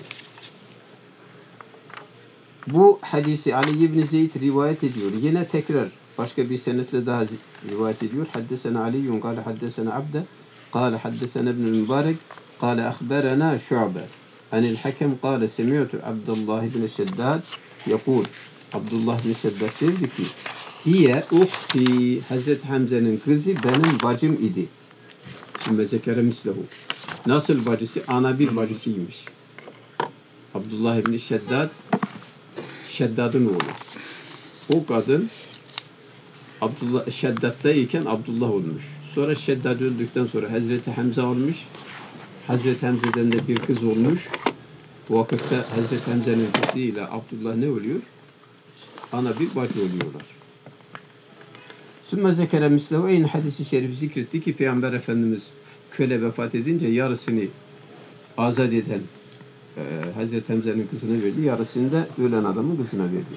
Bu hadisi Ali ibn Zeyd rivayet ediyor. Yine tekrar başka bir senetle daha rivayet ediyor. Haddesena Ali kâle haddesena Abde kâle haddesena ibn Mübarek kâle ahberena Şu'be anil hakem kâle semi'tu Abdullah ibn Şeddad yakul. Abdullah ibn Şeddad dedi ki hiye uhti, Hazreti Hamza'nın kızı benim bacım idi. Şimdi zekere mislehu. Nasıl bacısı? Ana bir bacısıymış. Abdullah ibn Şeddad Şeddad'ın oğlu. O kadın Abdullah Şeddad'dayken Abdullah olmuş. Sonra Şeddad öldükten sonra Hazreti Hamza olmuş. Hazreti Hamza'dan da bir kız olmuş. Bu vakitte Hazreti Hamza'nın kızıyla Abdullah ne oluyor? Ana bir bacı oluyorlar. Sümme zekere mislehu, aynı hadisi şerifi zikretti ki Peygamber Efendimiz köle vefat edince yarısını azat eden Hazreti Hamza'nın kızına verdi. Yarısını da ölen adamın kızına verdi.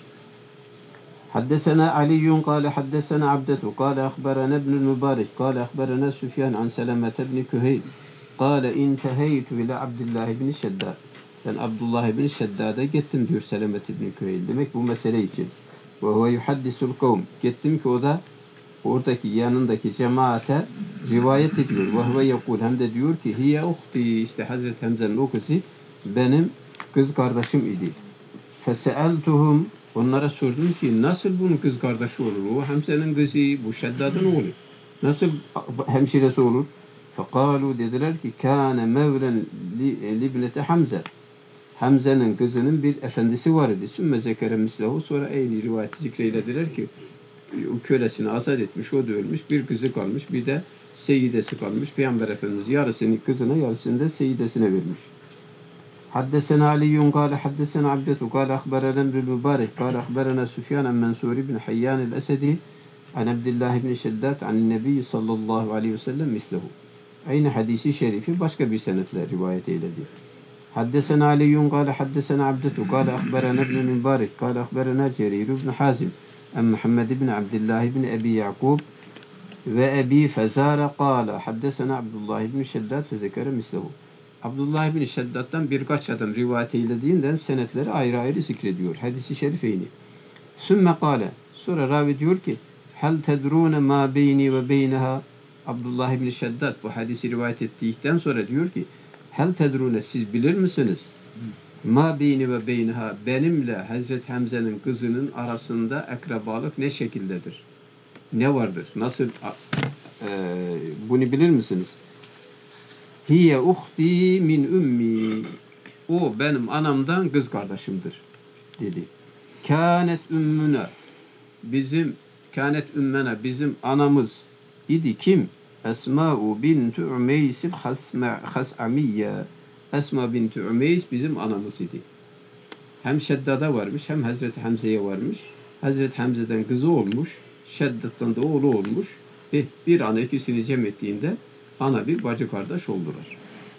Haddesena Ali kâle haddesena Abdetu kâle ahberena ibn Mübarek kâle ahberena Süfyan an Selamet ibn Küheyl kâle inteheytu ile Abdullah ibn Şeddad. Ben Abdullah ibn Şeddad'a gittim diyor Selamet ibn Küheyl. Demek bu mesele için. Ve huve yuhaddisul kavm. Gittim ki o da oradaki yanındaki cemaate rivayet ediyor. Ve huve yekul, hem de diyor ki hiye uhti, işte Hazreti Hamza'nın o kızı benim kız kardeşim idi. Feseeltuhum, onlara sordum ki nasıl bunun kız kardeşi olur? O Hamza'nın kızı, bu Şeddad'ın oğlu. Nasıl hemşiresi olur? Fekalu, dediler ki kâne mevlen libnete Hamza. Hamza'nın kızının bir efendisi var idi. Sümme zekere mislahu, sonra aynı rivayeti zikreylediler ki o kölesini azat etmiş, o da ölmüş, bir kızı kalmış, bir de seyidesi kalmış. Peygamber Efendimiz yarısını kızına, yarısını da seyidesine vermiş. Haddesena Ali kâle haddesena Abdetu kâle ahberena ibn Mübarek kâle ahberena Süfyan en Mansur ibn Hayyan el-Esedi an Abdullah ibn Şeddad an Nebi sallallahu aleyhi ve sellem mislehu. Aynı hadisi şerifi başka bir senetle rivayet eyledi. Haddesena Ali kâle haddesena Abdetu kâle ahberena ibn Mübarek kâle ahberena Cerir ibn Hazim en Muhammed ibn Abdullah ibn Ebi Yaqub ve Ebi Fezare kâle haddesena Abdullah ibn Şeddad ve zekere mislehu. Abdullah ibn Şeddad'dan birkaç adam rivayet eylediğinden senetleri ayrı ayrı zikrediyor. Hadis-i şerifeyni. Sümme kâle, sonra ravi diyor ki hel tedrûne mâ beyni ve beyneha. Abdullah ibn Şeddad bu hadisi rivayet ettikten sonra diyor ki hel tedrûne, siz bilir misiniz? Ma beyni ve beyneha, benimle Hazreti Hamza'nın kızının arasında akrabalık ne şekildedir? Ne vardır? Nasıl bunu bilir misiniz? Hiye uhti min ümmi. O benim anamdan kız kardeşimdir dedi. Kânet ümmüne, bizim anamız idi kim? Esma'u bintu Ümeysil Has'amiyye. Esma bintu Ümeys bizim anamız idi. Hem Şeddad'a varmış, hem Hazreti Hamza'ya varmış. Hazreti Hamza'dan kızı olmuş, Şeddad'dan da oğlu olmuş. Bir ana ikisini cem ettiğinde ana bir bacı kardeş oldular.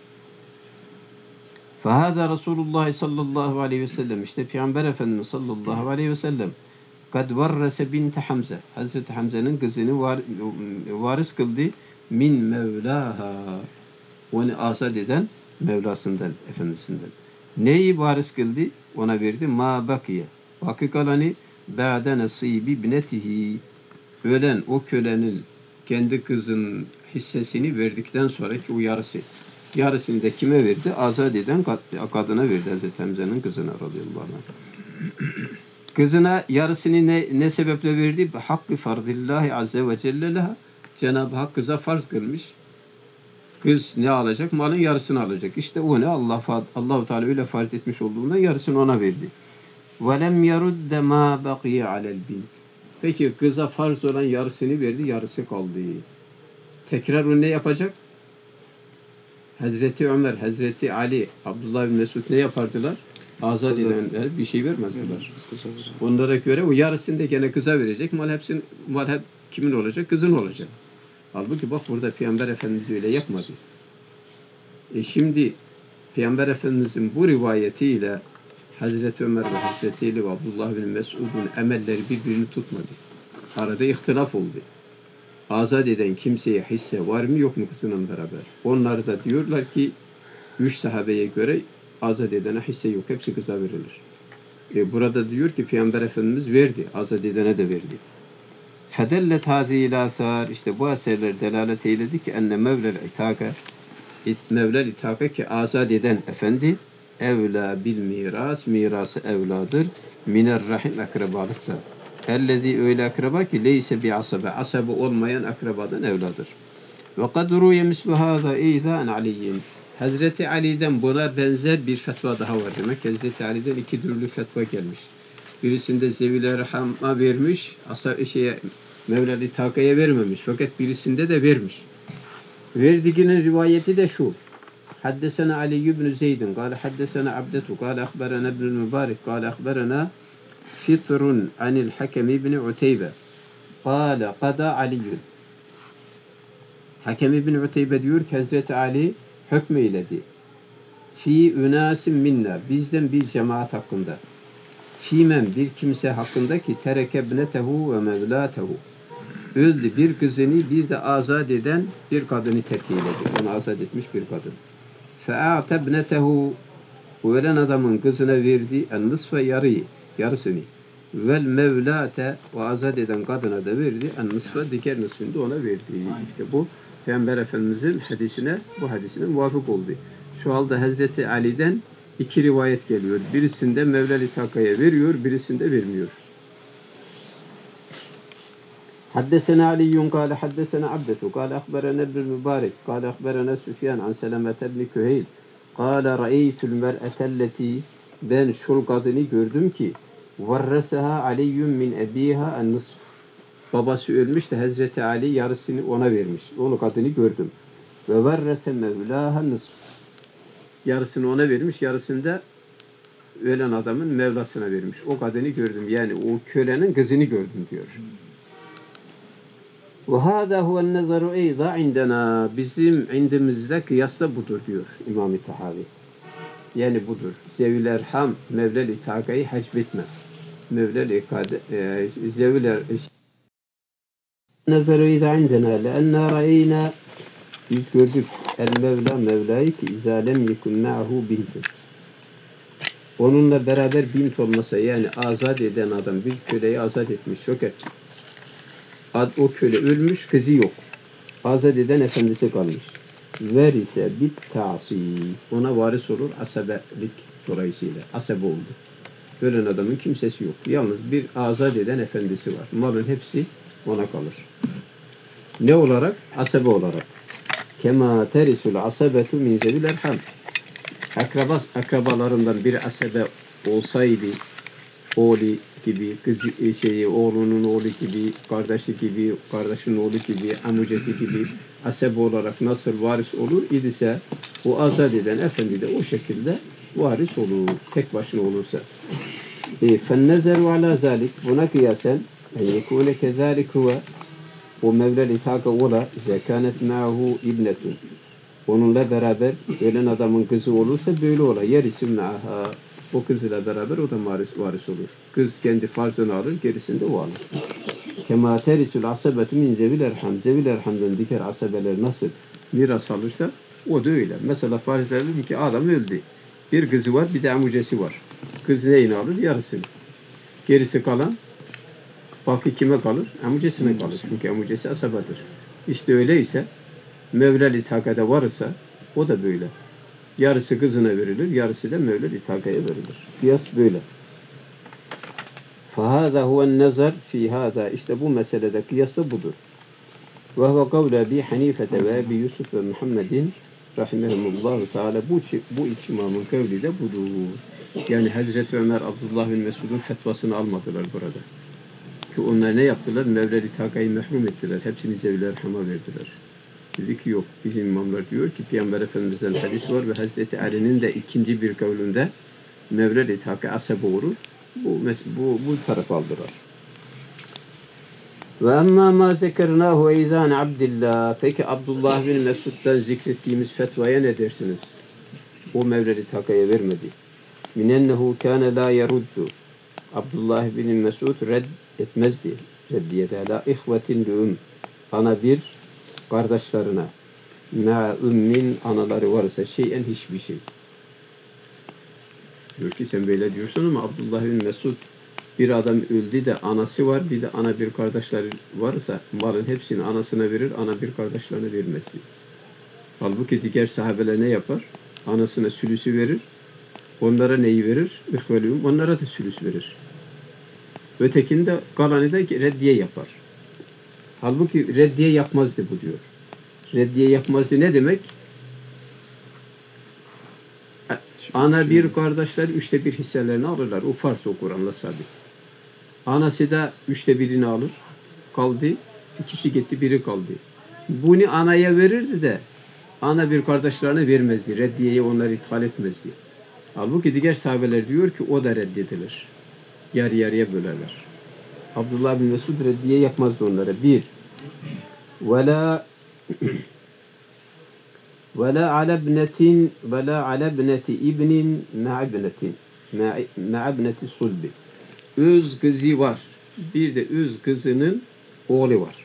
Fehâdâ Resulullah sallallahu aleyhi ve sellem, işte Peygamber Efendimiz sallallahu aleyhi ve sellem kad varrese binte Hamza, Hazreti Hamza'nın kızını varis kıldı min mevlaha, onu azat eden Mevlasından, efendisinden. Neyi varis kıldı? Ona verdi. Ma bakiye, baki kalanı ba'de nasibi binetihi, ölen o kölenin kendi kızının hissesini verdikten sonraki o yarısını da kime verdi? Azat eden kadına verdi, Hazreti Hamza'nın kızına radıyallahu anh. Kızına yarısını ne sebeple verdi? Hakkı fardillahi azze ve celle leha. Cenab-ı Hak kıza farz kılmış. Kız ne alacak? Malın yarısını alacak. İşte o ne? Allah-u Teala öyle farz etmiş olduğundan yarısını ona verdi. وَلَمْ يَرُدَّ مَا بَقِيَ عَلَى الْبِنْتِ. Peki kıza farz olan yarısını verdi, yarısı kaldı. Tekrar o ne yapacak? Hazreti Ömer, Hazreti Ali, Abdullah bin Mesud ne yapardılar? Azat edenler bir şey vermezdiler. Onlara göre o yarısını da gene kıza verecek. Mal hep kimin olacak? Kızın olacak. Halbuki bak burada Peygamber Efendimiz öyle yapmadı. Şimdi Peygamber Efendimizin bu rivayetiyle Hazreti Ömer ve Hazreti Ali ve Abdullah bin Mesud'un emelleri birbirini tutmadı. Arada ihtilaf oldu. Azat eden kimseye hisse var mı yok mu kızının beraber? Onlar da diyorlar ki 3 sahabeye göre azat edene hisse yok. Hepsi kıza verilir. Burada diyor ki Peygamber Efendimiz verdi. Azat edene de verdi. Fedellet hâzî asar. İşte bu eserler delalet eyledi ki enne mevlel itâke Mevlel itâke ki azat eden efendi evlâ bil miras mirası evladır. Miner rahim akrabalıkta. Ellezî öyle akraba ki leyse bi asabe. Asabe olmayan akrabadan evladır. Ve kad ruye mislu hâzâ eydâ'n aliyyin. Hazreti Ali'den buna benzer bir fetva daha var demek. Hazreti Ali'den 2 türlü fetva gelmiş. Birisinde Zevil-i Rahm'a vermiş, Mevlel İtaka'ya vermemiş. Fakat birisinde de vermiş. Verdiğinin rivayeti de şu. Haddesena Ali ibn Zeyd'in, kâle haddesena Abdetu, kâle akberena ibn Mübarek, kâle akberena Fitrun anil Hakem ibn Uteybe, kâle qada Aliyyun. Hakem ibn Uteybe diyor ki Hazreti Ali hükmeyledi. Fi ünasim minna, bizden bir cemaat hakkında. Fimen bir kimse hakkında ki terekebnetehu ve mevlatehu. Öldü bir kızını bir de azat eden bir kadını terk eyledi. Onu azat etmiş bir kadın. Fe'atebnetehu ölen adamın kızına verdi en nısfe yarısını. Vel mevlate ve azat eden kadına da verdi en nısfe diğer nısfını da ona verdi. İşte bu Peygamber Efendimizin bu hadisine muvafık oldu. Şu halde Hazreti Ali'den 2 rivayet geliyor. Birisinde Mevlel İtaka'ya veriyor, birisinde vermiyor. Haddesena Aliyyun kâle haddesena Abdetu kâle akberena ibn Mübarek kâle akberena Süfyan an Selamete ibn Küheyl kâle ra'eytul mer'etelleti ben şul kadını gördüm ki varreseha Aliyyun min ebiha en nısf. Babası ölmüş de Hazreti Ali yarısını ona vermiş. Onu kadını gördüm. Ve varrese mevlaha nısf. Yarısını ona vermiş, yarısını da ölen adamın mevlasına vermiş. O kadını gördüm. Yani o kölenin kızını gördüm diyor. Ve hâzâ huven nezaru eyzâ indena. Bizim indimizde kıyasla budur diyor İmam-ı Tahavi. Yani budur. Zevil erham Mevlel İtaka'yı hacbetmez. Mevlel İkade Zevil nezaru eyzâ indena leennâ ra'eyna biz gördük el Mevla Mevla'yı ki izâlem yekun ma'hu bintun. Onunla beraber bint olmasa yani azat eden adam bir köleyi azat etmiş. Fakat o köle ölmüş, kızı yok. Azat eden efendisi kalmış. Verise bit ta'si. Ona varis olur asabelik dolayısıyla. Asabe oldu. Ölen adamın kimsesi yok. Yalnız bir azat eden efendisi var. Malın hepsi ona kalır. Ne olarak? Asabe olarak. Kema terisul asabetu min zevil erham. Akrabalarından bir asabe olsaydı oğlu gibi, oğlunun oğlu gibi, kardeşi gibi, kardeşin oğlu gibi, amcası gibi asabe olarak nasıl varis olur idiyse o azat eden efendi de o şekilde varis olur. Tek başına olursa. Fennezeru ala zalik. Buna kıyasen yekune kezalik huve o Mevlel İtaka ola zekanet ma'hu ibnetun. Onunla beraber ölen adamın kızı olursa böyle ola. Yerisi ma'ha. O kızıyla beraber o da varis olur. Kız kendi farzını alır, gerisinde o alır. Kema terisul asabetu min zevil erham. Zevil erhamdan diğer asabeler nasıl miras alırsa o da öyle. Mesela farz edelim ki adam öldü. Bir kızı var, bir de amcası var. Kız neyini alır? Yarısını. Gerisi kalan baki kime kalır? Amcasına kalır. Çünkü amcası asabadır. İşte öyleyse Mevlel İtaka'da varsa o da böyle. Yarısı kızına verilir, yarısı da Mevlel İtaka'ya verilir. Kıyas böyle. فَهَذَا هُوَ النَّزَرْ فِي هَذَا. İşte bu meselede kıyası budur. وَهُوَ قَوْلَ بِي حَنِيفَةَ وَاَبِي يُوسُفَ وَمُحَمَّدٍ rahimehumullahu teala bu iki imamın kavli de budur. Yani Hazreti Ömer, Abdullah bin Mesud'un fetvasını almadılar burada. Ki onlar ne yaptılar? Mevlel İtaka'yı mehrum ettiler. Hepsini Zevil Erham'a verdiler. Dedi ki yok. Bizim imamlar diyor ki Peygamber Efendimiz'den hadis var ve Hazreti Ali'nin de ikinci bir kavlinde Mevlel İtaka asabe olur. Bu tarafa aldılar. Ve emmâ mâ zekernâhu eydân Abdillah. Peki Abdullah bin Mesud'dan zikrettiğimiz fetvaya ne dersiniz? O Mevlel İtaka'ya vermedi. min ennehu kâne la yeruddu. Abdullah bin Mesud red etmezdi. Reddiyede la ihvetin lü'üm. Ana bir kardeşlerine. Ma ümmin anaları varsa şeyen hiçbir şey. Diyor ki sen böyle diyorsun ama Abdullah bin Mesud bir adam öldü de anası var bir de ana bir kardeşleri varsa malın hepsini anasına verir, ana bir kardeşlerine vermez diyor. Halbuki diğer sahabeler ne yapar? Anasına sülüsü verir. Onlara neyi verir? İhvelühüm. Onlara da sülüs verir. Ötekinde kalanı da reddiye yapar. Halbuki reddiye yapmazdı bu diyor. Reddiye yapmazdı ne demek? Ana bir kardeşler 1/3 hisselerini alırlar. O farz o Kur'an'la sabit. Anası da 1/3'ini alır. Kaldı. İkisi gitti, biri kaldı. Bunu anaya verirdi de ana bir kardeşlerine vermezdi. Reddiyeyi onları ithal etmezdi. Halbuki diğer sahabeler diyor ki o da reddedilir. Yarı yarıya bölerler. Abdullah bin Mesud reddiye yapmazdı onlara. Bir, وَلَا عَلَى ابْنَةِ اِبْنٍ مَعَ ابْنَةِ صُلْبِ. Öz kızı var. Bir de öz kızının oğlu var.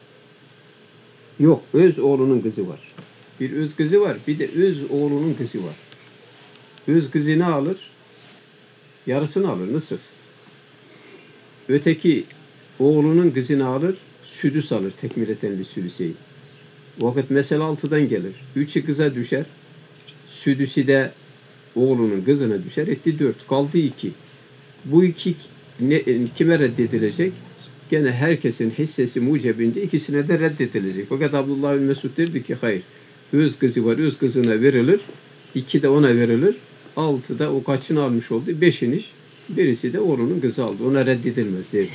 Yok, öz oğlunun kızı var. Bir öz kızı var, bir de öz oğlunun kızı var. Öz kızı ne alır? Yarısını alır, nasıl? Öteki oğlunun kızını alır, südüs alır, tekmiletenli südüseyi. Vakit mesela 6'dan gelir. 3'ü kıza düşer, südüsü de oğlunun kızına düşer, etti 4, kaldı 2. Bu 2 kime reddedilecek? Gene herkesin hissesi mucebince ikisine de reddedilecek. Fakat Abdullah bin Mesud dedi ki hayır. Öz kızı var, öz kızına verilir. 2 de ona verilir. 6 da o kaçını almış oldu? 5'in iş. Birisi de oğlunun kızı aldı. Ona reddedilmez dedi.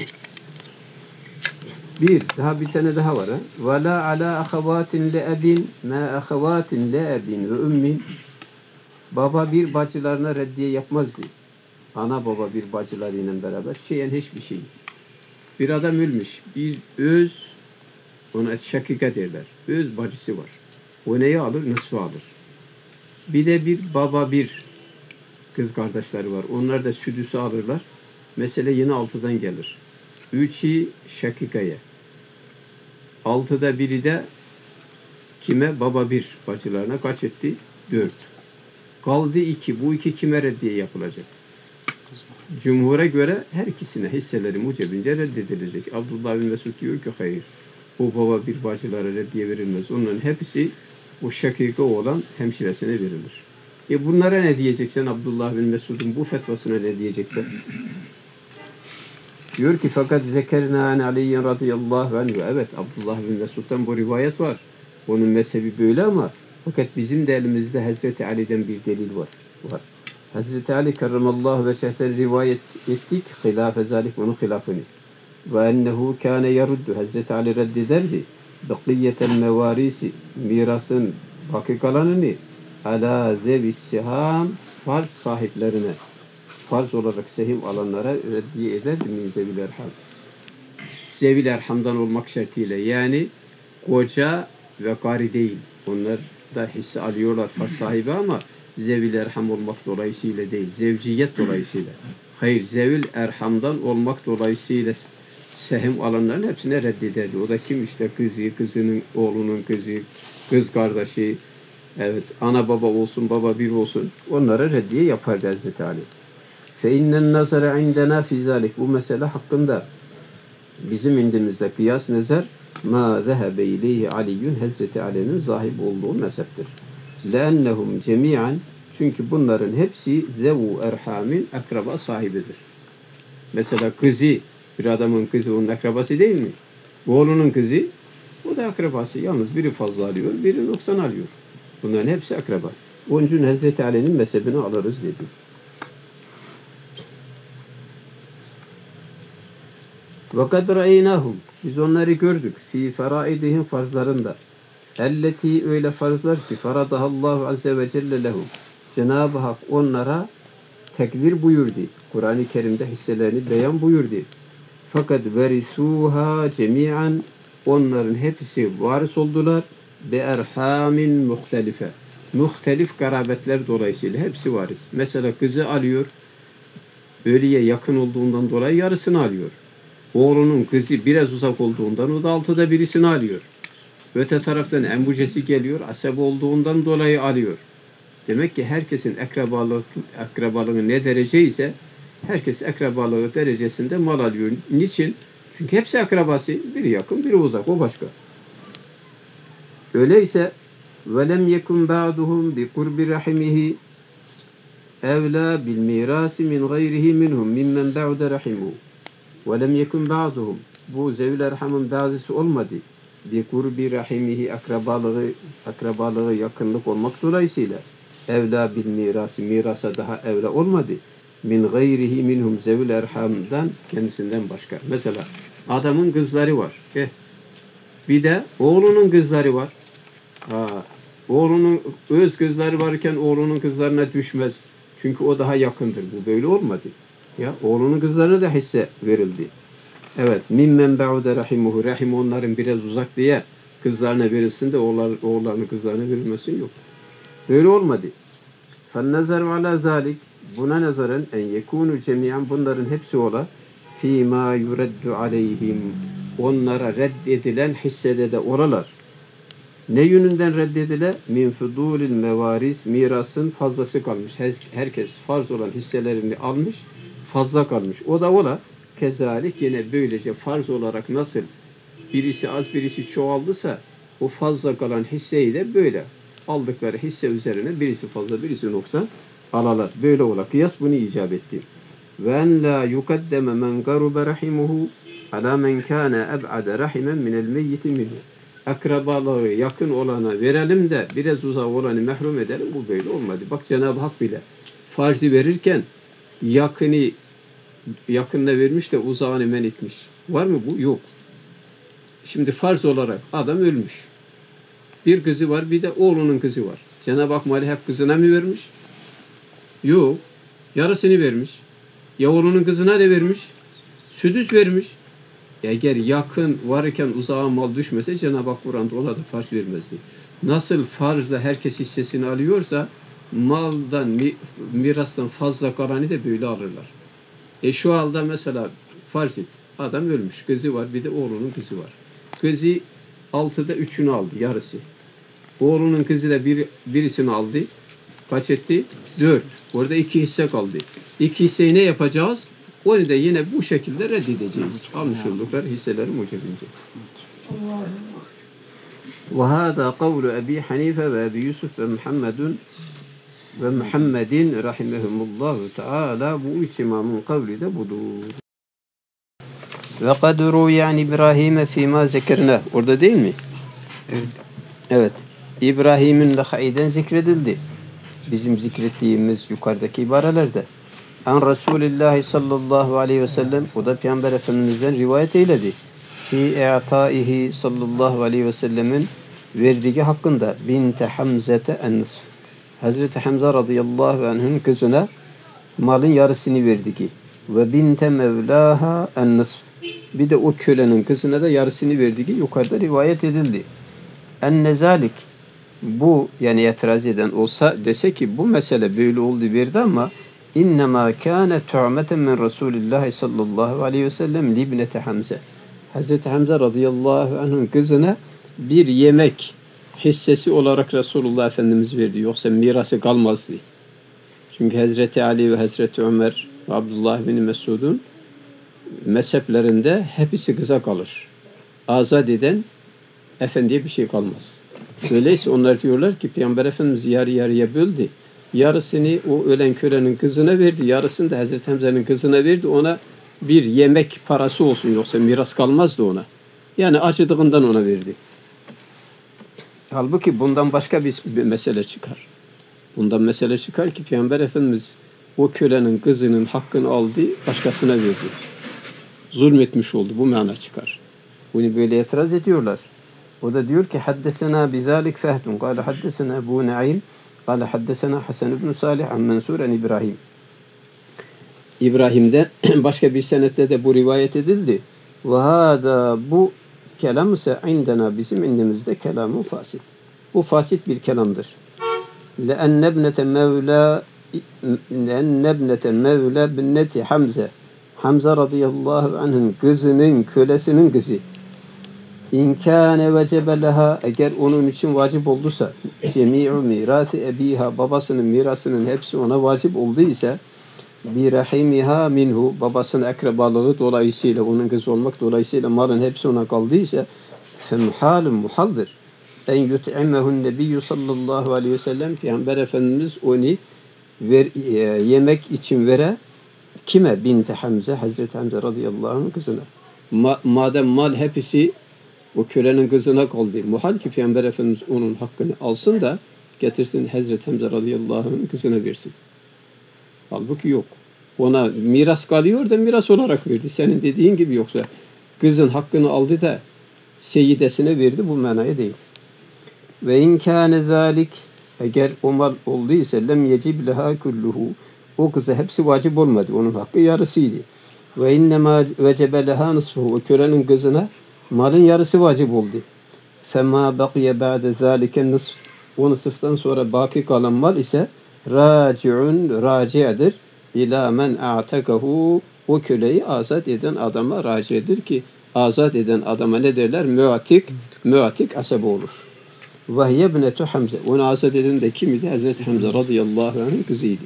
Bir tane daha var. وَلَا عَلَى أَخَوَاتٍ لَأَبٍ مَا أَخَوَاتٍ لَأَبٍ وَأُمِّنْ. Baba bir bacılarına reddiye yapmazdı. Ana baba bir bacılarıyla beraber şeyen hiçbir şey. Bir adam ölmüş. Bir öz, ona şakika derler. Öz bacısı var. O neyi alır? Nısfı alır. Bir de bir baba bir kız kardeşleri var. Onlar da südüsü alırlar. Mesele yine 6'dan gelir. 3'ü şakikaya. 6'da biri de kime? Baba bir bacılarına kaç etti? 4. Kaldı 2. Bu 2 kime reddiye yapılacak? Cumhur'a göre her ikisine hisseleri mucebince reddedilecek. Abdullah bin Mesud diyor ki hayır. O baba bir bacılara reddiye verilmez. Onların hepsi o şakika olan hemşiresine verilir. Bunlara ne diyeceksen Abdullah bin Mesud'un bu fetvasına ne diyeceksen? Diyor ki fakat zekerna an Ali'yen radıyallahu anhu. Evet, Abdullah bin Mesud'dan bu rivayet var. Onun mezhebi böyle ama fakat bizim de elimizde Hazreti Ali'den bir delil var. Hazreti Ali kerramallahu veçheten rivayet ettik. Hilafe zalik, onun hilafını. Ve ennehu kâne yeruddu. Hazreti Ali reddederdi. Bekiyetel mevarisi, mirasın baki kalanını ala zevis siham, farz sahiplerine, farz olarak sehim alanlara reddiye ederdi min zevil erham. Zevil erhamdan olmak şartıyla, yani koca ve gari değil. Onlar da hisse alıyorlar farz sahibi ama zevil erham olmak dolayısıyla değil, zevciyet dolayısıyla. Hayır, zevil erhamdan olmak dolayısıyla sehim alanların hepsine reddederdi. O da kim? İşte kızı, kızının oğlunun kızı, kız kardeşi, evet, ana baba olsun, baba bir olsun, onlara reddiye yapardı Hazreti Ali. فَاِنَّ النَّظَرَ عِنْدَنَا فِي ذَلِكَ. Bu mesele hakkında bizim indimizde kıyas nezer ma zehebe ileyhi Aliyyun, Hazreti Ali'nin zahib olduğu mezheptir. لَاَنَّهُمْ cemiyen, çünkü bunların hepsi zevu erhamin, akraba sahibidir. Mesela kızı, bir adamın kızı onun akrabası değil mi? Oğlunun kızı, o da akrabası. Yalnız biri fazla alıyor, biri 90 alıyor. Bunların hepsi akraba. Onun için Hazreti Ali'nin mezhebini alırız dedi. وَقَدْ رَأَيْنَاهُمْ. Biz onları gördük. فِي فَرَائِدِهِمْ, farzlarında. اَلَّتِي, öyle farzlar ki فَرَضَهَا azze ve celle lehum. Cenab-ı Hak onlara tekbir buyurdu. Kur'an-ı Kerim'de hisselerini beyan buyurdu. Fakat verisuha cemiyen, onların hepsi varis oldular be erhamin muhtelife. muhtelif garabetler dolayısıyla hepsi varis. Mesela kızı alıyor, ölüye yakın olduğundan dolayı yarısını alıyor. Oğlunun kızı biraz uzak olduğundan o da altıda birisini alıyor. Öte taraftan embucesi geliyor, asab olduğundan dolayı alıyor. Demek ki herkesin akrabalığı ne derece ise herkes akrabalığı derecesinde mal alıyor. Niçin? Çünkü hepsi akrabası. Biri yakın, biri uzak. O başka. Öyleyse وَلَمْ يَكُنْ بَعْضُهُمْ بِقُرْبِ رَحِمِهِ اَوْلَى بِالْمِيرَاسِ مِنْ غَيْرِهِ مِنْهُمْ مِمَّنْ بَعْدَ رَحِمُهُ وَلَمْ يَكُنْ بَعْضُهُم bu zevil erhamın bazısı olmadı. Bir kurbi rahimihi akrabalığı yakınlık olmak dolayısıyla evla bil mirası mirasa daha evla olmadı. Min gayrihi minhum zevil erhamdan kendisinden başka. Mesela adamın kızları var. Bir de oğlunun kızları var. Oğlunun öz kızları varken oğlunun kızlarına düşmez. Çünkü o daha yakındır. Bu böyle olmadı. Ya oğlunun kızlarına da hisse verildi. Evet, mimmen ba'ude rahimuhu. Rahim onların biraz uzak diye kızlarına verilsin de oğullarının kızlarına verilmesin yok. Böyle olmadı. فَالنَّزَرُ عَلَى ذَٰلِكَ buna nazaran en yekûnü cemiyan bunların hepsi ola fîmâ yureddu aleyhim onlara reddedilen hissede de oralar. Ne yönünden reddedile? Min fudûlil mevaris mirasın fazlası kalmış. Herkes farz olan hisselerini almış, fazla kalmış. O da ola. Kezalik yine böylece farz olarak nasıl birisi az birisi çoğaldısa o fazla kalan hisseyi de böyle aldıkları hisse üzerine birisi fazla birisi noksan alalar. Böyle ola. Kıyas bunu icap etti. Ve en la yukaddeme men garube rahimuhu ala men kâne eb'ade rahimen minel meyyiti minhu. Akrabalığı yakın olana verelim de biraz uzak olanı mehrum edelim. Bu böyle olmadı. Bak Cenab-ı Hak bile farzi verirken yakınına vermiş de uzağını men etmiş. Var mı bu? Yok. Şimdi farz olarak adam ölmüş. Bir kızı var, bir de oğlunun kızı var. Cenab-ı Hak mali hep kızına mı vermiş? Yok. Yarısını vermiş. Ya oğlunun kızına ne vermiş? Südüs vermiş. Eğer yakın varken uzağa mal düşmese Cenab-ı Hak Kur'an'da ona da farz vermezdi. Nasıl farzla herkes hissesini alıyorsa maldan, mirastan fazla kalanı da böyle alırlar. Şu halde mesela farz et. Adam ölmüş. Kızı var. Bir de oğlunun kızı var. Kızı 6'da 3'ünü aldı. Yarısı. Oğlunun kızı da birisini aldı. Kaç etti? 4. Orada 2 hisse kaldı. 2 hisseyi ne yapacağız? Onu da yine bu şekilde reddedeceğiz. Almış oldukları hisseleri mucebince. وهذا قول أبي حنيفة وأبي يوسف ومحمد rahimehumullahu teala bu üç imamın kavli de budur. Ve kad ruyan İbrahim'e fîmâ zekerne. Orada değil mi? Evet. Evet. İbrahim'in lakayden zikredildi. Bizim zikrettiğimiz yukarıdaki ibarelerde. An Resulullah sallallahu aleyhi ve sellem o da Peygamber Efendimiz'den rivayet eyledi. Fi i'taihi sallallahu aleyhi ve sellemin verdiği hakkında binte Hamzete en-nisf. Hazreti Hamza radıyallahu anh'ın kızına malın yarısını verdi ki ve binte mevlaha en-nisf. Bir de o kölenin kızına da yarısını verdi ki yukarıda rivayet edildi. En-nezalik bu yani itiraz eden olsa dese ki bu mesele böyle oldu verdi ama innema kâne tu'meten min Resulillah sallallahu aleyhi ve sellem libnete Hamza. Hazreti Hamza radıyallahu anh'ın kızına bir yemek hissesi olarak Resulullah Efendimiz verdi. Yoksa mirası kalmazdı. Çünkü Hazreti Ali ve Hazreti Ömer ve Abdullah bin Mesud'un mezheplerinde hepsi kıza kalır. Azat eden efendiye bir şey kalmaz. Öyleyse onlar diyorlar ki Peygamber Efendimiz yarı yarıya böldü. Yarısını o ölen kölenin kızına verdi. Yarısını da Hazreti Hamza'nın kızına verdi. Ona bir yemek parası olsun. Yoksa miras kalmazdı ona. Yani acıdığından ona verdi. Halbuki bundan başka bir mesele çıkar. Bundan mesele çıkar ki Peygamber Efendimiz o kölenin kızının hakkını aldı, başkasına verdi. Zulmetmiş oldu. Bu mana çıkar. Bunu böyle itiraz ediyorlar. O da diyor ki haddesena bizalik fehdun. Kale haddesena Ebu Naim. Kale haddesena Hasan ibn Salih an Mansur an İbrahim. İbrahim'de başka bir senette de bu rivayet edildi. Ve hâdâ bu kelam ise indena bizim indimizde kelamı fasit. Bu fasit bir kelamdır. لأن ابنة مevla binneti Hamza. Hamza radıyallahu anh'ın kızının, kölesinin kızı. İnkâne vecebe leha, eğer onun için vacip olduysa, cemi'u mirâsi ebiha, babasının mirasının hepsi ona vacip olduysa, bi rahimiha minhu, babasının akrabalığı dolayısıyla, onun kızı olmak dolayısıyla malın hepsi ona kaldıysa, femhalun muhaldır. En yut'imehu'n nebiyyü sallallahu aleyhi ve sellem, Peygamber Efendimiz onu yemek için vere, kime? Binti Hamza, Hazreti Hamza radıyallahu anh'ın kızına. Madem mal hepsi o kölenin kızına kaldı, muhal ki Peygamber Efendimiz onun hakkını alsın da getirsin Hazreti Hamza radıyallahu anh'ın kızına versin. Halbuki yok. Ona miras kalıyor da miras olarak verdi. Senin dediğin gibi, yoksa kızın hakkını aldı da seyidesine verdi, bu manaya değil. Ve in kâne zâlik, eğer o mal olduysa lem yecib leha kulluhu, o kıza hepsi vacip olmadı. Onun hakkı yarısıydı. Ve innemâ vecebe leha nısfuhu, o kölenin kızına malın yarısı vacip oldu. Fema bakiye ba'de zâlike nısf, o nısıftan sonra baki kalan mal ise raci'un, raci'dir. İlâ men a'tekahu, o köleyi azat eden adama raci'dir ki azat eden adama ne derler? Müatik asabe olur. وَهِيَ ابْنَةُ Hamza. Onu azat eden de kimdi? Hazreti Hamza radıyallahu anh'ın kızıydı.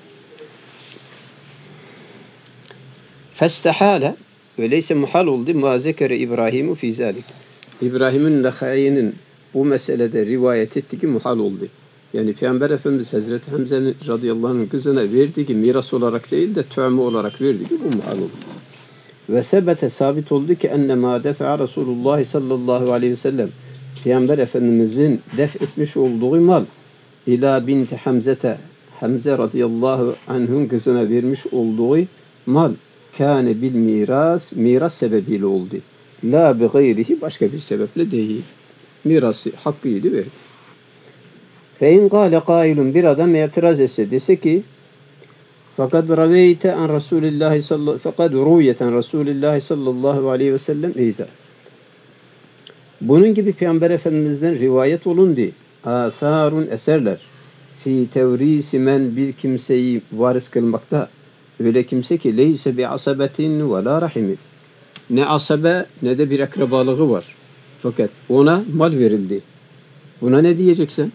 فَاسْتَحَالَ, öyleyse muhal oldu. مَا ذَكَرَ İbrahim'u فِي ذَلِكَ. İbrahim'in Nakai'nin bu meselede rivayet ettiği ki muhal oldu. Yani Peygamber Efendimiz Hazreti Hamza'nın radıyallahu anh'ın kızına verdiği ki miras olarak değil de tü'mü olarak verdiği ki bu muhal oldu. Ve sebete, sabit oldu ki enne ma defa'a Resulullah sallallahu aleyhi ve sellem, Peygamber Efendimizin def etmiş olduğu mal ila binti Hamzete, Hamze radıyallahu anh'ın kızına vermiş olduğu mal kâne bil miras sebebiyle oldu. La bi gayrihi, başka bir sebeple değil. Mirası hakkıydı, verdi. Fe in gâle kâilun, bir adam itiraz etse, dese ki fakat ruviyete an Resulullah sallallahu aleyhi ve sellem eyda. Bunun gibi Peygamber Efendimiz'den rivayet olundu. Asarun, eserler. Fi tevrisi men, bir kimseyi varis kılmakta. Öyle kimse ki leyse bi asabetin ve la rahimin. Ne asabe ne de bir akrabalığı var. Fakat ona mal verildi. Buna ne diyeceksin?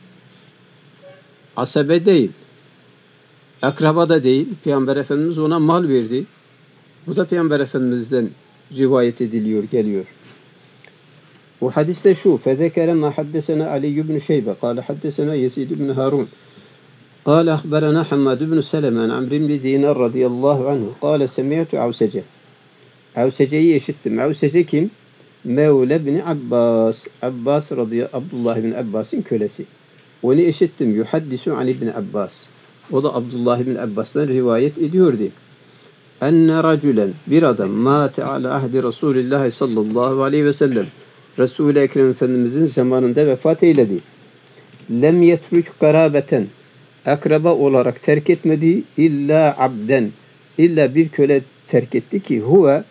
Asabe değil. Akraba da değil. Peygamber Efendimiz ona mal verdi. Bu da Peygamber Efendimiz'den rivayet ediliyor, geliyor. Bu hadiste şu: "Fezekere ma haddesena Ali ibn Şeybe, kâle haddesena Yezid ibn Harun, kâle ahberena Hammad ibn Seleme an Amr ibn Dinar radıyallahu anhu, kâle semi'tu Avsece." Avsece'yi işittim. Avsece kim? Mevle ibn Abbas. Abdullah ibn Abbas'ın kölesi. Onu işittim. Yuhaddisu an ibn Abbas. O da Abdullah ibn Abbas'tan rivayet ediyordu. Enne racülen, bir adam, mâte ala ahdi Resulillah sallallahu aleyhi ve sellem, Resul-i Ekrem Efendimizin zamanında vefat eyledi. Lem yetrük karabeten, akraba olarak terk etmedi, illa abden, illa bir köle terk etti ki huve,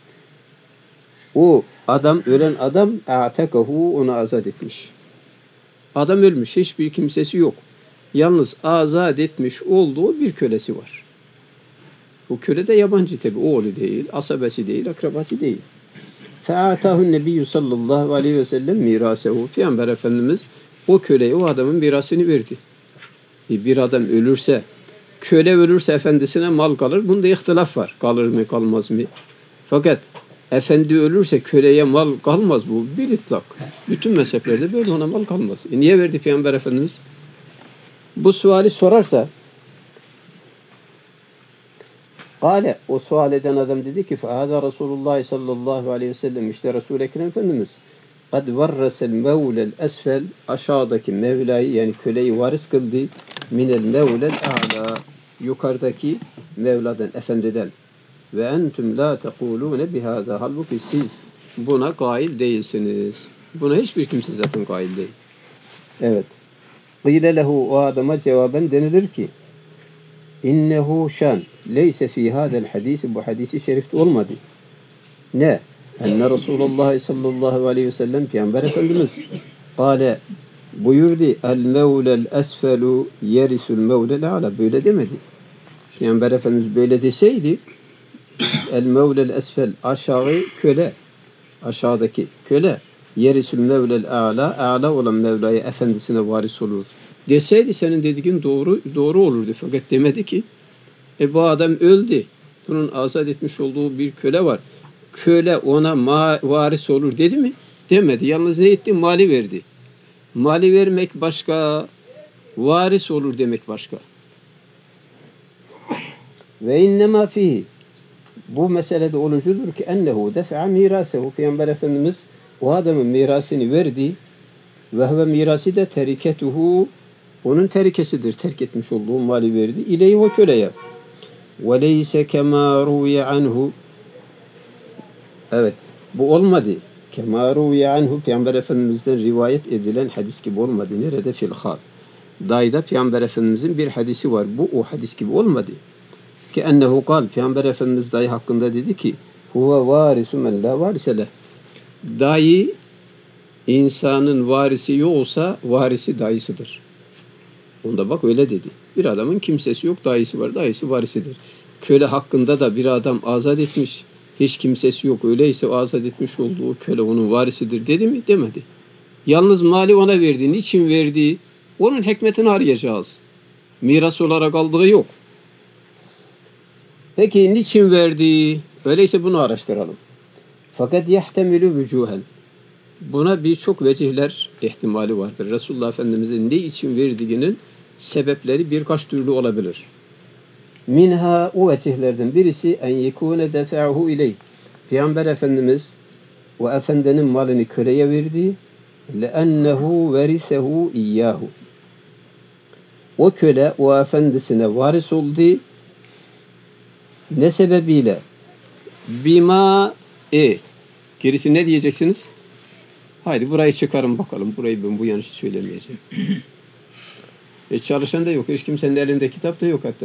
o adam, ölen adam, a'tekahu, onu azat etmiş. Adam ölmüş, hiçbir kimsesi yok. Yalnız azat etmiş olduğu bir kölesi var. Bu köle de yabancı tabi, oğlu değil, asabesi değil, akrabası değil. Fe'atahu'n nebiyyü sallallahu aleyhi ve sellem mirasehu. Peygamber Efendimiz o köleye, o adamın mirasını verdi. Bir adam ölürse, köle ölürse efendisine mal kalır. Bunda ihtilaf var. Kalır mı, kalmaz mı? Fakat efendi ölürse köleye mal kalmaz, bu bir itlak. Bütün mezheplerde böyle, ona mal kalmaz. Niye verdi Peygamber Efendimiz? Bu suali sorarsa, Kale, o sual eden adam dedi ki فَهَذَا Resulullah sallallahu aleyhi ve sellem, işte Resul-i Ekrem Efendimiz قَدْ وَرَّسَ الْمَوْلَ الْأَسْفَلِ, aşağıdaki Mevla'yı, yani köleyi varis kıldı, مِنَ الْمَوْلَ الْاَعْلَى, yukarıdaki Mevla'dan, efendiden. Ve entüm la tekulûne bihâzâ, halbuki siz buna kail değilsiniz. Buna hiçbir kimse zaten kail değil. Evet. Qîle lehu, o adama cevaben denilir ki İnnehu şan leyse fî hâzel hadisi, bu hadisi şerifte olmadı. Ne? Enne Resulullah sallallahu aleyhi ve sellem, Peygamber Efendimiz kâle Buyurdu el mevlel esfelu yerisul mevlel ala, böyle demedi. Peygamber Efendimiz böyle deseydi el mevlel esfel, aşağı köle, aşağıdaki köle, yerisul mevlel ala, ala olan Mevla'ya, efendisine varis olur deseydi senin dediğin doğru olurdu. Fakat demedi ki bu adam öldü. Bunun azat etmiş olduğu bir köle var. Köle ona varis olur dedi mi? Demedi. Yalnız ne etti? Mali verdi. Mali vermek başka, varis olur demek başka. Ve innema fihi, bu meselede olucudur ki ennehu defa'a mirasehu, Peygamber Efendimiz o adamın mirasını verdi ve huve mirası da teriketuhu, onun terikesidir, terk etmiş olduğu mali verdi ileyhi, o köleye. Ve leyse kema ruviye anhu, evet bu olmadı. Kema ruviye anhu, Peygamber Efendimiz'den rivayet edilen hadis gibi olmadı. Nerede? Fil hal. Dayda Peygamber Efendimiz'in bir hadisi var. Bu o hadis gibi olmadı. Ki ennehu kal, Peygamber Efendimiz dayı hakkında dedi ki huve varisu men la varise leh. Dayı insanın varisi yoksa varisi dayısıdır. Onda bak öyle dedi. Bir adamın kimsesi yok, dayısı var, dayısı varisidir. Köle hakkında da bir adam azat etmiş, hiç kimsesi yok, öyleyse o azat etmiş olduğu köle onun varisidir dedi mi? Demedi. Yalnız mali ona verdi. Niçin verdi? Onun hikmetini arayacağız. Miras olarak aldığı yok. Peki niçin verdi? Öyleyse bunu araştıralım. Fakat yahtemilü vücuhen. Buna birçok vecihler ihtimali vardır. Resulullah Efendimiz'in ne için verdiğinin sebepleri birkaç türlü olabilir. Minha, o vecihlerden birisi en yekune defa'hu ileyh. Peygamber Efendimiz o efendinin malını köleye verdi. Le'ennehu verisehu iyyahu. O köle o efendisine varis oldu. Ne sebebiyle? Bima gerisi ne diyeceksiniz? Haydi burayı çıkarın bakalım. Burayı ben bu yanlışı söylemeyeceğim. Çalışan da yok. Hiç kimsenin elinde kitap da yok hatta.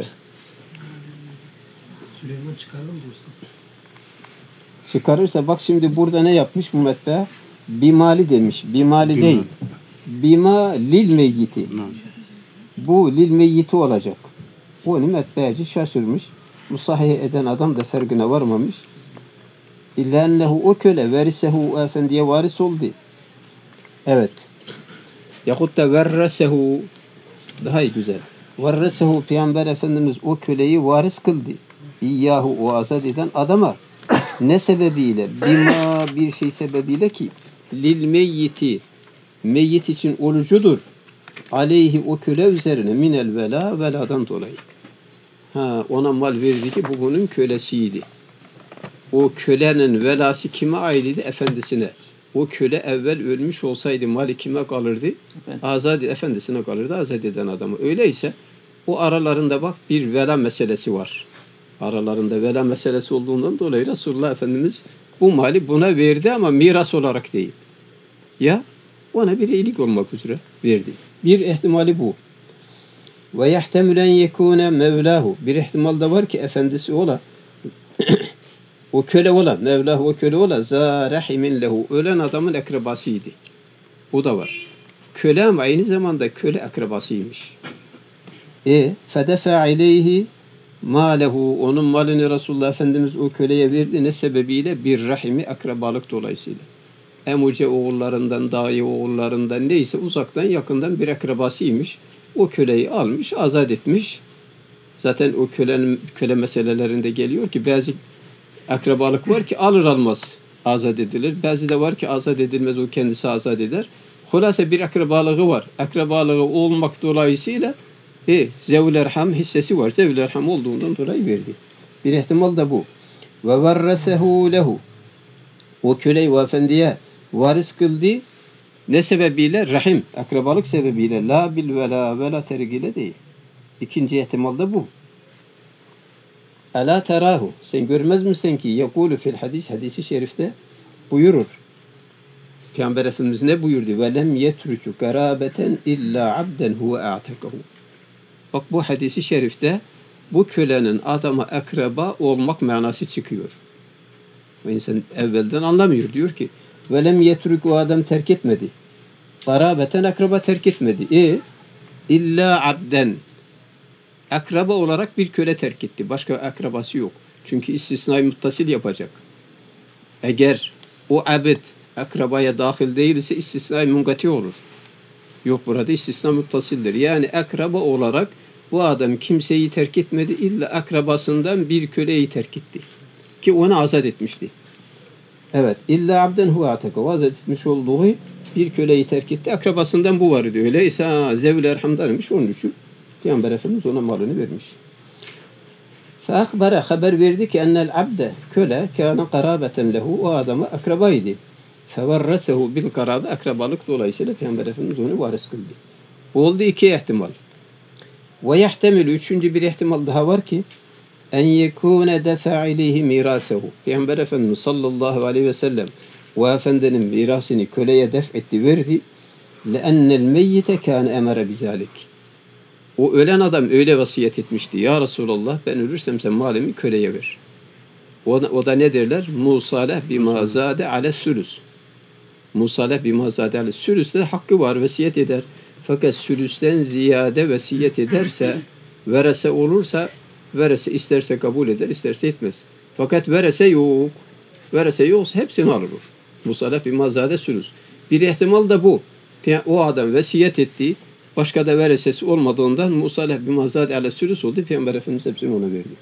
Süleyman çıkaralım mı usta? Çıkarırsa bak şimdi burada ne yapmış bu metbe? Bimali demiş. Bimali değil. Bima lil meyyiti. Bu lil meyyiti olacak. Onu metbeci şaşırmış. Musahih eden adam da farkına varmamış. İlla ennehu, o köle verisehu, efendiye varis oldu. Evet. Yahut da verresehu, daha iyi güzel. Verresehu, Peygamber Efendimiz o köleyi varis kıldı. İyyahu, o azat eden adama. Ne sebebiyle? Bima, bir şey sebebiyle ki lil meyyiti, meyyit için olucudur. Aleyhi, o köle üzerine minel vela, veladan dolayı. Ona mal verdi ki bu bunun kölesiydi. O kölenin velası kime aitti? Efendisine. O köle evvel ölmüş olsaydı mali kime kalırdı? Azad, efendisine kalırdı, azat eden adamı. Öyleyse o aralarında bak bir vela meselesi var. Aralarında vela meselesi olduğundan dolayı Resulullah Efendimiz bu mali buna verdi ama miras olarak değil. Ya ona bir iyilik olmak üzere verdi. Bir ihtimali bu. Ve yahtemülen yekûne mevlahu. Bir ihtimal da var ki efendisi ola. O köle ola. Mevlahu, o köle ola. Zâ rahimin lehu. Ölen adamın akrabasıydı. O da var. Köle ama aynı zamanda köle akrabasıymış. Fedefa ileyhi mâlehu. Onun malını Resulullah Efendimiz o köleye verdi. Ne sebebiyle? Bir rahimi, akrabalık dolayısıyla. Emuce oğullarından, dayı oğullarından neyse uzaktan yakından bir akrabasıymış. O köleyi almış, azat etmiş. Zaten o köle meselelerinde geliyor ki bazı akrabalık var ki alır almaz azat edilir. Bazı da var ki azat edilmez, o kendisi azat eder. Hulasa bir akrabalığı var. Akrabalığı olmak dolayısıyla zevl-i erham hissesi var. Zevl-i erham olduğundan dolayı verdi. Bir ihtimal da bu. Ve verresehu lehu. O köleyi o efendiye varis kıldı. Ne sebebiyle? Rahim, akrabalık sebebiyle. La bil vela, vela tergiyle değil. İkinci ihtimal da bu. Ala terahu. Sen görmez misin ki yekulu fil hadis, hadisi şerifte buyurur. Peygamber Efendimiz ne buyurdu? Ve lem yetruku garabeten illa abden huve a'tekahu. Bak bu hadisi şerifte bu kölenin adama akraba olmak manası çıkıyor. Ve insan evvelden anlamıyor. Diyor ki ve lem yetruk, o adam terk etmedi. Garabeten akraba terk etmedi. İlla abden. Akraba olarak bir köle terk etti. Başka akrabası yok. Çünkü istisnai muttasil yapacak. Eğer o abd akrabaya dahil değilse istisnai mungati olur. Yok, burada istisna muttasildir. Yani akraba olarak bu adam kimseyi terk etmedi. İlla akrabasından bir köleyi terk etti. Ki onu azat etmişti. Evet. İlla abden huve ataka. Azat etmiş olduğu bir köleyi terk etti. Akrabasından bu var diyor. Öyleyse zevl-i erhamdanmış. Onun için Peygamber Efendimiz ona malını vermiş. فَاَخْبَرَ haber verdi ki ennel abde köle kâne karabeten lehu, o adama akrabaydı. فَوَرَّسَهُ bil karabe, akrabalık dolayısıyla Peygamber Efendimiz onu varis kıldı. Oldu iki ihtimal. Ve yehtemil, üçüncü bir ihtimal daha var ki en yekûne defa ileyhi mirasehu. Peygamber Efendimiz sallallahu aleyhi ve sellem o efendinin mirasını köleye def etti, verdi. لَاَنَّ الْمَيِّتَ كَانَ اَمَرَ بِذَٰلِكِ. O ölen adam öyle vasiyet etmişti. Ya Resulallah, ben ölürsem sen malimi köleye ver. O da ne derler? Musaleh bima zade ale sülüs. Musaleh bima zade ale sülüste hakkı var, vesiyet eder. Fakat sülüsten ziyade vesiyet ederse, verese olursa, verese isterse kabul eder, isterse etmez. Fakat verese yok. Verese yoksa hepsini alır. Musaleh bima zade sülüs. Bir ihtimal da bu. O adam vesiyet etti. Başka da veresesi olmadığından musaleh bima zade ale sülüs oldu. Peygamber Efendimiz hepsini ona verdi.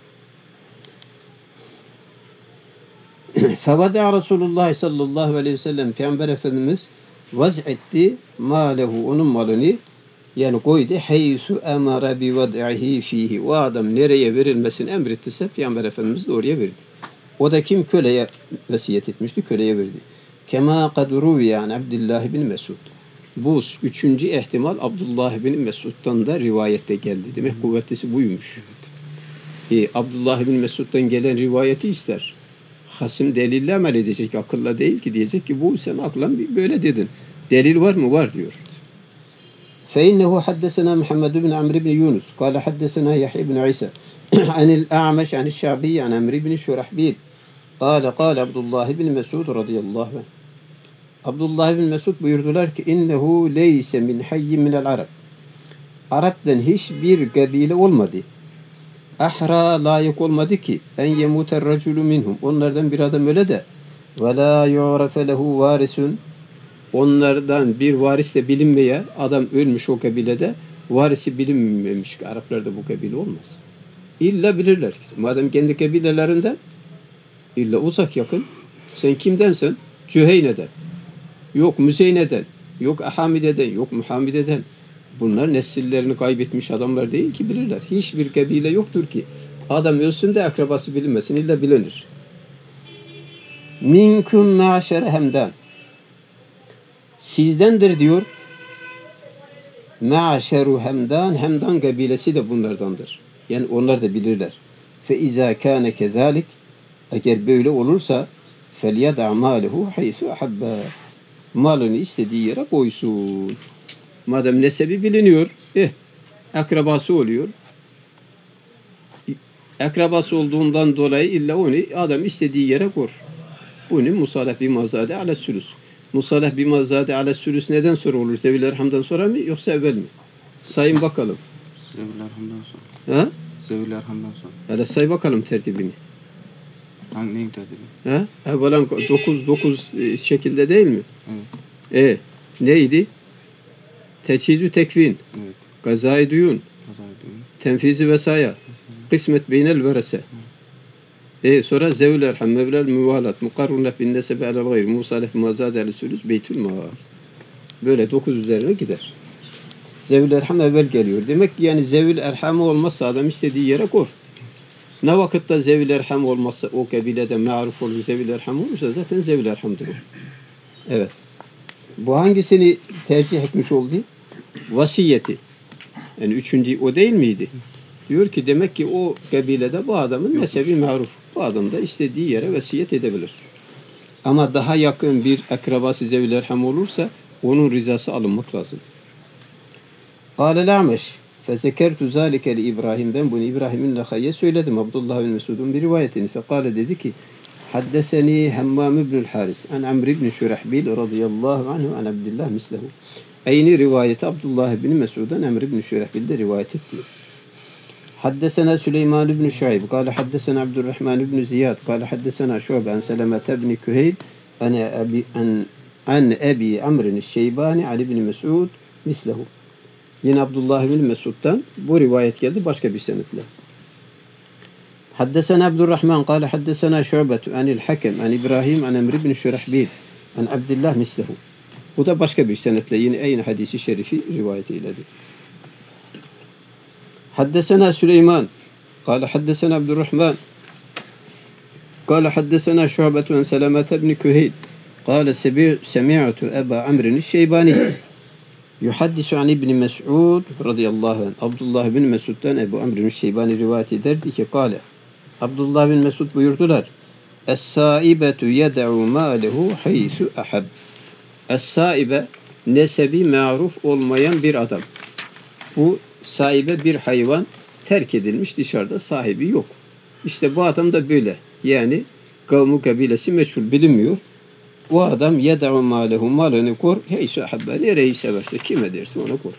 Fevada Resulullah sallallahu aleyhi ve sellem, Peygamber Efendimiz vaz etti malehu, onun malını, yani koydu, heysu emara bi vad'ihi fihi. O adam nereye verilmesini emrettiyse Peygamber Efendimiz de oraya verdi. O da kim? Köleye vesiyet etmişti, köleye verdi. Kema kad ruviye an Abdullah bin Mesud. Bu üçüncü ihtimal Abdullah bin Mesud'dan da rivayette geldi. Demek kuvvetlisi buymuş. Abdullah bin Mesud'dan gelen rivayeti ister. Hasım delille amel edecek, akılla değil ki, diyecek ki bu sen akla böyle dedin. Delil var mı? Var diyor. فإنه حدثنا محمد بن عمرو بن يونس قال حدثنا يحيى بن عيسى عن الأعمش عن الشعبي عن عمرو بن شرحبيل قال عبد الله بن مسعود رضي الله عنه. Abdullah bin Mesud buyurdular ki innehu leyse min hayyin minel Arab. Arap'tan hiçbir kabile olmadı. Ahra, layık olmadı ki en yemuter raculu minhum. Onlardan bir adam öyle de ve la yu'rafe lehu varisun. Onlardan bir varis de bilinmeye, adam ölmüş o kabilede, varisi bilinmemiş. Araplarda bu kabile olmaz. İlla bilirler. Madem kendi kabilelerinden, illa uzak yakın. Sen kimdensin? Cüheyne'den. Yok Müzeyne'den, yok Ahamide'den, yok Muhammide'den. Bunlar nesillerini kaybetmiş adamlar değil ki, bilirler. Hiçbir kabile yoktur ki adam ölsün de akrabası bilinmesin, illa bilinir. Minkum ma'şere hemdan. Sizdendir diyor. Ma'şeru hemdan, hemdan kabilesi de bunlardandır. Yani onlar da bilirler. Fe izâ kâne kezâlik, eğer böyle olursa felyed'a mâlehu haysu ahabba. Malını istediği yere koysun. Madem nesebi biliniyor, akrabası oluyor. Akrabası olduğundan dolayı illa onu adam istediği yere koy. Bunu musaleh bima zade ale sülüs. Musaleh bima zade ale sülüs neden sonra olur? Zevil erhamdan sonra mı yoksa evvel mi? Sayın bakalım. Zevil erhamdan sonra. Ha? Zevil erhamdan sonra. Hele say bakalım tertibini. Neyin tertibi? Ha? Evvelen 9 şekilde değil mi? Evet. Neydi? Teçhizü tekvin. Evet. Gazayı düyun. Kazayı düğün. Tenfizi vesaya. Kısmet beynel verese. Sonra zevl erham, mevlel müvalat, mukarrun lef bin nesebe alel gayr, musalef mazade alel sülüs, beytül maal. Böyle 9 üzerine gider. Zevl erham evvel geliyor. Demek ki yani zevl erhamı olmazsa adam istediği yere koy. Ne vakitte zevl erham olmazsa o kabilede ma'ruf olur, zevl erham olursa zaten zevl erhamdır o. Evet. Bu hangisini tercih etmiş oldu? Vasiyeti. Yani üçüncü o değil miydi? Diyor ki demek ki o kabilede bu adamın nesebi ma'ruf. Bu adam da istediği yere vasiyet edebilir. Ama daha yakın bir akrabası zevl erham olursa onun rızası alınmak lazım. Kâle l'Ameş fezekertu zâlike li İbrahim. Ben bunu İbrahim'in Nehay'e söyledim. Abdullah bin Mesud'un bir rivayetini. Fekâle dedi ki حدثني همام بن الحارث عن عمرو بن شرحبيل رضي الله عنه عن عبد الله مثله. Aynı rivayeti Abdullah bin Mesud'dan Emr bin Şurahbil de rivayet etti. Haddesena Süleyman bin Şuayb, kâle haddesena Abdurrahman bin Ziyad, kâle haddesena Şuayb an Selamete bin Küheyl, an Ebi Amr'in Şeybani Ali bin Mesud mislehu. Yine Abdullah bin Mesud'dan bu rivayet geldi başka bir senetle. Haddesena Abdurrahman, kâle haddesena Şuaybetu anil Hakem, an İbrahim, an Emr bin Şurahbil, an Abdullah mislehu. Bu da başka bir senetle yine aynı hadisi şerifi rivayet eyledi. Haddesena Süleyman, kâle haddesena Abdurrahman, kâle haddesena Şuaybetu an Selamete bin Küheyl, kâle semi'tu Eba Amr'in Şeybani yuhaddisu an İbni Mes'ud radıyallahu anh. Abdullah bin Mesud'dan Ebu Amr'in Şeybani rivayet ederdi ki kâle, Abdullah bin Mesud buyurdular, Es-saibetu yed'u mâlehu haysu ahab. Es-saibe, nesebi ma'ruf olmayan bir adam. Bu sahibe bir hayvan, terk edilmiş, dışarıda sahibi yok. İşte bu adam da böyle. Yani kavmu kabilesi meçhul, bilinmiyor. O adam yed'u mâlehu, malını kor, haysu ahabbe, nereyi severse, kime derse ona kor.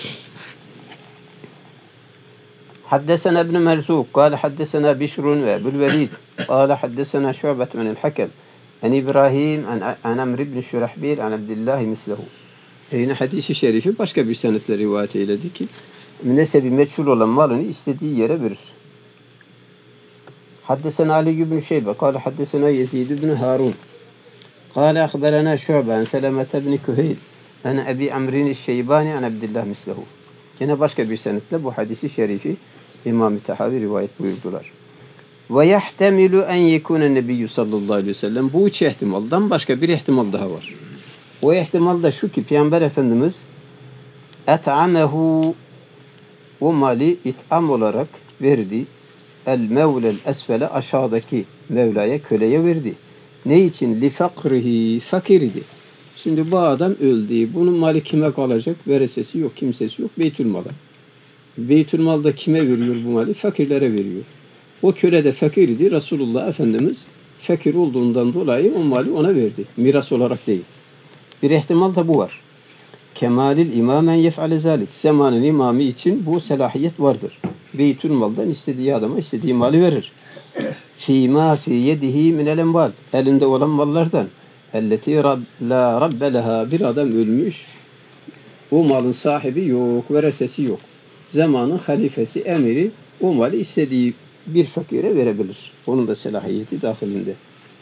Haddesena ibn Merzuk, kâle haddesena Bişrun ve Ebul-Velid, kâle haddesena Şu'bet minel Hakem, an İbrahim, an Amr ibn Şurahbil, an Abdullah mislehu. Yine hadisi şerifi başka bir senetle rivayet eyledi ki, nesebi meçhul olan malını istediği yere verir. Haddesena Ali ibn Şeybe, kâle haddesena Yezid ibn Harun, kâle akhberena Şu'be, an Selamete ibn Küheyl, an Ebi Amr'in Şeybani, an Abdullah mislehu. Yine başka bir senetle bu hadisi şerifi İmam-ı Tahavi rivayet buyurdular. Ve yahtemilu en yekûne nebiyyü sallallahu aleyhi ve sellem. Bu üç ihtimaldan başka bir ihtimal daha var. O ihtimal da şu ki Peygamber Efendimiz et'amehu, o mali it'am olarak verdi. El mevlel esfele, aşağıdaki Mevla'ya, köleye verdi. Ne için? Li fakrihi, fakir idi. Şimdi bu adam öldü. Bunun mali kime kalacak? Veresesi yok, kimsesi yok. Beytülmal'a. Beytülmal'da kime veriyor bu mali? Fakirlere veriyor. O köle de fakir idi. Resulullah Efendimiz fakir olduğundan dolayı o mali ona verdi. Miras olarak değil. Bir ihtimal da bu var. Kemalil imamen yef'ale zalik. Zamanın imamı için bu selahiyet vardır. Beytülmal'dan istediği adama istediği mali verir. Fîmâ fî yedihi minel enval. Elinde olan mallardan. Elleti la rabbe leha. Bir adam ölmüş. O malın sahibi yok, veresesi yok. Zamanın halifesi, emiri o mali istediği bir fakire verebilir. Onun da selahiyeti dahilinde.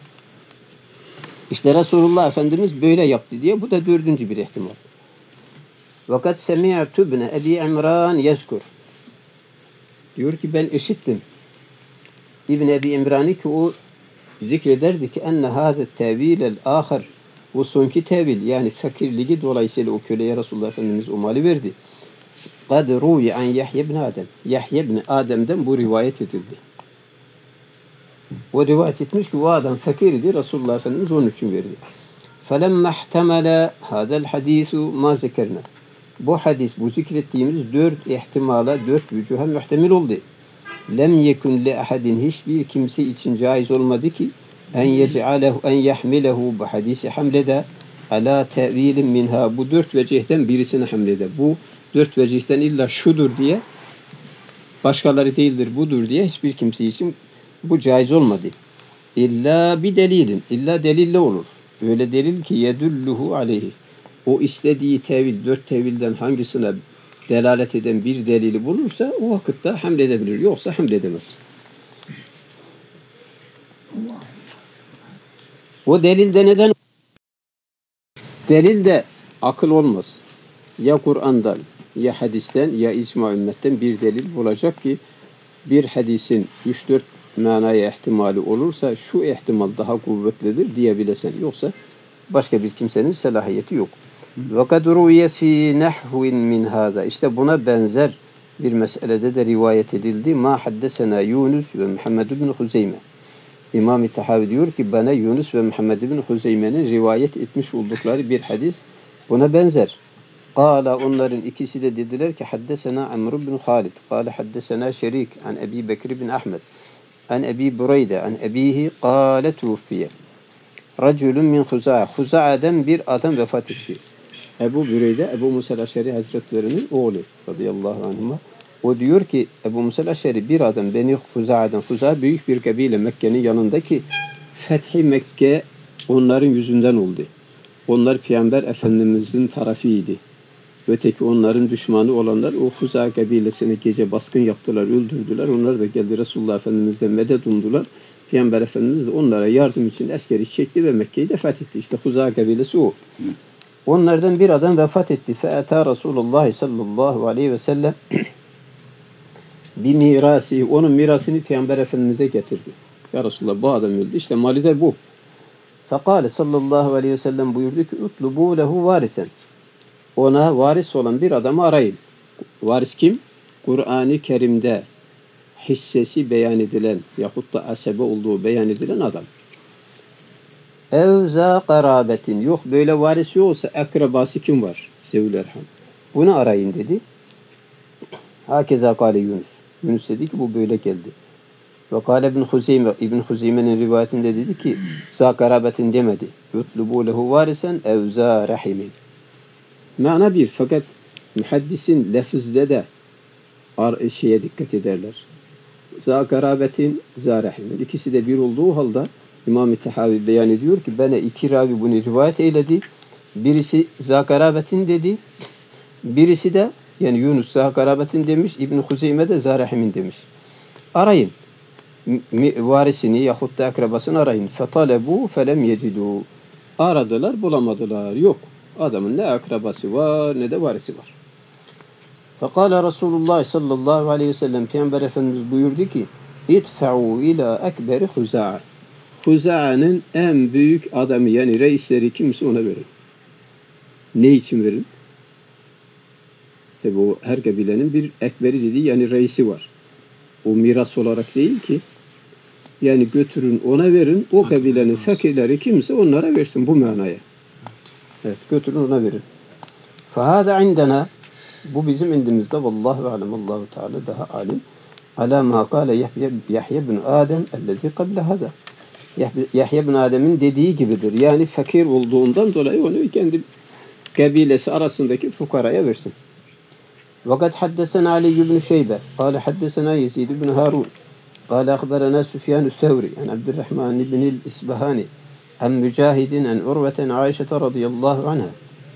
İşte Resulullah Efendimiz böyle yaptı diye bu da dördüncü bir ihtimal. Vakat semi'tu ibn Ebi İmran yezkur. Diyor ki ben işittim. İbn Ebi İmran'ı ki o zikrederdi ki enne hâze tevilel âhar. Bu sonki tevil, yani fakirliği dolayısıyla o köleye Resulullah Efendimiz o mali verdi. قَدْ رُوْيَ عَنْ يَحْيَ بْنِ Adem. Yahya ibn Adem'den bu rivayet edildi. O rivayet etmiş ki o adam fakirdi, Resulullah Efendimiz onun için verdi. فَلَمَّ احْتَمَلَ هَذَا الْحَد۪يثُ مَا ذَكَرْنَا. Bu hadis, bu zikrettiğimiz dört ihtimala, dört vücuha muhtemel oldu. Lem yekun li ahadin, hiçbir kimse için caiz olmadı ki en yec'alehu, en yahmilehu, bu hadisi hamlede ala tevilin minha, bu dört vecihten birisini hamlede. Bu dört vecihten illa şudur diye, başkaları değildir budur diye hiçbir kimse için bu caiz olmadı. İlla bir delilin, illa delille olur. Öyle delil ki yedulluhu aleyhi. O istediği tevil, dört tevilden hangisine delalet eden bir delili bulursa o vakitte hamledebilir. Yoksa hamledemez. O delilde neden? Delilde akıl olmaz. Ya Kur'an'dan, ya hadisten, ya icma ümmetten bir delil bulacak ki bir hadisin 3-4 manaya ihtimali olursa şu ihtimal daha kuvvetlidir diyebilesen. Yoksa başka bir kimsenin selahiyeti yok. وَقَدْ رُوِيَ ف۪ي نَحْوٍ مِنْ هَذَا. İşte buna benzer bir meselede de rivayet edildi. مَا حَدَّسَنَا Yunus ve Muhammed ibn Huzeyme. İmam-ı Tahavi diyor ki bana Yunus ve Muhammed ibn Huzeyme'nin rivayet etmiş oldukları bir hadis buna benzer. Kâla, onların ikisi de dediler ki haddesena Amr ibn Halid. Kâle haddesena Şerik an Ebi Bekir bin Ahmed. an Ebi Bureyde an ebihi kâle tufiye raculun min Huza'a. Huza'dan bir adam vefat etti. Ebu Bureyde, Ebu Musa Eş'ari Hazretlerinin oğlu radıyallahu anhuma. O diyor ki Ebu Musa Eş'ari bir adam Beni Huza'dan. Huza büyük bir kabile Mekke'nin yanındaki Fethi Mekke onların yüzünden oldu. Onlar Peygamber Efendimiz'in tarafıydı. Öteki onların düşmanı olanlar o Huza kabilesine gece baskın yaptılar, öldürdüler. Onlar da geldi Resulullah Efendimiz'den medet umdular. Peygamber Efendimiz de onlara yardım için askeri çekti ve Mekke'yi de fethetti. İşte Huza kabilesi o. Onlardan bir adam vefat etti. Fe'ata Resulullah sallallahu aleyhi ve sellem bir mirasi, onun mirasını Peygamber Efendimiz'e getirdi. Ya Resulullah bu adam öldü. İşte mali de bu. Fekale sallallahu aleyhi ve sellem buyurdu ki utlubu lehu varisen. Ona varis olan bir adamı arayın. Varis kim? Kur'an-ı Kerim'de hissesi beyan edilen yahut da asebe olduğu beyan edilen adam. Evza karabetin. Yok böyle varis yoksa akrabası kim var? Sevül Erham. Bunu arayın dedi. Hakeza kâle Yunus. Yunus dedi ki bu böyle geldi. Ve kâle İbn Huzeyme. İbn Huzeyme'nin rivayetinde dedi ki za karabetin demedi. Yutlubu lehu varisen evza rahimin. Mana bir. Fakat muhaddisin lafızda da şeye dikkat ederler. Za karabetin, za rahimin. İkisi de bir olduğu halde İmam-ı Tehavi beyan ediyor ki bana iki ravi bunu rivayet eyledi. Birisi za karabetin dedi. Birisi de yani Yunus za karabetin demiş. İbn Huzeyme de za rahimin demiş. Arayın. Varisini yahut da akrabasını arayın. Fetalebu felem yecidû. Aradılar bulamadılar. Yok. Adamın ne akrabası var ne de varisi var. Fekale Resulullah sallallahu aleyhi ve sellem Peygamber Efendimiz buyurdu ki İdfa'u ila ekberi Huza'a. Huza'nın en büyük adamı yani reisleri kimse ona verin. Ne için verin? Tabi o her kabilenin bir ekberi dediği yani reisi var. O miras olarak değil ki yani götürün ona verin o kabilenin fakirleri kimse onlara versin bu manaya. Evet götürün ona verin. Fahada indena bu bizim indimizde vallahu alem Allahu Teala daha alim. Ala ma kâle Yahya bin Adem ellezî kable hada. Yahya bin Adem'in dediği gibidir. Yani fakir olduğundan dolayı onu kendi kabilesi arasındaki fukaraya versin. Vakat haddesena Ali ibn Şeybe. Kâle haddesena Yezid ibn Harun. Kâle akberena Süfyan-ı Sevri. An Abdurrahman ibn İsbahani. An Mücahidin an Urveten Ayşe radıyallahu anha.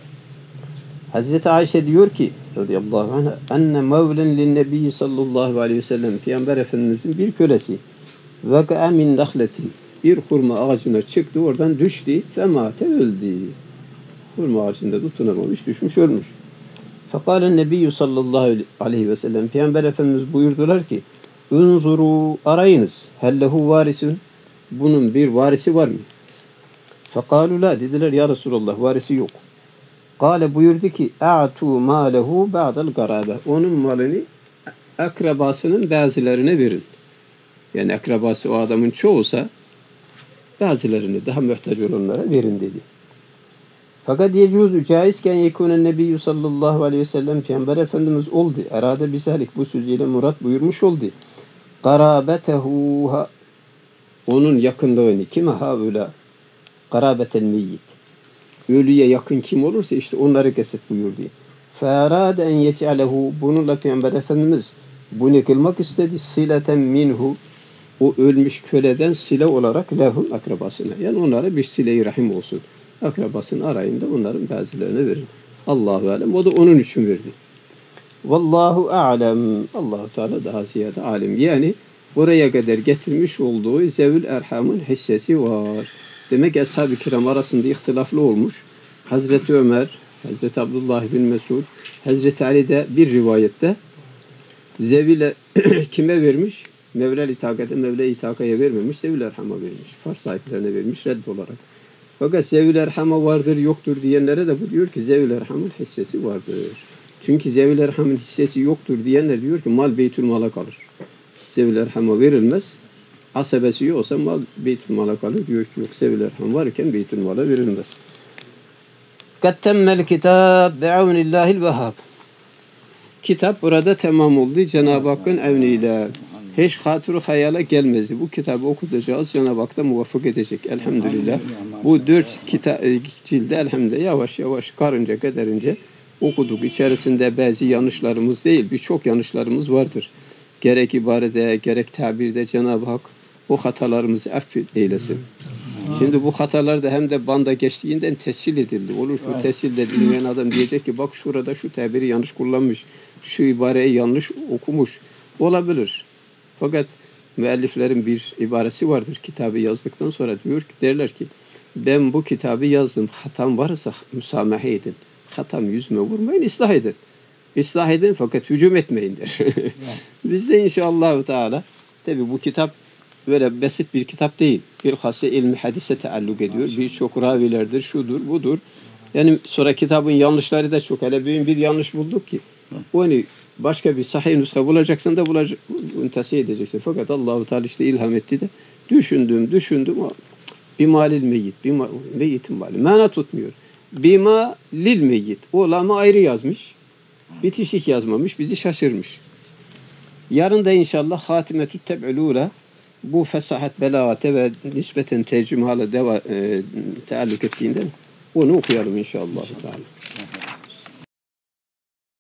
Hazreti Ayşe diyor ki radıyallahu anha enne mevlen linnebiyyi sallallahu aleyhi ve sellem Peygamber Efendimizin bir kölesi veka'a min nahletin bir hurma ağacına çıktı oradan düştü femate öldü. Hurma ağacında tutunamamış düşmüş ölmüş. Fekalen nebiyyü sallallahu aleyhi ve sellem Peygamber Efendimiz buyurdular ki unzuru arayınız hellehu varisun bunun bir varisi var mı? Fekalu la dediler ya Resulallah varisi yok. Kale buyurdu ki a'tu malehu ba'dal garabe. Onun malını akrabasının bazılarına verin. Yani akrabası o adamın çoğusa bazılarını daha muhtaç olanlara verin dedi. Fakat yecuzu caizken yekûnen nebiyyü sallallahu aleyhi ve sellem Peygamber Efendimiz oldu. Erade bisalik bu sözüyle murat buyurmuş oldu. Garabetehu onun yakınlığını kime haula garabeten meyyit. Ölüye yakın kim olursa işte onları kesip buyurdu. Ferade en yec'alehu bununla Peygamber Efendimiz bunu kılmak istedi. Sileten minhu o ölmüş köleden sile olarak lehun akrabasına. Yani onlara bir sile-i rahim olsun. Akrabasını arayın da onların bazılarını verin. Allahu alem. O da onun için verdi. Vallahu a'lem. Allahu Teala daha ziyade alim. Yani buraya kadar getirmiş olduğu zevül erhamın hissesi var. Demek ki ashab-ı kiram arasında ihtilaflı olmuş. Hazreti Ömer, Hazreti Abdullah bin Mesud, Hazreti Ali de bir rivayette zevile kime vermiş? Mevla itakate, Mevla itakaya vermemiş, zevil erhama vermiş. Farz sahiplerine vermiş redd olarak. Fakat zevil erhama vardır, yoktur diyenlere de bu diyor ki zevil erhamın hissesi vardır. Çünkü zevil erhamın hissesi yoktur diyenler diyor ki mal beytülmala kalır. Zevil erhama verilmez. Asabesi yoksa mal beytülmala kalır. Diyor ki yok zevil erham varken beytülmala verilmez. Kattemmel kitab bi'avnillahil vehhab. Kitap burada tamam oldu Cenab-ı Hakk'ın evniyle. Hiç hatırı hayala gelmezdi. Bu kitabı okutacağız. Cenab-ı Hak da muvaffak edecek. Elhamdülillah. Bu 4 cilde elhamdülillah yavaş yavaş karınca kaderince okuduk. İçerisinde bazı yanlışlarımız değil, birçok yanlışlarımız vardır. Gerek ibarede, gerek tabirde Cenab-ı Hak o hatalarımızı affeylesin. Şimdi bu hatalar da hem de banda geçtiğinden tescil edildi. Olur ki bu tescilde bilmeyen adam diyecek ki bak şurada şu tabiri yanlış kullanmış, şu ibareyi yanlış okumuş. Olabilir. Fakat müelliflerin bir ibaresi vardır. Kitabı yazdıktan sonra diyor ki, derler ki ben bu kitabı yazdım. Hatam varsa müsamaha edin. Hatam yüzüme vurmayın, ıslah edin. İslah edin fakat hücum etmeyin der. Biz de inşallah Teala tabi bu kitap böyle basit bir kitap değil. Bilhassa ilmi hadise taalluk ediyor. Birçok ravilerdir, şudur, budur. Yani sonra kitabın yanlışları da çok. Hele bir yanlış bulduk ki. Onu başka bir sahih nüsha bulacaksın da tasih edeceksin. Fakat Allah-u Teala işte ilham etti de düşündüm. Bimalil meyyit. Meyyitin mali. Mana tutmuyor. Bima lil meyyit. O lamı ayrı yazmış. Bitişik yazmamış. Bizi şaşırmış. Yarın da inşallah hatimetü teb'ulûla bu fesahat belagate ve nispeten tercümahala taalluk ettiğinden onu okuyalım inşallah.